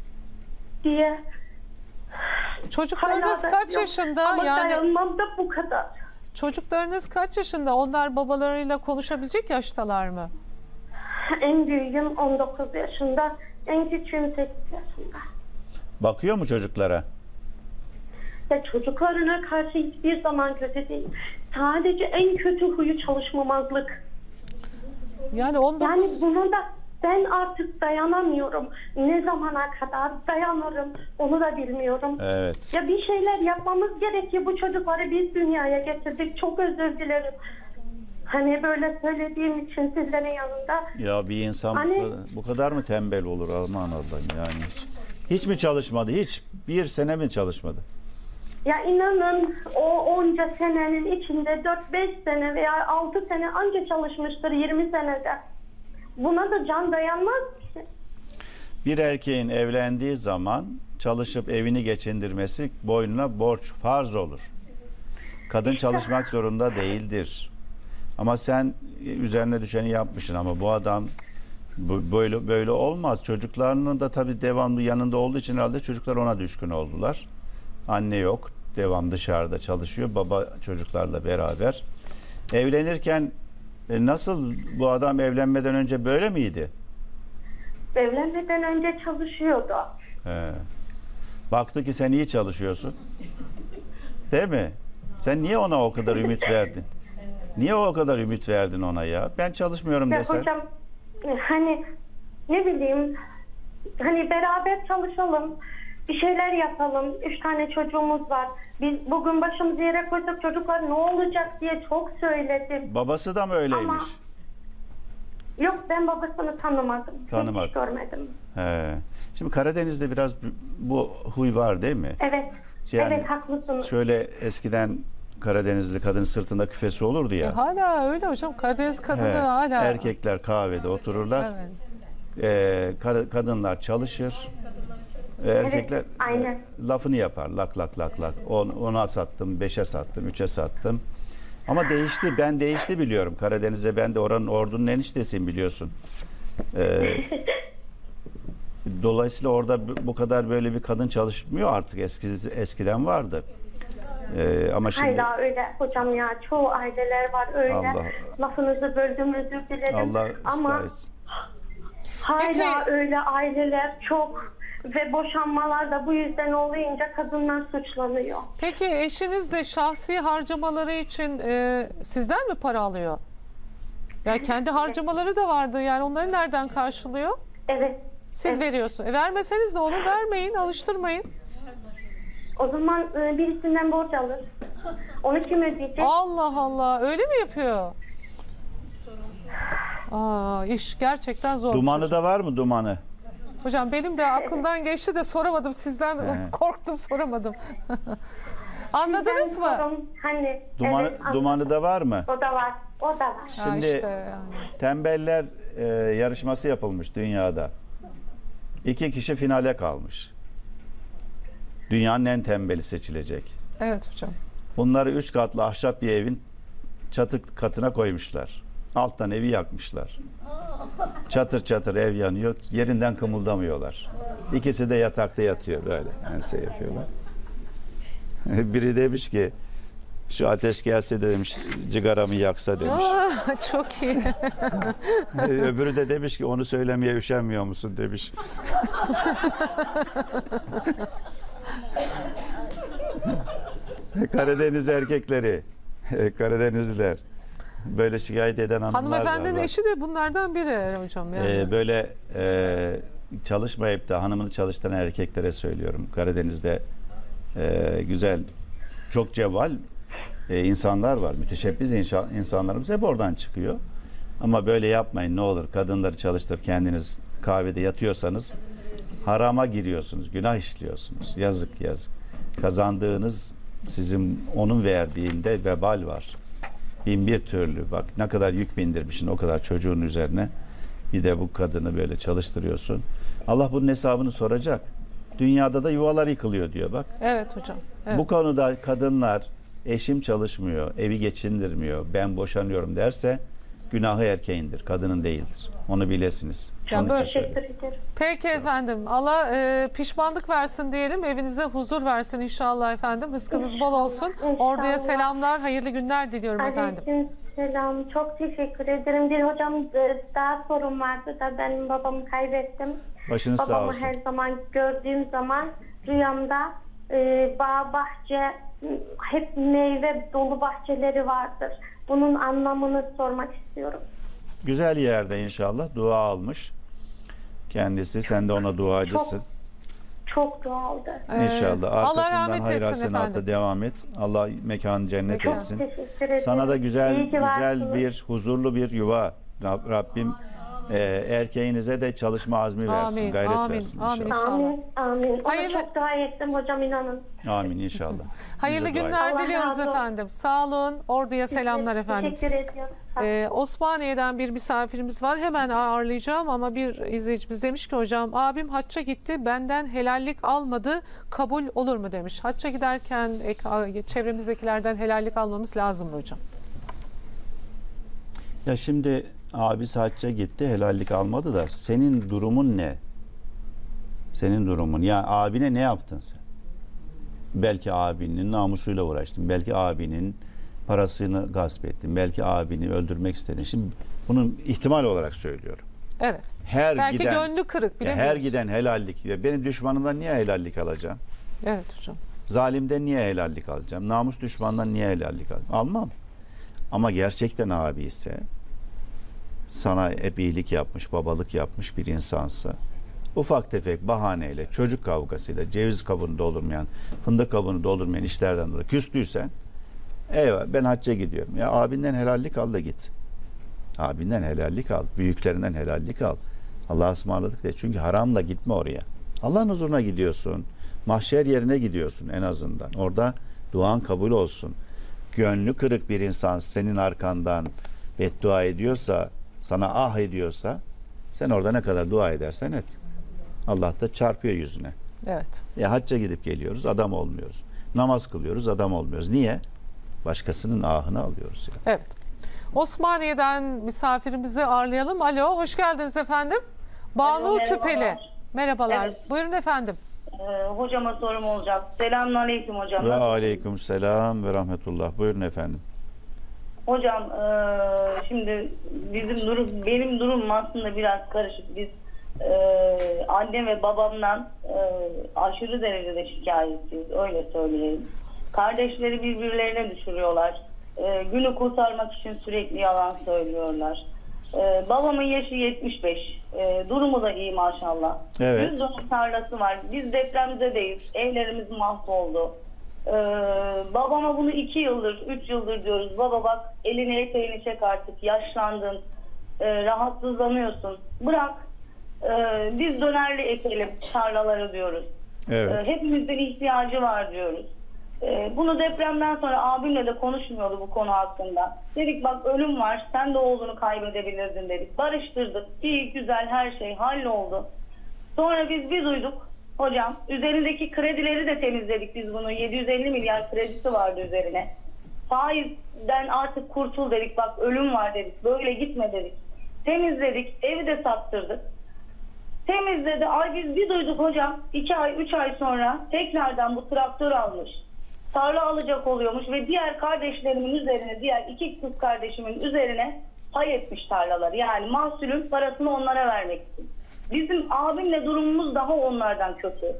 diye. Çocuklarınız hala kaç yok. yaşında? Ama yani dayanmam da bu kadar. Çocuklarınız kaç yaşında? Onlar babalarıyla konuşabilecek yaştalar mı? En büyüğüm on dokuz yaşında, en küçüğüm sekiz yaşında. Bakıyor mu çocuklara? Ya çocuklarına karşı hiçbir zaman kötü değil. Sadece en kötü huyu çalışmamazlık. Yani on dokuz... Yani bunu da ben artık dayanamıyorum. Ne zamana kadar dayanırım onu da bilmiyorum. Evet. Ya bir şeyler yapmamız gerekiyor. Bu çocukları biz dünyaya getirdik. Çok özür dilerim. Hani böyle söylediğim için sizlerin yanında. Ya bir insan hani, bu, kadar, bu kadar mı tembel olur aman Allah'ım yani hiç. Hiç mi çalışmadı? Hiç bir sene mi çalışmadı? Ya inanın o onca senenin içinde dört beş sene veya altı sene anca çalışmıştır yirmi senede. Buna da can dayanmaz ki. Bir erkeğin evlendiği zaman çalışıp evini geçindirmesi boynuna borç, farz olur. Kadın işte çalışmak zorunda değildir. Ama sen üzerine düşeni yapmışsın ama bu adam bu, böyle böyle olmaz. Çocuklarının da tabii devamlı yanında olduğu için herhalde çocuklar ona düşkün oldular. Anne yok, devam dışarıda çalışıyor. Baba çocuklarla beraber. Evlenirken e, nasıl bu adam evlenmeden önce böyle miydi? Evlenmeden önce çalışıyordu. He. Baktı ki sen iyi çalışıyorsun. Değil mi? Sen niye ona o kadar ümit verdin? Niye o kadar ümit verdin ona ya? Ben çalışmıyorum ya desen. Hocam hani ne bileyim hani beraber çalışalım. Bir şeyler yapalım. Üç tane çocuğumuz var. Biz bugün başımızı yere koyduk çocuklar ne olacak diye çok söyledim. Babası da mı öyleymiş? Ama yok ben babasını tanımadım. Tanımadım. Hiç görmedim. He. Şimdi Karadeniz'de biraz bu huy var değil mi? Evet. Yani evet haklısınız. Şöyle eskiden Karadenizli kadın sırtında küfesi olurdu ya. E, hala öyle hocam. Karadeniz kadını He. hala. Erkekler kahvede otururlar. Evet. Ee, kadınlar çalışır. Erkekler evet, aynen. lafını yapar. Lak lak lak lak. On, ona sattım, beşe sattım, üçe sattım. Ama değişti. Ben değişti biliyorum. Karadeniz'e ben de oranın ordunun eniştesiyim biliyorsun. Ee, dolayısıyla orada bu kadar böyle bir kadın çalışmıyor artık. Eski, eskiden vardı. Ee, ama şimdi... Hala öyle hocam ya. Çoğu aileler var öyle. Allah. Lafınızı böldüm, özür dilerim. Allah ama ıslah etsin. hala Peki. öyle aileler çok ve boşanmalar da bu yüzden olunca kadınlar suçlanıyor. Peki eşiniz de şahsi harcamaları için e, sizden mi para alıyor? Yani kendi harcamaları da vardı. Yani onları nereden karşılıyor? Evet. Siz evet. veriyorsun. E, vermeseniz de olur, vermeyin, alıştırmayın. O zaman e, birisinden borç alır. Onu kim ödeyecek? Allah Allah, öyle mi yapıyor? Aa, iş gerçekten zor. Dumanı da var mı dumanı? Hocam benim de aklımdan geçti de soramadım. Sizden He. korktum, soramadım. Anladınız Sizden mı? sorun, Hani, Dumanı, evet, anladım. dumanı da var mı? O da var. O da var. Şimdi işte yani. tembeller e, yarışması yapılmış dünyada. İki kişi finale kalmış. Dünyanın en tembeli seçilecek. Evet hocam. Bunları üç katlı ahşap bir evin çatı katına koymuşlar. Alttan evi yakmışlar. Çatır çatır ev yanıyor. Yerinden kımıldamıyorlar. İkisi de yatakta yatıyor böyle. Ense yapıyorlar. Biri demiş ki şu ateş gelse de demiş cigaramı yaksa demiş. Aa, çok iyi. Öbürü de demiş ki onu söylemeye üşenmiyor musun demiş. Karadeniz erkekleri, Karadenizliler böyle şikayet eden hanımlar var. Hanımefendinin bak. eşi de bunlardan biri hocam. Yani. Ee, böyle e, çalışmayıp da hanımını çalıştıran erkeklere söylüyorum. Karadeniz'de e, güzel, çok cevval e, insanlar var. Müteşebbis inşa, insanlarımız hep oradan çıkıyor. Ama böyle yapmayın ne olur. Kadınları çalıştırıp kendiniz kahvede yatıyorsanız harama giriyorsunuz. Günah işliyorsunuz. Yazık yazık. Kazandığınız sizin onun verdiğinde vebal var. Bin bir türlü bak ne kadar yük bindirmişsin o kadar çocuğun üzerine. Bir de bu kadını böyle çalıştırıyorsun. Allah bunun hesabını soracak. Dünyada da yuvalar yıkılıyor diyor bak. Evet hocam. Evet. Bu konuda kadınlar eşim çalışmıyor, evi geçindirmiyor, ben boşanıyorum derse günahı erkeğindir, kadının değildir. Onu bilesiniz. Ya Onun böyle için söylüyorum. Peki efendim. Allah e, pişmanlık versin diyelim. Evinize huzur versin inşallah efendim. Rızkınız bol olsun. Orduya selamlar, hayırlı günler diliyorum efendim. Aleyküm selam. Çok teşekkür ederim. Bir hocam e, daha sorun vardı da ben babamı kaybettim. Başınız sağ Babamı olsun. her zaman gördüğüm zaman rüyamda e, bağ, bahçe, hep meyve dolu bahçeleri vardır. Bunun anlamını sormak istiyorum. Güzel yerde inşallah dua almış. Kendisi, sen de ona duacısın. Çok doğaldı. İnşallah. Allah Arkasından rahmet hayır etsin hasenata efendim. devam et. Allah mekanı cennet Çok etsin. teşekkür ederim. Sana da güzel İyi ki güzel varsınız. bir huzurlu bir yuva Rab- Rabbim e, erkeğinize de çalışma azmi versin, Amin, gayret amin, versin amin. inşallah. Amin. Amin. Ona Hayırlı- çok dua ettim hocam, inanın. Amin inşallah. Hayırlı Bize dua et. günler Allah diliyoruz razı olsun. efendim. Sağ olun. Orduya selamlar efendim. Teşekkür ediyorum. Ee, Osmaniye'den bir misafirimiz var. Hemen ağırlayacağım ama bir izleyicimiz demiş ki hocam abim hacca gitti. Benden helallik almadı. Kabul olur mu demiş. Hacca giderken ek- çevremizdekilerden helallik almamız lazım mı hocam? Ya şimdi abisi hacca gitti, helallik almadı da senin durumun ne? Senin durumun. Ya abine ne yaptın sen? Belki abinin namusuyla uğraştın. Belki abinin parasını gasp ettin. Belki abini öldürmek istedin. Şimdi bunun ihtimal olarak söylüyorum. Evet. Her Belki giden, gönlü kırık ya bilemiyoruz. her giden helallik. Ya benim düşmanımdan niye helallik alacağım? Evet hocam. Zalimden niye helallik alacağım? Namus düşmandan niye helallik alacağım? Almam. Ama gerçekten abi ise, sana hep iyilik yapmış, babalık yapmış bir insansa, ufak tefek bahaneyle, çocuk kavgasıyla, ceviz kabuğunu doldurmayan, fındık kabuğunu doldurmayan işlerden dolayı küstüysen, eyvah ben hacca gidiyorum. Ya abinden helallik al da git. Abinden helallik al. Büyüklerinden helallik al. Allah'a ısmarladık de. Çünkü haramla gitme oraya. Allah'ın huzuruna gidiyorsun. Mahşer yerine gidiyorsun en azından. Orada duan kabul olsun. Gönlü kırık bir insan senin arkandan beddua ediyorsa, sana ah ediyorsa, sen orada ne kadar dua edersen et. Allah da çarpıyor yüzüne. Evet. Ya hacca gidip geliyoruz, adam olmuyoruz. Namaz kılıyoruz, adam olmuyoruz. Niye? Başkasının ahını alıyoruz. Yani. Evet. Osmaniye'den misafirimizi ağırlayalım. Alo, hoş geldiniz efendim. Banu Alo, Küpeli. merhabalar. Merhabalar. Evet. Buyurun efendim. Ee, hocama sorum olacak. Selamünaleyküm hocam. Ve aleyküm selam ve rahmetullah. Buyurun efendim. Hocam e, şimdi bizim durum, benim durumum aslında biraz karışık. Biz e, annem ve babamdan e, aşırı derecede şikayetçiyiz. Öyle söyleyeyim. Kardeşleri birbirlerine düşürüyorlar. E, günü kurtarmak için sürekli yalan söylüyorlar. Ee, babamın yaşı yetmiş beş. Ee, durumu da iyi maşallah. Evet. yüz dönüm tarlası var. Biz depremzedeyiz. Evlerimiz mahvoldu. Ee, babama bunu iki yıldır, üç yıldır diyoruz. Baba bak elini eteğini çek artık. Yaşlandın. Ee, rahatsızlanıyorsun. Bırak. Ee, biz dönerli ekelim tarlaları diyoruz. Evet. Ee, hepimizin ihtiyacı var diyoruz. Ee, bunu depremden sonra abimle de konuşmuyordu bu konu hakkında. Dedik bak ölüm var, sen de oğlunu kaybedebilirdin dedik. Barıştırdık, iyi güzel her şey halloldu. Sonra biz bir duyduk hocam, üzerindeki kredileri de temizledik biz bunu. yedi yüz elli milyar kredisi vardı üzerine. Faizden artık kurtul dedik, bak ölüm var dedik, böyle gitme dedik. Temizledik, evi de sattırdık. Temizledi, ay biz bir duyduk hocam, iki ay, üç ay sonra tekrardan bu traktör almış. Tarla alacak oluyormuş ve diğer kardeşlerimin üzerine, diğer iki kız kardeşimin üzerine pay etmiş tarlaları. Yani mahsulün parasını onlara vermek için. Bizim abimle durumumuz daha onlardan kötü.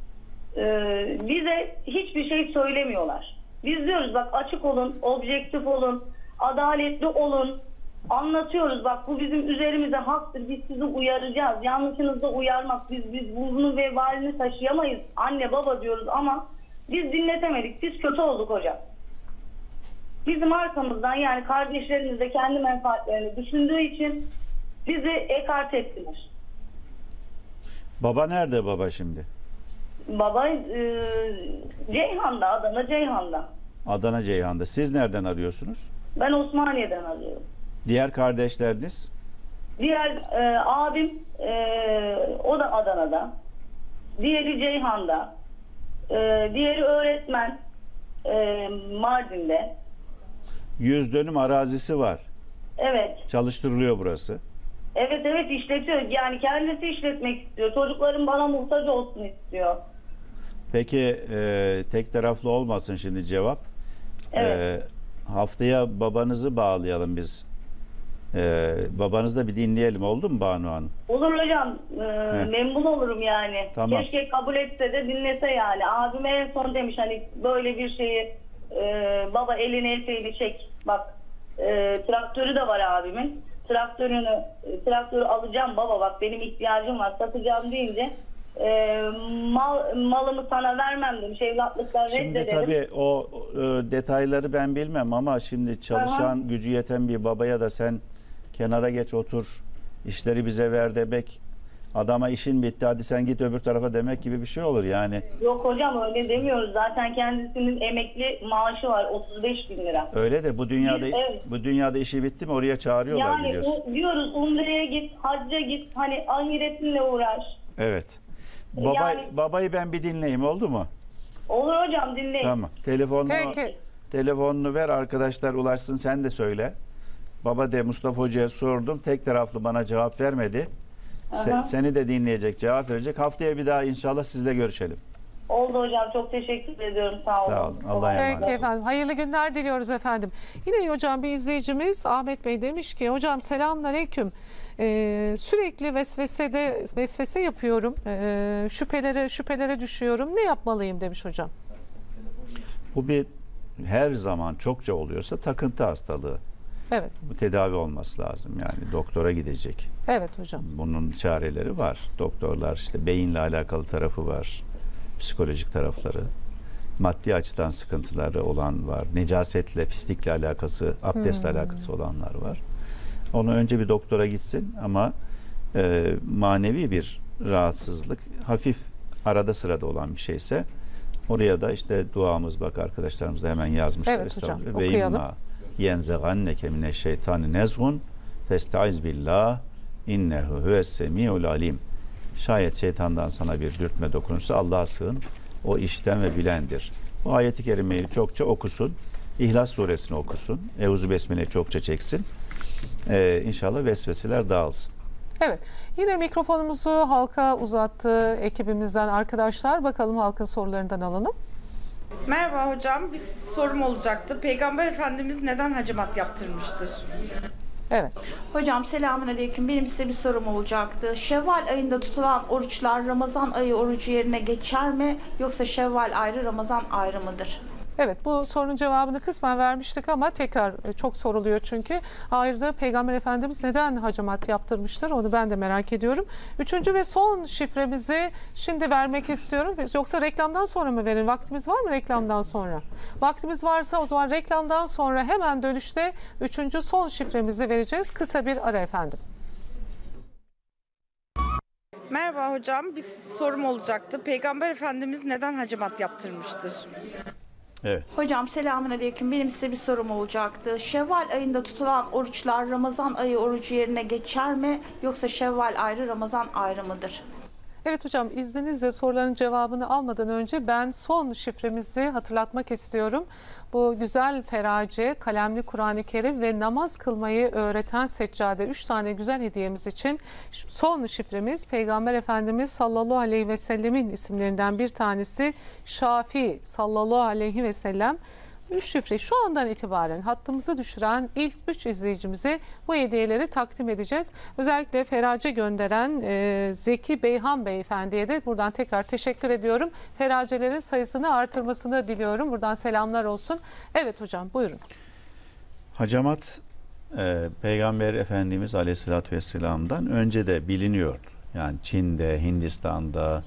Ee, bize hiçbir şey söylemiyorlar. Biz diyoruz bak açık olun, objektif olun, adaletli olun. Anlatıyoruz bak bu bizim üzerimize haktır, biz sizi uyaracağız. Yanlışınızda uyarmak, biz, biz bunun vebalini taşıyamayız. Anne baba diyoruz ama biz dinletemedik. Biz kötü olduk hocam. Bizim arkamızdan yani kardeşlerimiz de kendi menfaatlerini düşündüğü için bizi ekart ettiler. Baba nerede baba şimdi? Baba e, Ceyhan'da, Adana Ceyhan'da. Adana Ceyhan'da. Siz nereden arıyorsunuz? Ben Osmaniye'den arıyorum. Diğer kardeşleriniz? Diğer e, abim e, o da Adana'da. Diğeri Ceyhan'da. Ee, diğeri öğretmen e, Mardin'de. Yüz dönüm arazisi var. Evet. Çalıştırılıyor burası. Evet evet işletiyor. Yani kendisi işletmek istiyor. Çocuklarım bana muhtaç olsun istiyor. Peki e, tek taraflı olmasın şimdi cevap. Evet. E, haftaya babanızı bağlayalım biz. E, babanızı da bir dinleyelim, oldu mu Banu Hanım? Olur hocam. E, memnun olurum yani. Tamam. Keşke kabul etse de dinlese yani. Abime en son demiş hani böyle bir şeyi e, baba elini eteğini çek. Bak e, traktörü de var abimin. Traktörünü e, traktörü alacağım baba bak benim ihtiyacım var satacağım deyince e, mal, malımı sana vermem demiş. Evlatlıktan Şimdi reddederim. tabii o e, detayları ben bilmem ama şimdi çalışan Aha. gücü yeten bir babaya da sen kenara geç otur, işleri bize ver demek, adama işin bitti hadi sen git öbür tarafa demek gibi bir şey olur yani. Yok hocam öyle demiyoruz. Zaten kendisinin emekli maaşı var otuz beş bin lira. Öyle de bu dünyada Evet. bu dünyada işi bitti mi oraya çağırıyorlar Yani biliyorsun. o, diyoruz Umre'ye git, hacca git, hani ahiretinle uğraş. Evet. Baba, Yani- babayı ben bir dinleyeyim, oldu mu? Olur hocam dinleyin. Tamam. Telefonunu, Peki. telefonunu ver arkadaşlar ulaşsın, sen de söyle. Baba de Mustafa Hoca'ya sordum. Tek taraflı bana cevap vermedi. Se- Aha. seni de dinleyecek, cevap verecek. Haftaya bir daha inşallah sizle görüşelim. Oldu hocam çok teşekkür ediyorum sağ olun. Sağ olun. Allah'a emanet. Peki efendim. Hayırlı günler diliyoruz efendim. Yine hocam bir izleyicimiz Ahmet Bey demiş ki hocam selamünaleyküm. Ee, sürekli vesvesede vesvese yapıyorum. Ee, şüphelere şüphelere düşüyorum. Ne yapmalıyım demiş hocam. Bu bir her zaman çokça oluyorsa takıntı hastalığı. Evet. Bu tedavi olması lazım. Yani doktora gidecek. Evet hocam. Bunun çareleri var. Doktorlar işte beyinle alakalı tarafı var. Psikolojik tarafları. Maddi açıdan sıkıntıları olan var. Necasetle, pislikle alakası, abdestle Hmm. alakası olanlar var. Onu önce bir doktora gitsin ama e, manevi bir rahatsızlık, hafif arada sırada olan bir şeyse oraya da işte duamız, bak arkadaşlarımız da hemen yazmışlar. Evet hocam, Estağfurullah. okuyalım. Ve imma yenzeganneke mineşşeytani nezgun festaiz billah innehu huves semiul alim. Şayet şeytandan sana bir dürtme dokunursa Allah'a sığın. O işten ve bilendir. Bu ayeti kerimeyi çokça okusun. İhlas suresini okusun. Euzu Besmele'yi çokça çeksin. Ee, inşallah vesveseler dağılsın. Evet. Yine mikrofonumuzu halka uzattı ekibimizden arkadaşlar. Bakalım halka sorularından alalım. Merhaba hocam. Bir sorum olacaktı. Peygamber Efendimiz neden hacamat yaptırmıştır? Evet. Hocam selamünaleyküm. Benim size bir sorum olacaktı. Şevval ayında tutulan oruçlar Ramazan ayı orucu yerine geçer mi? Yoksa Şevval ayrı, Ramazan ayrı mıdır? Evet, bu sorunun cevabını kısmen vermiştik ama tekrar çok soruluyor çünkü. Ayrıca Peygamber Efendimiz neden hacamat yaptırmıştır onu ben de merak ediyorum. Üçüncü ve son şifremizi şimdi vermek istiyorum. Yoksa reklamdan sonra mı verin? Vaktimiz var mı reklamdan sonra? Vaktimiz varsa o zaman reklamdan sonra hemen dönüşte üçüncü son şifremizi vereceğiz. Kısa bir ara efendim. Merhaba hocam. Bir sorum olacaktı. Peygamber Efendimiz neden hacamat yaptırmıştır? Evet. Hocam selamünaleyküm. Benim size bir sorum olacaktı. Şevval ayında tutulan oruçlar Ramazan ayı orucu yerine geçer mi? Yoksa Şevval ayrı, Ramazan ayrı mıdır? Evet hocam, izninizle soruların cevabını almadan önce ben son şifremizi hatırlatmak istiyorum. Bu güzel ferace, kalemli Kur'an-ı Kerim ve namaz kılmayı öğreten seccade üç tane güzel hediyemiz için son şifremiz Peygamber Efendimiz sallallahu aleyhi ve sellemin isimlerinden bir tanesi Şafi sallallahu aleyhi ve sellem. Üç şifre şu andan itibaren hattımızı düşüren ilk üç izleyicimize bu hediyeleri takdim edeceğiz. Özellikle ferace gönderen e, Zeki Beyhan Beyefendi'ye de buradan tekrar teşekkür ediyorum. Feracelerin sayısını artırmasını diliyorum. Buradan selamlar olsun. Evet hocam buyurun. Hacamat e, Peygamber Efendimiz Aleyhisselatü Vesselam'dan önce de biliniyordu. Yani Çin'de, Hindistan'da,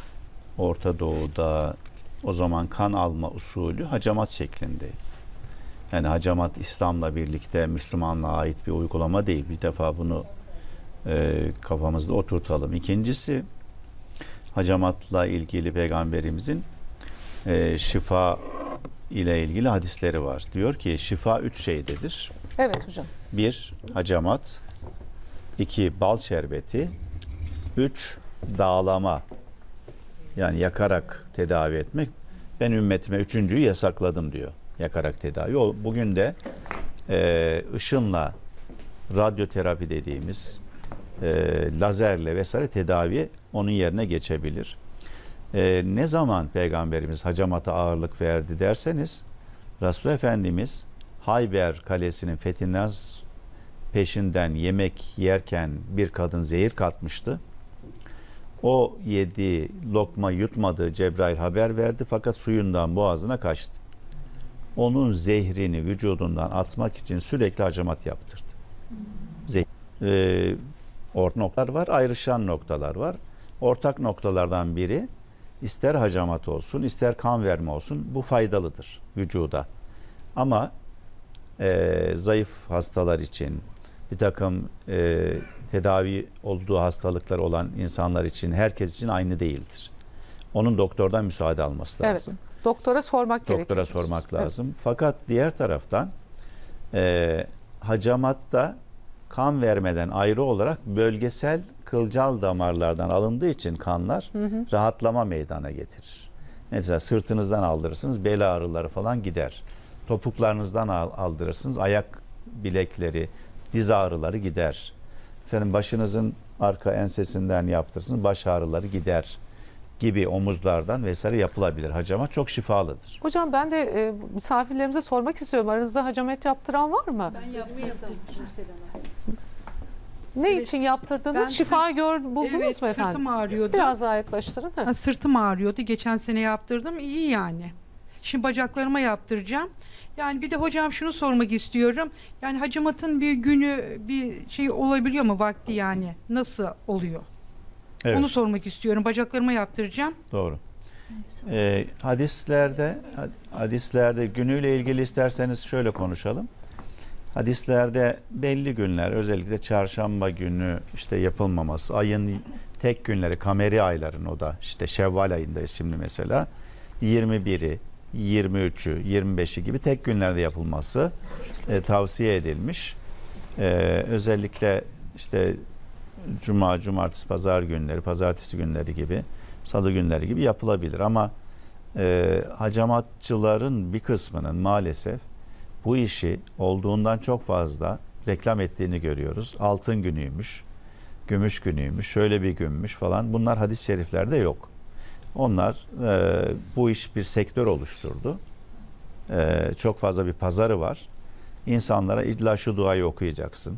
Orta Doğu'da o zaman kan alma usulü hacamat şeklinde. Yani hacamat İslam'la birlikte Müslümanlığa ait bir uygulama değil. Bir defa bunu e, kafamızda oturtalım. İkincisi, hacamatla ilgili Peygamberimizin e, şifa ile ilgili hadisleri var. Diyor ki şifa üç şeydedir. Evet hocam. Bir, hacamat. İki, bal şerbeti. Üç, dağlama. Yani yakarak tedavi etmek. Ben ümmetime üçüncüyü yasakladım diyor. Yakarak tedavi. O bugün de e, ışınla, radyoterapi dediğimiz e, lazerle vesaire tedavi onun yerine geçebilir. E, ne zaman Peygamberimiz hacamata ağırlık verdi derseniz, Resulullah Efendimiz Hayber Kalesi'nin fethinden peşinden yemek yerken bir kadın zehir katmıştı. O yedi lokma yutmadığı Cebrail haber verdi fakat suyundan boğazına kaçtı. Onun zehrini vücudundan atmak için sürekli hacamat yaptırdı. Zeh ee, ortak noktalar var, ayrışan noktalar var. Ortak noktalardan biri ister hacamat olsun, ister kan verme olsun bu faydalıdır vücuda. Ama e, zayıf hastalar için bir takım e, tedavi olduğu hastalıklar olan insanlar için herkes için aynı değildir. Onun doktordan müsaade alması lazım. Evet, doktora sormak gerekiyor. Doktora sormak lazım. Evet. Fakat diğer taraftan e, hacamatta kan vermeden ayrı olarak bölgesel kılcal damarlardan alındığı için kanlar hı hı. rahatlama meydana getirir. Mesela sırtınızdan aldırırsınız, bel ağrıları falan gider. Topuklarınızdan aldırırsınız, ayak bilekleri, diz ağrıları gider. Efendim başınızın arka ensesinden yaptırırsınız, baş ağrıları gider gibi omuzlardan vesaire yapılabilir. Hacamat çok şifalıdır. Hocam ben de e, misafirlerimize sormak istiyorum. Aranızda hacamet yaptıran var mı? Ben yaptırdım. Ne evet. için yaptırdınız? Ben Şifa gör, buldunuz evet, mu efendim? Sırtım ağrıyordu. Biraz daha yaklaştırın. Ha, sırtım ağrıyordu. Geçen sene yaptırdım. İyi yani. Şimdi bacaklarıma yaptıracağım. Yani bir de hocam şunu sormak istiyorum. Yani hacamatın bir günü bir şey olabiliyor mu vakti yani? Nasıl oluyor? Evet. Onu sormak istiyorum. Bacaklarıma yaptıracağım. Doğru. Ee, hadislerde hadislerde günüyle ilgili isterseniz şöyle konuşalım. Hadislerde belli günler, özellikle çarşamba günü işte yapılmaması, ayın tek günleri, kameri ayların, o da işte Şevval ayındayız şimdi mesela, yirmi biri, yirmi üçü, yirmi beşi gibi tek günlerde yapılması e, tavsiye edilmiş. E, özellikle işte cuma, cumartesi, pazar günleri, pazartesi günleri gibi, salı günleri gibi yapılabilir ama e, hacamatçıların bir kısmının maalesef bu işi olduğundan çok fazla reklam ettiğini görüyoruz. Altın günüymüş, gümüş günüymüş, şöyle bir günmüş falan. Bunlar hadis-i şeriflerde yok. Onlar e, bu iş bir sektör oluşturdu. E, çok fazla bir pazarı var. İnsanlara illa şu duayı okuyacaksın.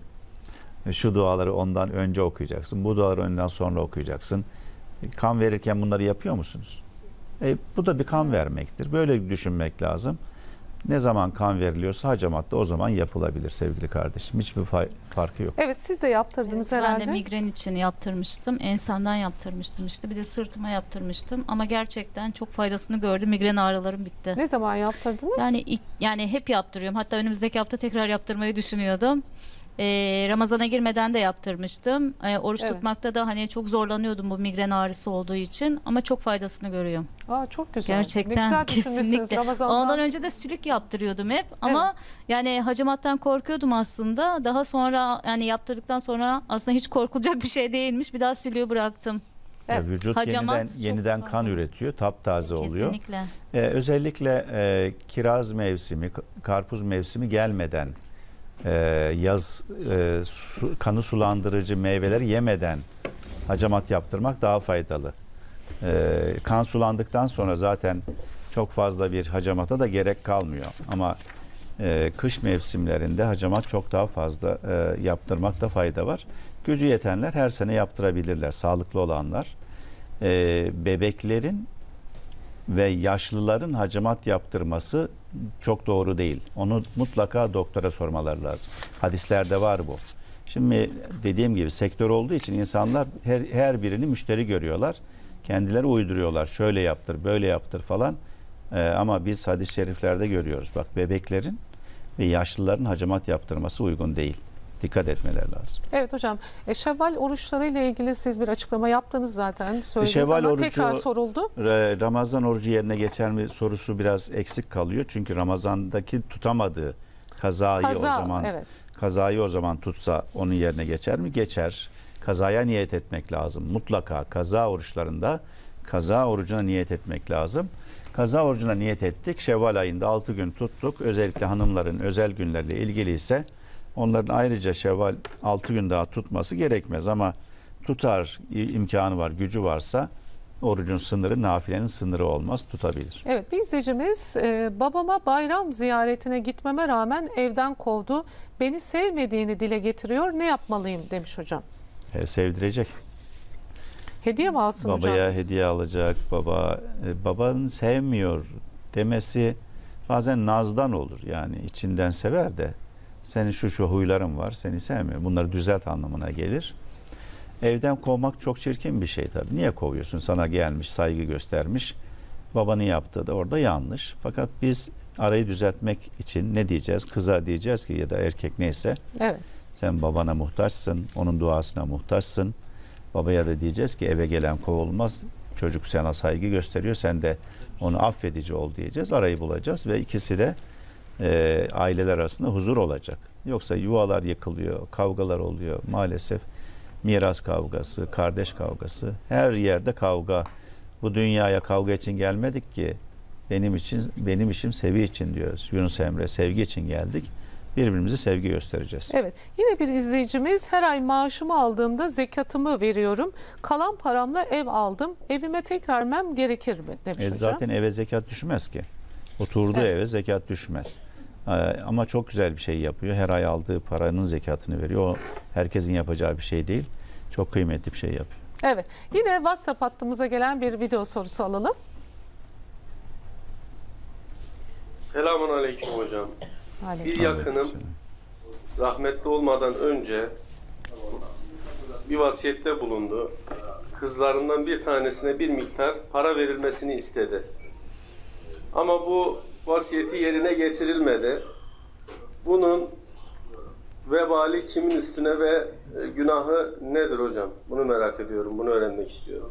Şu duaları ondan önce okuyacaksın. Bu duaları önden sonra okuyacaksın. Kan verirken bunları yapıyor musunuz? E, bu da bir kan vermektir. Böyle düşünmek lazım. Ne zaman kan veriliyorsa hacamatta o zaman yapılabilir sevgili kardeşim. Hiçbir farkı yok. Evet, siz de yaptırdınız Evet, herhalde. ben de migren için yaptırmıştım. Ensemden yaptırmıştım işte. Bir de sırtıma yaptırmıştım. Ama gerçekten çok faydasını gördüm. Migren ağrılarım bitti. Ne zaman yaptırdınız? Yani ilk- yani hep yaptırıyorum. Hatta önümüzdeki hafta tekrar yaptırmayı düşünüyordum. Ee, Ramazana girmeden de yaptırmıştım. Ee, oruç Evet. tutmakta da hani çok zorlanıyordum bu migren ağrısı olduğu için. Ama çok faydasını görüyorum. Aa, çok güzel. Gerçekten Ne güzel düşünmüşsünüz kesinlikle. Ramazan'dan. Ondan önce de sülük yaptırıyordum hep ama yani hacamattan korkuyordum aslında. Daha sonra yani yaptırdıktan sonra aslında hiç korkulacak bir şey değilmiş. Bir daha sülüğü bıraktım. Ya vücut Hacamat yeniden çok yeniden kan üretiyor, taptaze oluyor. Kesinlikle. Ee, özellikle e, kiraz mevsimi, k- karpuz mevsimi gelmeden e, yaz e, su- kanı sulandırıcı meyveleri yemeden hacamat yaptırmak daha faydalı. E, kan sulandıktan sonra zaten çok fazla bir hacamata da gerek kalmıyor. Ama e, kış mevsimlerinde hacamat çok daha fazla e, yaptırmakta fayda var. Gücü yetenler her sene yaptırabilirler, sağlıklı olanlar. E, bebeklerin ve yaşlıların hacamat yaptırması çok doğru değil. Onu mutlaka doktora sormaları lazım. Hadislerde var bu. Şimdi dediğim gibi sektör olduğu için insanlar her, her birini müşteri görüyorlar. Kendileri uyduruyorlar. Şöyle yaptır, böyle yaptır falan. Ee, ama biz hadis-i şeriflerde görüyoruz. Bak, bebeklerin ve yaşlıların hacamat yaptırması uygun değil. Dikkat etmeleri lazım. Evet hocam. E, Şevval oruçları ile ilgili siz bir açıklama yaptınız zaten. Söylediniz Şevval ama orucu, tekrar soruldu. Ra- Ramazan orucu yerine geçer mi sorusu biraz eksik kalıyor. Çünkü Ramazan'daki tutamadığı kazayı Kaza, o zaman evet. kazayı o zaman tutsa onun yerine geçer mi? Geçer. Kazaya niyet etmek lazım. Mutlaka kaza oruçlarında kaza orucuna niyet etmek lazım. Kaza orucuna niyet ettik. Şevval ayında altı gün tuttuk. Özellikle hanımların özel günlerle ilgili ise onların ayrıca Şevval altı gün daha tutması gerekmez ama tutar, imkanı var, gücü varsa orucun sınırı, nafilenin sınırı olmaz, tutabilir. Evet, bir izleyicimiz e, babama bayram ziyaretine gitmeme rağmen evden kovdu. Beni sevmediğini dile getiriyor. Ne yapmalıyım demiş hocam. E, sevdirecek. Hediye mi alsın hocam? Babaya hediye alacak. Baba e, babanın sevmiyor demesi bazen nazdan olur. Yani içinden sever de senin şu şu huyların var, seni sevmiyor. Bunları düzelt anlamına gelir. Evden kovmak çok çirkin bir şey tabii. Niye kovuyorsun? Sana gelmiş, saygı göstermiş. Babanın yaptığı da orada yanlış. Fakat biz arayı düzeltmek için ne diyeceğiz? Kıza diyeceğiz ki ya da erkek neyse. Evet. Sen babana muhtaçsın, onun duasına muhtaçsın. Babaya da diyeceğiz ki eve gelen kovulmaz. Çocuk sana saygı gösteriyor. Sen de onu affedici ol diyeceğiz. Arayı bulacağız ve ikisi de e, aileler arasında huzur olacak. Yoksa yuvalar yıkılıyor, kavgalar oluyor maalesef. Miras kavgası, kardeş kavgası, her yerde kavga. Bu dünyaya kavga için gelmedik ki. Benim için, benim işim sevi için diyoruz. Yunus Emre, sevgi için geldik. Birbirimize sevgi göstereceğiz. Evet. Yine bir izleyicimiz, her ay maaşımı aldığımda zekatımı veriyorum. Kalan paramla ev aldım. Evime tekrar vermem gerekir mi demiş E hocam. zaten eve zekat düşmez ki. Oturduğu Evet. eve zekat düşmez. Ee, ama çok güzel bir şey yapıyor. Her ay aldığı paranın zekatını veriyor. O herkesin yapacağı bir şey değil. Çok kıymetli bir şey yapıyor. Evet. Yine WhatsApp hattımıza gelen bir video sorusu alalım. Selamun aleyküm hocam. Aleyküm. Bir yakınım rahmetli olmadan önce bir vasiyette bulundu. Kızlarından bir tanesine bir miktar para verilmesini istedi. Ama bu vasiyeti yerine getirilmedi. Bunun vebali kimin üstüne ve günahı nedir hocam? Bunu merak ediyorum, bunu öğrenmek istiyorum.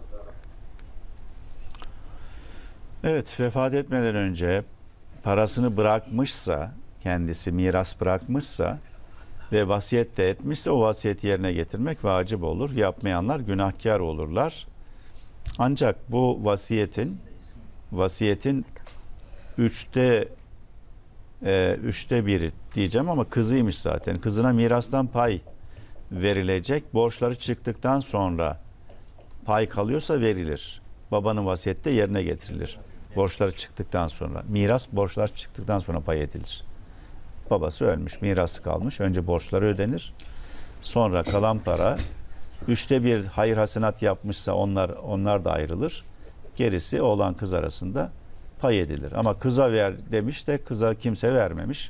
Evet, vefat etmeden önce parasını bırakmışsa, kendisi miras bırakmışsa ve vasiyet de etmişse o vasiyeti yerine getirmek vacip olur. Yapmayanlar günahkar olurlar. Ancak bu vasiyetin vasiyetin üçte e, üçte biri diyeceğim ama kızıymış zaten. Kızına mirastan pay verilecek. Borçları çıktıktan sonra pay kalıyorsa verilir. Babanın vasiyette yerine getirilir. Borçları çıktıktan sonra. Miras borçlar çıktıktan sonra pay edilir. Babası ölmüş, mirası kalmış. Önce borçları ödenir. Sonra kalan para üçte bir hayır hasenat yapmışsa onlar onlar da ayrılır. Gerisi oğlan kız arasında pay edilir. Ama kıza ver demiş de kıza kimse vermemiş.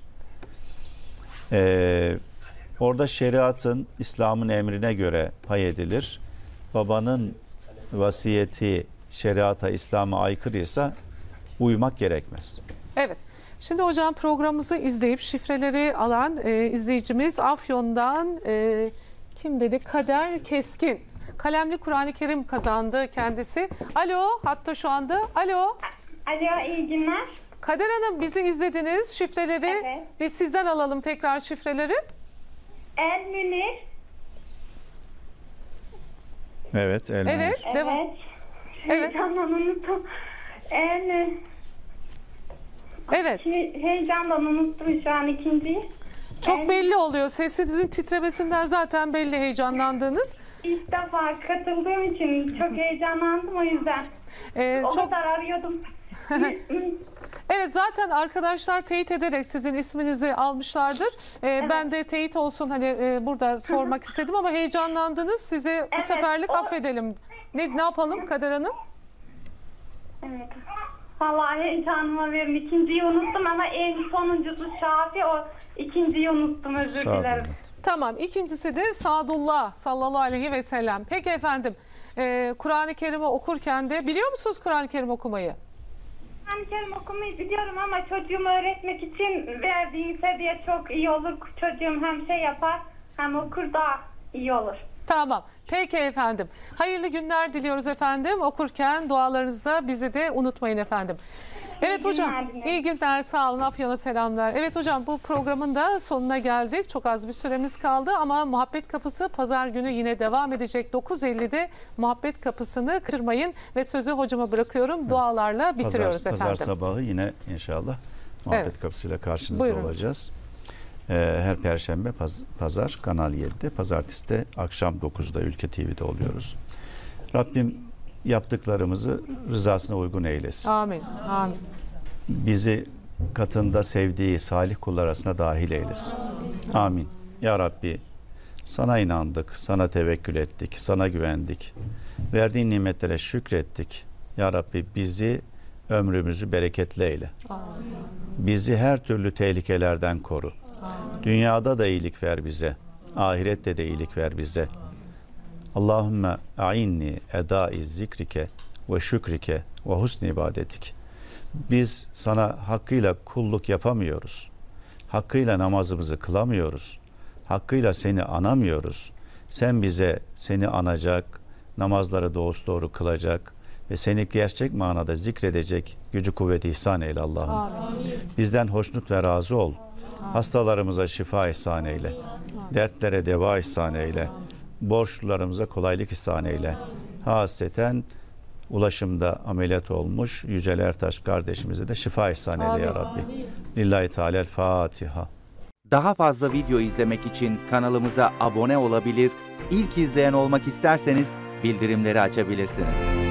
Ee, orada şeriatın, İslam'ın emrine göre pay edilir. Babanın vasiyeti şeriata, İslam'a aykırıysa uymak gerekmez. Evet. Şimdi hocam programımızı izleyip şifreleri alan e, izleyicimiz Afyon'dan e, kim dedi? Kader Keskin. Kalemli Kur'an-ı Kerim kazandı kendisi. Alo, hatta şu anda. Alo. Alo, iyi günler. Kader Hanım, bizi izlediniz. Şifreleri evet. Biz sizden alalım tekrar şifreleri. El Münir. Evet, El Münir. Evet, evet. devam. Evet. Heyecandan unuttum. El... Evet. Heyecandan unuttum şu an ikinciyi. Çok el... belli oluyor. Sesinizin titremesinden zaten belli heyecanlandığınız. İlk defa katıldığım için çok heyecanlandım o yüzden. Ee, o çok... kadar arıyordum. Evet, zaten arkadaşlar teyit ederek sizin isminizi almışlardır. Ee, evet. Ben de teyit olsun hani e, burada sormak istedim ama heyecanlandınız. Sizi bu evet, seferlik o... affedelim. Ne, ne yapalım Kader Hanım? Evet. Vallahi heyecanıma verin. İkinciyi unuttum ama en sonuncusu Şafi, o ikinciyi unuttum, özür dilerim. Tamam, ikincisi de Sadullah sallallahu aleyhi ve sellem. Peki efendim, e, Kur'an-ı Kerim'i okurken de biliyor musunuz Kur'an-ı Kerim okumayı? Kur'an-ı Kerim okumayı biliyorum ama çocuğumu öğretmek için verdiyse diye çok iyi olur. Çocuğum hem şey yapar hem okur, daha iyi olur. Tamam. Peki efendim. Hayırlı günler diliyoruz efendim. Okurken dualarınızda bizi de unutmayın efendim. Evet iyi hocam. Günler, iyi günler. Sağ olun. Afyon'a selamlar. Evet hocam, bu programın da sonuna geldik. Çok az bir süremiz kaldı ama Muhabbet Kapısı pazar günü yine devam edecek. dokuz ellide Muhabbet Kapısı'nı kırmayın ve sözü hocama bırakıyorum. Evet. Dualarla bitiriyoruz pazar, efendim. Pazar sabahı yine inşallah Muhabbet evet. Kapısı'yla karşınızda Buyurun. olacağız. Her Perşembe, Pazar Kanal yedide, Pazartesi de akşam dokuzda Ülke T V'de oluyoruz. Rabbim yaptıklarımızı rızasına uygun eylesin. Amin. Amin. Bizi katında sevdiği salih kullar arasına dahil eylesin. Amin. Ya Rabbi, sana inandık, sana tevekkül ettik, sana güvendik. Verdiğin nimetlere şükrettik. Ya Rabbi, bizi, ömrümüzü bereketli eyle. Amin. Bizi her türlü tehlikelerden koru. Dünyada da iyilik ver bize. Ahirette de iyilik ver bize. Allahümme a'inni edai zikrike ve şükrike ve husni ibadetik. Biz sana hakkıyla kulluk yapamıyoruz. Hakkıyla namazımızı kılamıyoruz. Hakkıyla seni anamıyoruz. Sen bize seni anacak, namazları dosdoğru kılacak ve seni gerçek manada zikredecek gücü kuvveti ihsan eyle Allah'ım. Bizden hoşnut ve razı ol. Hastalarımıza şifa ihsan eyle. Dertlere deva ihsan eyle. Borçlularımıza kolaylık ihsan eyle. Hasreten ulaşımda ameliyat olmuş Yücel Ertaş kardeşimize de şifa ihsan eyle ya Rabbi. Lillahi Teala Fatiha. Daha fazla video izlemek için kanalımıza abone olabilir, ilk izleyen olmak isterseniz bildirimleri açabilirsiniz.